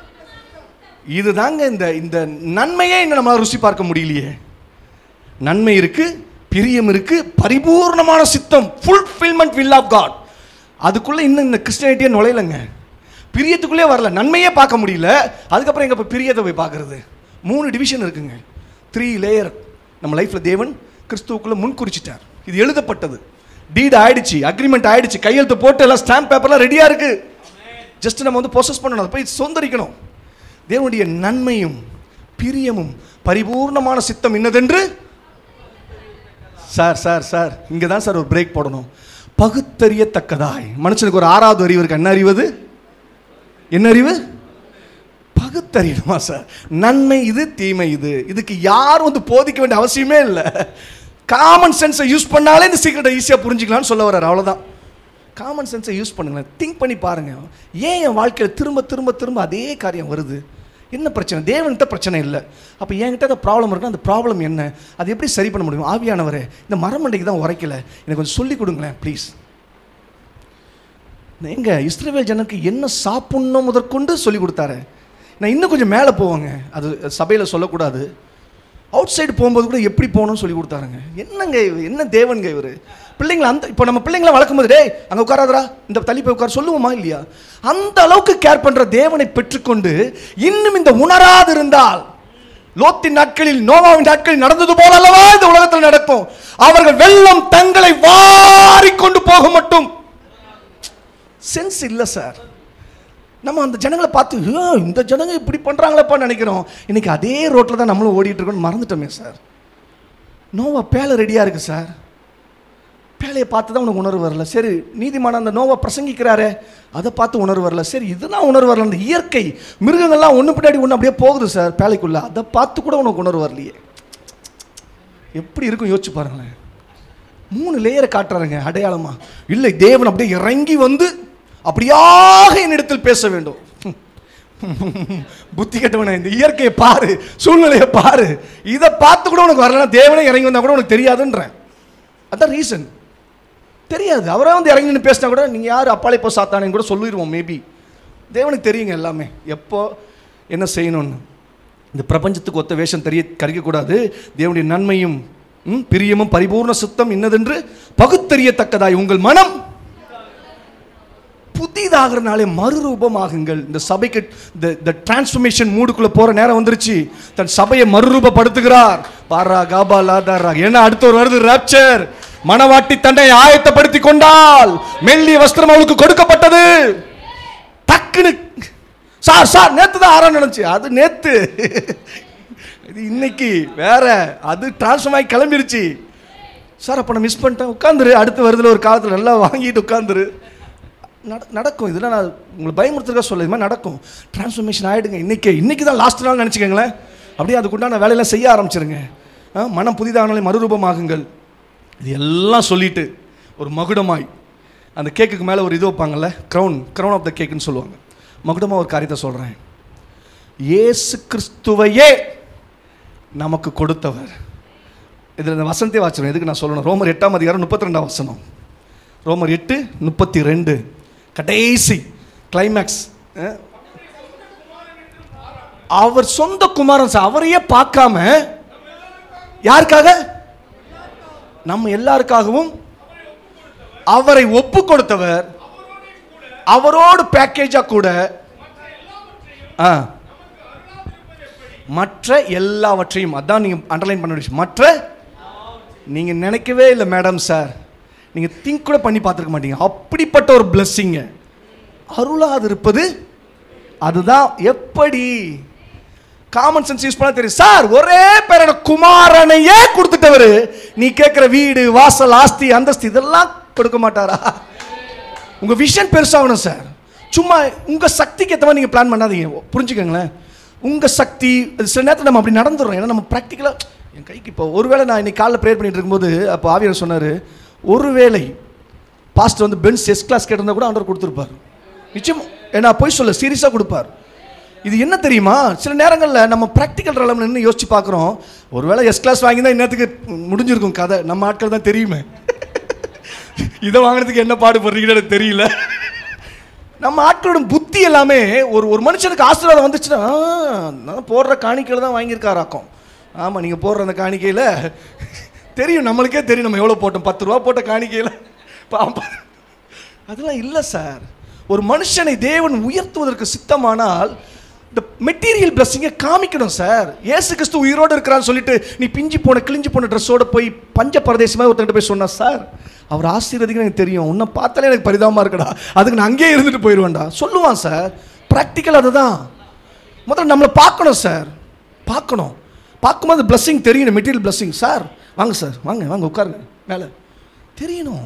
இதுதாங்க. இந்த நன்மையே இன்னும் நம்மளால ருசி பார்க்க முடியலையே. நன்மை இருக்கு, பிரியம் இருக்கு, பரிபூர்ணமான சித்தம், ஃபுல்ஃபில்மெண்ட் வில் ஆஃப் காட். அதுக்குள்ள இன்னும் இந்த கிறிஸ்டியானிட்டியே நுழையலைங்க. பிரியத்துக்குள்ளே வரல, நன்மையே பார்க்க முடியல. அதுக்கப்புறம் எங்க போய் பிரியத்தை போய் பார்க்கறது? 3 டிவிஷன் இருக்குங்க, 3 லேயர். நம்ம லைஃப்ல தேவன் கிறிஸ்துவுக்குள்ள முன்குறிச்சிட்டார். இது எழுதப்பட்டது, டீட் ஆயிடுச்சு, அக்ரிமெண்ட் ஆயிடுச்சு, கையெழுத்து போட்டு எல்லாம் ஸ்டாம்ப் பேப்பர்லாம் ரெடியா இருக்கு. ஜஸ்ட் நம்ம வந்து பொசஸ் பண்ணணும், அதை போய் சொந்தரிக்கணும். தேவனுடைய நன்மையும் பிரியமும் பரிபூர்ணமான சித்தம் இன்னதென்று சார் சார் சார் இங்கே தான் சார் ஒரு பிரேக் போடணும். பகுத்தறியத்தக்கதாய். மனுஷனுக்கு ஒரு 6வது அறிவு இருக்கு. என்ன அறிவு? என்ன அறிவு? பகுத்தறியணுமா சார்? நன்மை இது, தீமை இது. இதுக்கு யாரும் வந்து போதிக்க வேண்டிய அவசியமே இல்லை. காமன் சென்ஸை யூஸ் பண்ணாலே இந்த சீக்கிரட்டை ஈஸியாக புரிஞ்சுக்கலாம்னு சொல்ல வர்றாரு. அவ்வளோதான். காமன் சென்ஸை யூஸ் பண்ணுங்களேன், திங்க் பண்ணி பாருங்க. ஏன் என் வாழ்க்கையில் திரும்ப திரும்ப திரும்ப அதே காரியம் வருது? என்ன பிரச்சனை? தேவன்கிட்ட பிரச்சனை இல்லை, அப்போ என்கிட்ட அந்த ப்ராப்ளம் இருக்குன்னா அந்த ப்ராப்ளம் என்ன? அது எப்படி சரி பண்ண முடியும்? ஆவியானவரே, இந்த மரமண்டைக்கு தான் உரைக்கல, எனக்கு கொஞ்சம் சொல்லிக் கொடுங்களேன் ப்ளீஸ். எங்க இஸ்ரவேல் ஜனக்கு என்ன சாப்பிடணும் முதற்கொண்டு சொல்லி கொடுத்தாரு. நான் இன்னும் கொஞ்சம் மேலே போவாங்க, அது சபையில் சொல்லக்கூடாது. அவுட் சைடு போகும்போது கூட எப்படி போகணும்னு சொல்லி கொடுத்தாருங்க. என்னங்க என்ன தேவனுங்க இவர்? பிள்ளைங்களை அந்த இப்போ நம்ம பிள்ளைங்களை வளர்க்கும் போது, டே அங்கே உட்காராதரா, இந்த தள்ளி போய் உட்கார சொல்லுவோமா இல்லையா? அந்த அளவுக்கு கேர் பண்ணுற தேவனை பெற்றுக்கொண்டு இன்னும் இந்த உணராது இருந்தால், லோத்தின் நாட்களில் நோவாவின் நாட்களில் நடந்தது போல அல்லவா இந்த உலகத்தில் நடக்கும். அவர்கள் வெள்ளம் தங்களை வாரிக்கொண்டு போக மட்டும் சென்ஸ் இல்லை சார். நம்ம அந்த ஜனங்களை பார்த்து இந்த ஜனங்க இப்படி பண்ணுறாங்களப்பான்னு நினைக்கிறோம். இன்னைக்கு அதே ரோட்டில் தான் நம்மளும் ஓடிட்டு இருக்கோம்னு மறந்துட்டோமே சார். நோவா பேலை ரெடியாக இருக்குது சார், பேலையை பார்த்து தான் உனக்கு உணர்வு வரல. சரி, நீதிமான அந்த நோவா பிரசங்கிக்கிறாரே, அதை பார்த்து உணர்வு வரல. சரி, இதுதான் உணர்வு வரல. அந்த இயற்கை மிருகங்கள்லாம் ஒன்று பின்னாடி ஒன்று அப்படியே போகுது சார் பேலைக்குள்ளே, அதை பார்த்து கூட உனக்கு உணர்வு வரலையே. எப்படி இருக்கும் யோசிச்சு பாருங்களேன். 3 லேயரை காட்டுறாருங்க அடையாளமா. இல்லை, தேவன் அப்படியே இறங்கி வந்து அப்படியாக என்னிடத்தில் பேச வேண்டும். புத்தி கட்டவன, இந்த இயற்கையை பாரு, சூழ்நிலையை பாரு, இதை பார்த்து கூட உனக்கு வரலன்னா தேவனே இறங்கி வந்தா கூட உனக்கு தெரியாதுன்றேன். அதான் ரீசன். தெரியாது. அவரே வந்து இறங்கி நின்று பேசினா கூட நீங்கள் யார் அப்பாலே போ சாத்தானேன்னு கூட சொல்லிடுவோம். மேபி தேவனுக்கு தெரியுங்க எல்லாமே, எப்போ என்ன செய்யணும்னு. இந்த பிரபஞ்சத்துக்கு ஒத்த வேஷம் கறிக்கக்கூடாது. தேவனுடைய நன்மையும் பிரியமும் பரிபூர்ண சுத்தம் இன்னதென்று பகுத்தறியத்தக்கதாய் உங்கள் மனம் புதிதாகிறனாலே மறுரூபமாகுங்கள். இந்த சபைக்கு இந்த டிரான்ஸ்ஃபர்மேஷன் மூடுக்குள்ள போற நேரம் வந்துருச்சு. தன் சபையை மறுரூபப்படுத்துகிறார். பாரா காபா லாதாரா. ஏன்னா அடுத்த ஒரு வருது ராப்சர். மணவாட்டி தன்னை ஆயத்தப்படுத்தி கொண்டால் மெல்லிய வஸ்திரம் அவளுக்கு கொடுக்கப்பட்டது. டக்குனு சார் நேத்து தான் ஆரம்பம் நினைச்சு, அது நேத்து, இது இன்னைக்கு வேற, அது டிரான்ஸ்ஃபர் ஆகி கிளம்பிருச்சு. சார் அப்போ நான் மிஸ் பண்ணிட்டேன், உட்காந்துரு, அடுத்து வருதுல ஒரு காலத்தில் நல்லா வாங்கிட்டு உட்காந்துரு. நடக்கும். இதெல்லாம் நான் உங்களை பயமுறுத்துறதுக்காக சொல்ல, இது மாதிரி நடக்கும். டிரான்ஸ்ஃபர்மேஷன் ஆகிடுங்க. இன்னைக்கு தான் லாஸ்ட் நாள் நினச்சிக்கோங்களேன். அப்படியே அதுக்குண்டான வேலையெல்லாம் செய்ய ஆரம்பிச்சிருங்க. மனம் புதிதானாலே மறுரூபமாகுங்கள். இது எல்லாம் சொல்லிட்டு ஒரு மகுடமாய் அந்த கேக்குக்கு மேலே ஒரு இது வைப்பாங்கல்ல, க்ரௌன் ஆஃப் த கேக்குன்னு சொல்லுவாங்க. மகுடமாக ஒரு காரியத்தை சொல்கிறேன். இயேசு கிறிஸ்துவையே நமக்கு கொடுத்தவர். இதில் இந்த வசனத்தை வாசிக்கிறேன். எதுக்கு நான் சொல்லணும்? ரோமர் 8:32 ரோமர் 8:32 கடைசி கிளைமேக்ஸ். அவர் சொந்த குமாரன் சார், அவரையே பார்க்காம யாருக்காக? நம்ம எல்லாருக்காகவும் அவரை ஒப்பு கொடுத்தவர். அவரோடு பேக்கேஜா கூட மற்ற எல்லாவற்றையும், அதான் நீங்க அண்டர்லைன் பண்ண விஷயம், மற்ற நீங்க நினைக்கவே இல்லை மேடம் சார், நீங்க திங்க் கூட பண்ணி பார்த்துருக்க மாட்டீங்க. அப்படிப்பட்ட ஒரு பிளஸ்ஸிங்க அருளாது இருப்பது அதுதான். எப்படி காமன் சென்ஸ் யூஸ் பண்ணா தெரியும் சார். ஒரே பேரோட குமாரனையே கொடுத்துட்டவர். நீ கேட்கிற வீடு வாசல் ஆஸ்தி அந்தஸ்து இதெல்லாம் கொடுக்க மாட்டாரா? உங்க விஷன் பெருசாகணும் சார். சும்மா உங்க சக்திக்கு ஏற்ற மாதிரி நீங்க பிளான் பண்ணாதீங்க. புரிஞ்சுக்கங்களேன், உங்க சக்தி சில நேரத்தில் நம்ம அப்படி நடந்துடுறோம். ஏன்னா நம்ம ப்ராக்டிக்கலா என் கைக்கு இப்போ ஒருவேளை நான் இன்னைக்கு காலைல ப்ரேயர் பண்ணிட்டு இருக்கும்போது அப்போ ஆவியார் சொன்னார், ஒருவேளை பாஸ்டர் வந்து பென்ஸ் எஸ் கிளாஸ் கேட்டிருந்தா கூட ஆண்டவர் கொடுத்துருப்பார். நிச்சயம், ஏன்னா போய் சொல்ல சீரியஸாக கொடுப்பார். இது என்ன தெரியுமா, சில நேரங்களில் நம்ம ப்ராக்டிக்கல் ரலம் நின்று யோசிச்சு பார்க்குறோம். ஒருவேளை எஸ் கிளாஸ் வாங்கிதான் இன்னத்துக்கு முடிஞ்சிருக்கும் கதை. நம்ம ஆட்கள் தான் தெரியுமே, இதை வாங்கினதுக்கு என்ன பாடுபடுறீங்கன்னு எனக்கு தெரியல. நம்ம ஆட்களோட புத்தி எல்லாமே ஒரு மனுஷனுக்கு ஆசீர்வாதம் வந்துச்சுன்னா போடுற காணிக்கையில் தான் வாங்கியிருக்காராக்கும். ஆமாம், நீங்கள் போடுற அந்த காணிக்கையில் தெரியும், நம்மளுக்கே தெரியும் நம்ம எவ்வளோ போட்டோம். 10 ரூபா போட்ட காணிக்கையில் அதெல்லாம் இல்லை சார். ஒரு மனுஷனை தேவன் உயர்த்துவதற்கு சித்தமானால் இந்த மெட்டீரியல் பிளஸிங்கை காமிக்கணும் சார். ஏசு கிறிஸ்து உயிரோடு இருக்கிறான்னு சொல்லிட்டு நீ பிஞ்சு போன கிழிஞ்சு போன ட்ரெஸ்ஸோடு போய் பஞ்ச பரதேசமாக ஒருத்தர்கிட்ட போய் சொன்னா, சார் அவர் ஆசீர்வதிக்கு எனக்கு தெரியும், உன்னை பார்த்தாலே எனக்கு பரிதாபமாக இருக்கடா, அதுக்கு நான் அங்கேயே இருந்துட்டு போயிடுவேன்டா சொல்லுவான் சார். ப்ராக்டிக்கல் அதுதான். முதல்ல நம்மளை பார்க்கணும் சார். பார்க்கும்போது பிளஸ்ஸிங் தெரியணும், மெட்டீரியல் பிளஸ்ஸிங். சார் வாங்க சார், வாங்க உட்காருங்க மேலே தெரியணும்.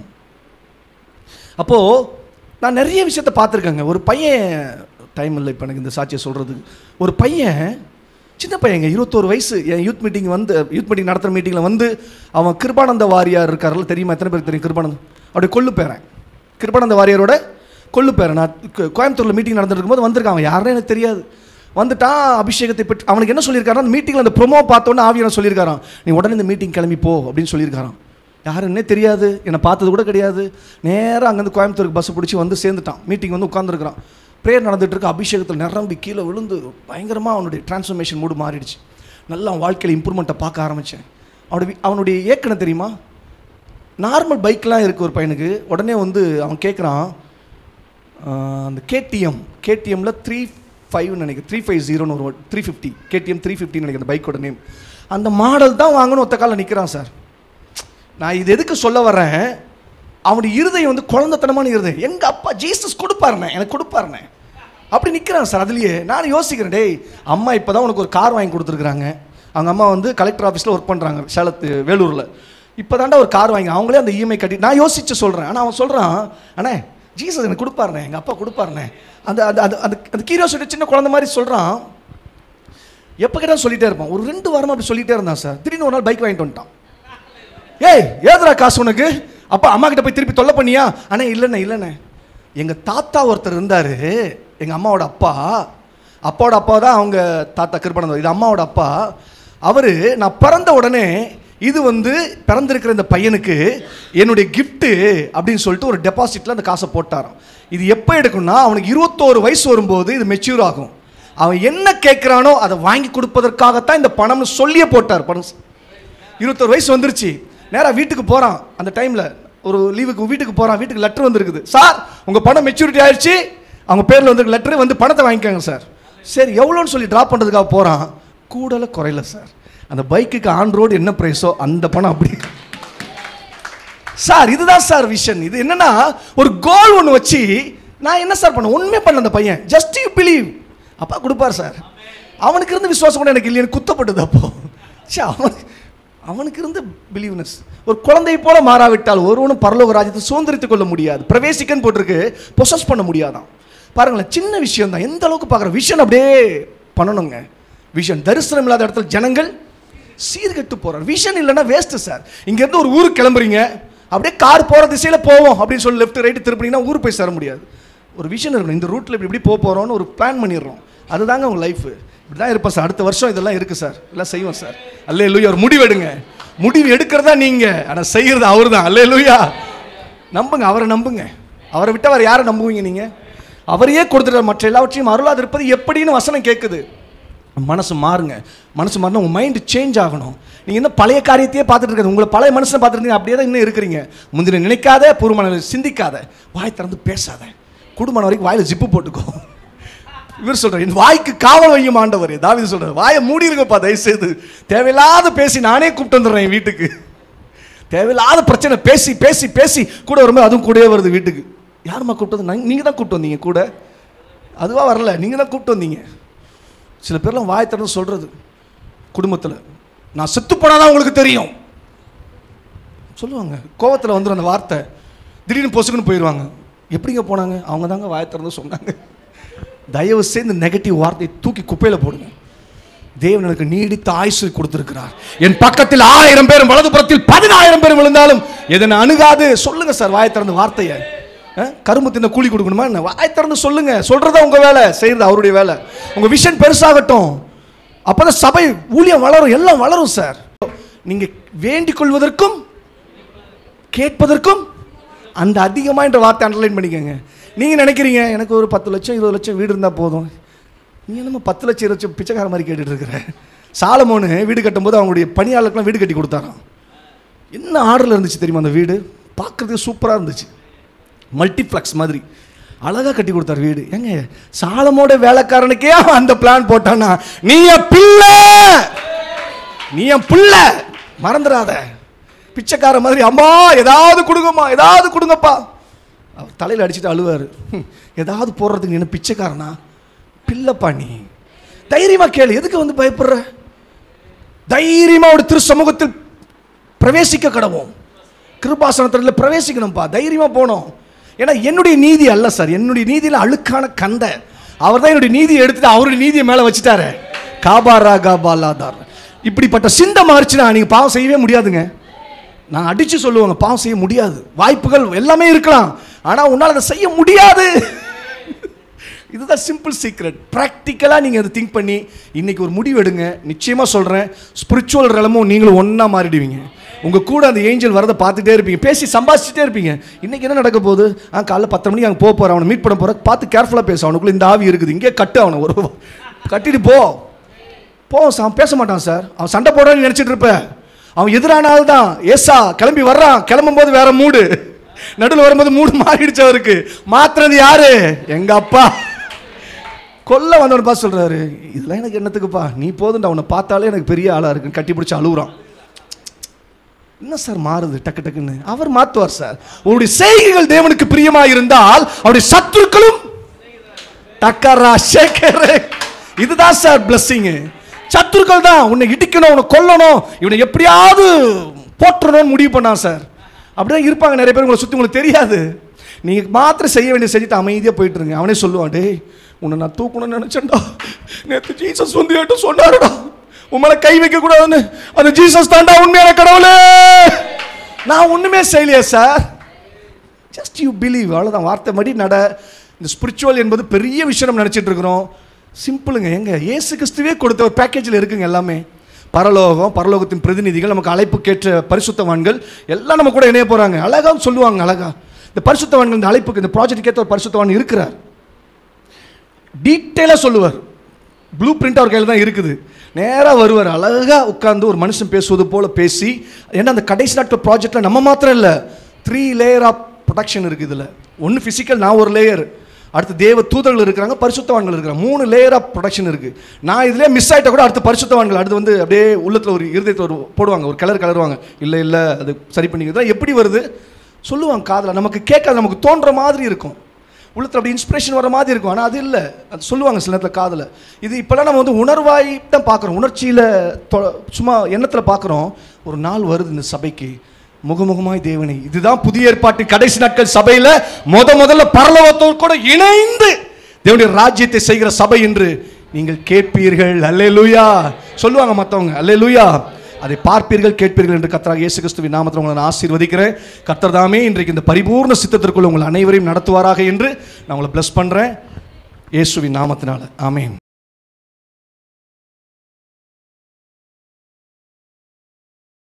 அப்போது நான் நிறைய விஷயத்தை பார்த்துருக்கேங்க. ஒரு பையன், டைம் இல்லை இப்போ எனக்கு இந்த சாட்சியை சொல்கிறதுக்கு. ஒரு பையன், சின்ன பையங்க, 21 வயசு, என் யூத் மீட்டிங் நடத்துகிற மீட்டிங்கில் வந்து அவன் கிருபானந்த வாரியார் இருக்கார்ல, தெரியுமா? எத்தனை பேருக்கு தெரியும் கிருபானந்தம்? அவருடைய கொள்ளு பேரன், கிருபானந்த வாரியாரோட கொள்ளு பேரன். நான் கோயம்புத்தூரில் மீட்டிங் நடந்துட்டு இருக்கும்போது வந்திருக்கான். அவன் யாருன்னு எனக்கு தெரியாது. வந்துட்டான், அபிஷேகத்தை பெற்று. அவனுக்கு என்ன சொல்லியிருக்காரா, அந்த மீட்டிங்கில் அந்த ப்ரொமோ பார்த்தோன்னே ஆவியான சொல்லியிருக்காரான், நீ உடனே இந்த மீட்டிங் கிளம்பி போ அப்படின்னு சொல்லியிருக்காரான். யாருன்னே தெரியாது, என்னை பார்த்தது கூட கிடையாது. நேராக அங்கேருந்து கோயம்புத்தூருக்கு பஸ் பிடிச்சி வந்து சேர்ந்துட்டான். மீட்டிங் வந்து உட்காந்துருக்கிறான். ப்ரேயர் நடந்துட்டு இருக்கு. அபிஷேகத்தில் நிரம்பி கீழே விழுந்து பயங்கரமாக அவனுடைய டிரான்ஸ்ஃபர்மேஷன் மூடு மாறிடுச்சு. நல்லா அவன் வாழ்க்கையில் இம்ப்ரூவ்மெண்ட்டை பார்க்க ஆரம்பித்தேன். அவனுடைய ஏக்கனை தெரியுமா, நார்மல் பைக்லாம் இருக்குது ஒரு பையனுக்கு. உடனே வந்து அவன் கேட்குறான், அந்த கேடிஎம்மில் 35 நினைக்கிறேன், 350 ஒரு 350 KTM 350 நினைக்கிறேன் அந்த பைக்கோட நேம். அந்த மாடல் தான் வாங்கணும். ஒத்த காலில் நிற்கிறான் சார். நான் இது எதுக்கு சொல்ல வரேன், அவனுடைய இருதயம் வந்து குழந்தைத்தனமான இருதயம். எங்கள் அப்பா ஜீசஸ் கொடுப்பாருண்ணே, எனக்கு கொடுப்பாருண்ணே அப்படி நிற்கிறான் சார். அதுலேயே நான் யோசிக்கிறேன், டேய் அம்மா இப்போ தான் உனக்கு ஒரு கார் வாங்கி கொடுத்துருக்குறாங்க. அவங்க அம்மா வந்து கலெக்டர் ஆஃபீஸில் ஒர்க் பண்ணுறாங்க வேலூரில். இப்போ தாண்டா ஒரு கார் வாங்கி அவங்களே அந்த இஎம்ஐ கட்டி. நான் யோசிச்சு சொல்கிறேன். ஆனால் அவன் சொல்கிறான், அண்ணே ஜீசஸ் எனக்கு கொடுப்பாருண்ணே, எங்கள் அப்பா கொடுப்பாருண்ணே. அந்த அந்த அந்த கியூரியாசிட்டி சின்ன குழந்தை மாதிரி சொல்கிறான். எப்போ கேட்டாலும் சொல்லிகிட்டே இருப்பான். ஒரு 2 வாரமாக அப்படி சொல்லிகிட்டே இருந்தான் சார். திடீர்னு ஒரு நாள் பைக் வாங்கிட்டு வந்துட்டான். ஏய் ஏதுரா காசு உனக்கு? அப்பா அம்மா கிட்ட போய் திருப்பி தொல்லை பண்ணியா? அண்ணே இல்லைண்ணே எங்கள் தாத்தா ஒருத்தர் இருந்தார், எங்கள் அம்மாவோட அப்பாவோட அப்பா தான் அவங்க தாத்தா கிருபானந்தம், இது அம்மாவோட அப்பா. அவர் நான் பிறந்த உடனே இது பிறந்திருக்கிற இந்த பையனுக்கு என்னுடைய கிஃப்ட் அப்படின்னு சொல்லிட்டு ஒரு டெபாசிட்ல அந்த காசை போட்டாராம். இது எப்போ எடுக்கணும்னா அவனுக்கு 21 வயசு வரும்போது இது மெச்சூர் ஆகும். அவன் என்ன கேட்குறானோ அதை வாங்கி கொடுப்பதற்காகத்தான் இந்த பணம்னு சொல்லியே போட்டார். பணம் 21 வயசு வந்துருச்சு. நேராக வீட்டுக்கு போகிறான். அந்த டைமில் ஒரு லீவுக்கு வீட்டுக்கு போகிறான். வீட்டுக்கு லெட்டர் வந்துருக்குது. சார் உங்கள் பணம் மெச்சூரிட்டி ஆயிடுச்சு, அவங்க பேரில் வந்துருக்கு லெட்டர், பணத்தை வாங்கிக்கோங்க சார். சரி எவ்வளோன்னு சொல்லி ட்ராப் பண்ணுறதுக்காக போகிறான். கூடல குறையில சார். அந்த பைக்குக்கு ஆன் ரோடு என்ன ப்ரைஸோ அந்த பணம் அப்படி. சார் இதுதான் சார் விஷன். இது என்னன்னா ஒரு கோல் ஒன்று வச்சு நான் என்ன சார் பண்ண ஒன்றுமே பண்ண அந்த பையன் ஜஸ்ட் யூ பிலீவ் அப்பா கொடுப்பார் சார். அவனுக்கு இருந்து விசுவாசம் கூட எனக்கு இல்லைன்னு குத்தப்பட்டது. அப்போ அவனுக்கு இருந்து பிலீவ்னஸ். ஒரு குழந்தை போல மாறாவிட்டால் ஒருவனும் பரலோக ராஜ்யத்தை சுதந்திரித்துக் கொள்ள முடியாது. பிரவேசிக்கன்னு போட்டிருக்கு, பொசஸ் பண்ண முடியாதான். பாருங்களேன், சின்ன விஷயம் தான். எந்த அளவுக்கு பார்க்குற விஷன் அப்படியே பண்ணணுங்க. விஷன் தரிசனம் இல்லாத இடத்துல ஜனங்கள் சீர்கெட்டு போறார். விஷன் இல்லைன்னா வேஸ்ட் சார். இங்கேருந்து ஒரு ஊருக்கு கிளம்புறீங்க, அப்படியே கார் போகிற திசையில் போவோம் அப்படின்னு சொல்லி லெஃப்ட் ரைட்டு திருப்பினீங்கன்னா ஊருக்கு போய் சேர முடியாது. ஒரு விஷன் இருக்கணும். இந்த ரூட்டில் இப்படி போக போகிறோன்னு ஒரு பிளான் பண்ணிடுறோம். அதுதாங்க உங்கள் லைஃப். இப்படி தான் இருப்பேன் சார், அடுத்த வருஷம் இதெல்லாம் இருக்குது சார், எல்லாம் செய்வோம் சார். அல்லேலூயா. ஒரு முடிவு எடுங்க. முடிவு எடுக்கிறதா நீங்கள், ஆனால் செய்கிறது அவர் தான். அல்லேலூயா. நம்புங்க, அவரை நம்புங்க. அவரை விட்டால் வேறு யாரை நம்புவீங்க நீங்கள்? அவரையே கொடுத்துட்டு மற்ற எல்லாவற்றையும் அருளாது இருப்பது எப்படின்னு வசனம் கேட்குது. மனசு மாறுங்க. மனசு மாறினா உங்கள் மைண்டு சேஞ்ச் ஆகணும். நீங்கள் இன்னும் பழைய காரியத்தையே பார்த்துட்டு இருக்காது. உங்களை பழைய மனுஷனை பார்த்துருந்தீங்க அப்படியே தான் இன்னும் இருக்கிறீங்க. முந்தின நினைக்காத, பூர்வமான சிந்திக்காத, வாய் திறந்து பேசாத, குடும்பம் வரைக்கும் வாயில் ஜிப்பு போட்டுக்கோ. இவர் சொல்கிறார், என் வாய்க்கு காவல் வையும் ஆண்டவர். தாவீது சொல்கிறார், வாயை மூடி இருக்கப்பா தயவுசெய்து. தேவையில்லாத பேசி நானே கூப்பிட்டு வந்துடுறேன் என் வீட்டுக்கு. தேவையில்லாத பிரச்சனை பேசி பேசி பேசி கூட வரும்போது அதுவும் கூடவே வருது வீட்டுக்கு. யாருமா கூப்பிட்டு? நீங்கள் தான் கூப்பிட்டு வந்தீங்க கூட. அதுவாக வரல, நீங்கள் தான் கூப்பிட்டு வந்தீங்க. சில பேர்லாம் வாய் திறந்து சொல்கிறது குடும்பத்தில், நான் செத்து போனாதான் உங்களுக்கு தெரியும் சொல்லுவாங்க. கோவத்தில் வந்துடும் அந்த வார்த்தை. திடீர்னு பொசுக்குன்னு போயிடுவாங்க. எப்படிங்க போனாங்க? அவங்க தாங்க வாய் திறந்து சொன்னாங்க. தயவு செய்து நெகட்டிவ் வார்த்தையை தூக்கி குப்பையில் போடுங்க. தேவன் எனக்கு நீடித்த ஆயுசு கொடுத்திருக்கிறார். என் பக்கத்தில் 1000 பேரும் வலதுபுறத்தில் 10,000 பேரும் விழுந்தாலும் எதனை அணுகாது. சொல்லுங்க சார் வாய் திறந்து வார்த்தையை. கரும்பு தின்ன கூலி கொடுக்கணுமா என்ன? வாய் திறந்து சொல்லுங்க. சொல்றதா உங்க வேலை, செய்யறது அவருடைய வேலை. உங்க விஷன் பெருசாகட்டும். அப்பதான் சபை ஊழியம் வளரும், எல்லாம் வளரும் சார். நீங்க வேண்டிக் கொள்வதற்கும் கேட்பதற்கும் அந்த அதிகமாக என்ற வார்த்தை அண்டர்லைன் பண்ணிக்கோங்க. நீங்க நினைக்கிறீங்க எனக்கு ஒரு 10 லட்சம் 20 லட்சம் வீடு இருந்தால் போதும். நீ நம்ம 10 லட்சம் 20 லட்சம் பிச்சைக்கார மாதிரி கேட்டுட்டு இருக்கிற. சாலமோனு வீடு கட்டும்போது அவங்களுடைய பணியாளருக்குலாம் வீடு கட்டி கொடுத்தாராம். என்ன ஆர்டரில் இருந்துச்சு தெரியுமா? அந்த வீடு பார்க்குறதுக்கு சூப்பராக இருந்துச்சு. மல்டிப்ளெக்ஸ் மாதிரி அழகாக கட்டி கொடுத்தார் வீடு. ஏங்க சாலமோட வேலைக்காரனுக்கே அந்த பிளான் போட்டானா, நீ என் பிள்ளை, நீ என் பிள்ளை மறந்துடாத. பிச்சைக்கார மாதிரி அம்மா ஏதாவது கொடுங்கம்மா, ஏதாவது கொடுங்கப்பா. அவர் தலையில் அடிச்சுட்டு அழுவார். ஏதாவது போடுறதுக்கு என்ன பிச்சைக்காரனா? பிள்ளைப்பா நீ. தைரியமா கேளு. எதுக்கு பயப்படுற? தைரியமா ஒரு திரு சமூகத்தில் பிரவேசிக்க கடவோம். கிருபாசனத்தில் பிரவேசிக்கணும்ப்பா. தைரியமா போனோம். ஏன்னா என்னுடைய நீதி அல்ல சார். என்னுடைய நீதியில் அழுக்கான கந்த. அவர் தான் என்னுடைய நீதியை எடுத்துட்டு அவருடைய நீதியை மேலே வச்சுட்டாரு. காபாரா காபாலாதார். இப்படிப்பட்ட சிந்தை மாறிச்சுன்னா நீங்கள் பாவம் செய்யவே முடியாதுங்க. நான் அடித்து சொல்லுவாங்க, பாவம் செய்ய முடியாது. வாய்ப்புகள் எல்லாமே இருக்கலாம், ஆனால் உன்னால் அதை செய்ய முடியாது. இதுதான் சிம்பிள் சீக்ரெட். ப்ராக்டிக்கலாக நீங்கள் அதை திங்க் பண்ணி இன்றைக்கி ஒரு முடிவு எடுங்க. நிச்சயமாக சொல்கிறேன், ஸ்பிரிச்சுவல் ரெலமும் நீங்களும் ஒன்றா மாறிடுவீங்க. உங்கள் கூட அந்த ஏஞ்சல் வரதை பார்த்துட்டே இருப்பீங்க, பேசி சம்பாதிச்சுட்டே இருப்பீங்க. இன்றைக்கி என்ன நடக்க போகுது? காலைல 10 மணிக்கு அங்கே போக போகிறேன், அவனை மீட் பண்ண போகிற, பார்த்து கேர்ஃபுல்லாக பேச. அவனுக்குள்ளே இந்த ஆவி இருக்குது, இங்கே கட்டு அவனை, ஒரு கட்டிட்டு போ. அவன் பேச மாட்டான் சார். அவன் சண்டை போடுறான்னு நினச்சிட்டு இருப்பேன். அவன் எதிரானால்தான் தான். ஏசா கிளம்பி வர்றான், கிளம்பும் போது வேற மூடு, நடுவில் வரும்போது மூடு மாறிடுச்சு. அவருக்கு மாத்துறது யாரு? எங்க அப்பா. கொல்ல வந்தவன் பார்த்து சொல்றாரு, இதெல்லாம் எனக்கு என்னத்துக்குப்பா, நீ போதுண்டா, அவனை பார்த்தாலே எனக்கு பெரிய ஆளா இருக்கு. கட்டி பிடிச்சி அழுகுறான். என்ன சார் மாறுது டக்கு டக்குன்னு? அவர் மாத்துவார் சார். உங்களுடைய செய்கைகள் தேவனுக்கு பிரியமா இருந்தால் அவருடைய சத்துருக்களும் டக்கரா ஷேக்கரே. இதுதான் சார் பிளஸ்ஸிங். சத்துருக்கள் தான் உன்னை இடிக்கணும், உன்னை கொல்லணும், இவனை எப்படியாவது போற்றணும்னு முடிவு பண்ணான் சார். அப்படிதான் இருப்பாங்க நிறைய பேர். உங்களை சுற்றி உங்களுக்கு தெரியாது. நீங்கள் மாத்திரம் செய்ய வேண்டிய செஞ்சுட்டு அமைதியாக போயிட்டு இருங்க. அவனே சொல்லுவான், டே உன்னை நான் தூக்கணும்னு நினச்சேன்டா, நேற்று ஜீசஸ் என்கிட்ட சொன்னாருடா, உங்களை கை வைக்க கூடாதுன்னு. அந்த ஜீசஸ் தாண்டா உண்மையான கடவுளே. நான் ஒண்ணுமே செய்யலையே சார். Just you believe. அவ்வளோதான். வார்த்தை மடி நட. இந்த ஸ்பிரிச்சுவல் என்பது பெரிய விஷயம் நினச்சிட்டு இருக்கிறோம். சிம்பிளுங்க. எங்க இயேசு கிறிஸ்துவே கொடுத்த ஒரு பேக்கேஜில் இருக்குங்க எல்லாமே. பரலோகம், பரலோகத்தின் பிரதிநிதிகள், நமக்கு அழைப்பு கேட்ட பரிசுத்தவான்கள் எல்லாம் நம்ம கூட இணைய போகிறாங்க. அழகா சொல்லுவாங்க. அழகா இந்த பரிசுத்தவான்கள் இந்த அழைப்புக்கு, இந்த ப்ராஜெக்ட் ஏற்ற ஒரு பரிசுத்தவான் இருக்கிறார். டீட்டெயிலாக சொல்லுவார். ப்ளூ பிரிண்ட் அவர் கையில் தான் இருக்குது. நேராக வருவார். அழகாக உட்கார்ந்து ஒரு மனுஷன் பேசுவது போல் பேசி, ஏன்னா அந்த கடைசி நாட்கள் ப்ராஜெக்டில் நம்ம மாத்திரம் இல்லை, 3 லேயர் ஆஃப் ப்ரொடக்ஷன் இருக்குது. இதில் ஒன்று ஃபிசிக்கல், நான் ஒரு லேயர், அடுத்து தேவ தூதர்கள் இருக்கிறாங்க, பரிசுத்தவான்கள் இருக்கிறாங்க. 3 லேயர் ஆஃப் ப்ரொடக்ஷன் இருக்குது. நான் இதிலே மிஸ் ஆகிட்ட கூட அடுத்து பரிசுத்தவான்கள் அடுத்து வந்து அப்படியே உள்ளத்தில் ஒரு இருதயத்தில் ஒரு போடுவாங்க, ஒரு கலருவாங்க. இல்லை அது சரி பண்ணிக்கிறதா எப்படி வருது சொல்லுவாங்க. காதில் நமக்கு கேட்காது, நமக்கு தோன்ற மாதிரி இருக்கும், உள்ளத்தில் அப்படி இன்ஸ்பிரேஷன் வர மாதிரி இருக்கும். ஆனால் அது இல்லை, அது சொல்லுவாங்க சில நேரத்தில் காதில். இது இப்போலாம் நம்ம வந்து உணர்வாய் தான் பார்க்குறோம், உணர்ச்சியில் சும்மா எண்ணத்தில் பார்க்குறோம். ஒரு நாள் வருது இந்த சபைக்கு, முகமுகமாய் தேவனை, இதுதான் புதிய ஏற்பாட்டு கடைசி நாட்கள் சபையில் முதல்ல பரலோகத்தோடு கூட இணைந்து தேவனுடைய ராஜ்யத்தை செய்கிற சபை என்று நீங்கள் கேட்பீர்கள். அல்லேலூயா சொல்லுவாங்க மற்றவங்க. அல்லேலூயா. அதை பார்ப்பீர்கள், கேட்பீர்கள் என்று கர்த்தராகிய இயேசு கிறிஸ்துவின் நாமத்தில் உங்களை நான் ஆசீர்வதிக்கிறேன். கர்த்தர் தாமே இன்றைக்கு இந்த பரிபூர்ண சித்தத்திற்குள் உங்கள் அனைவரையும் நடத்துவாராக என்று நான் உங்களை பிளஸ் பண்ணுறேன், இயேசுவின் நாமத்தினால. ஆமென்.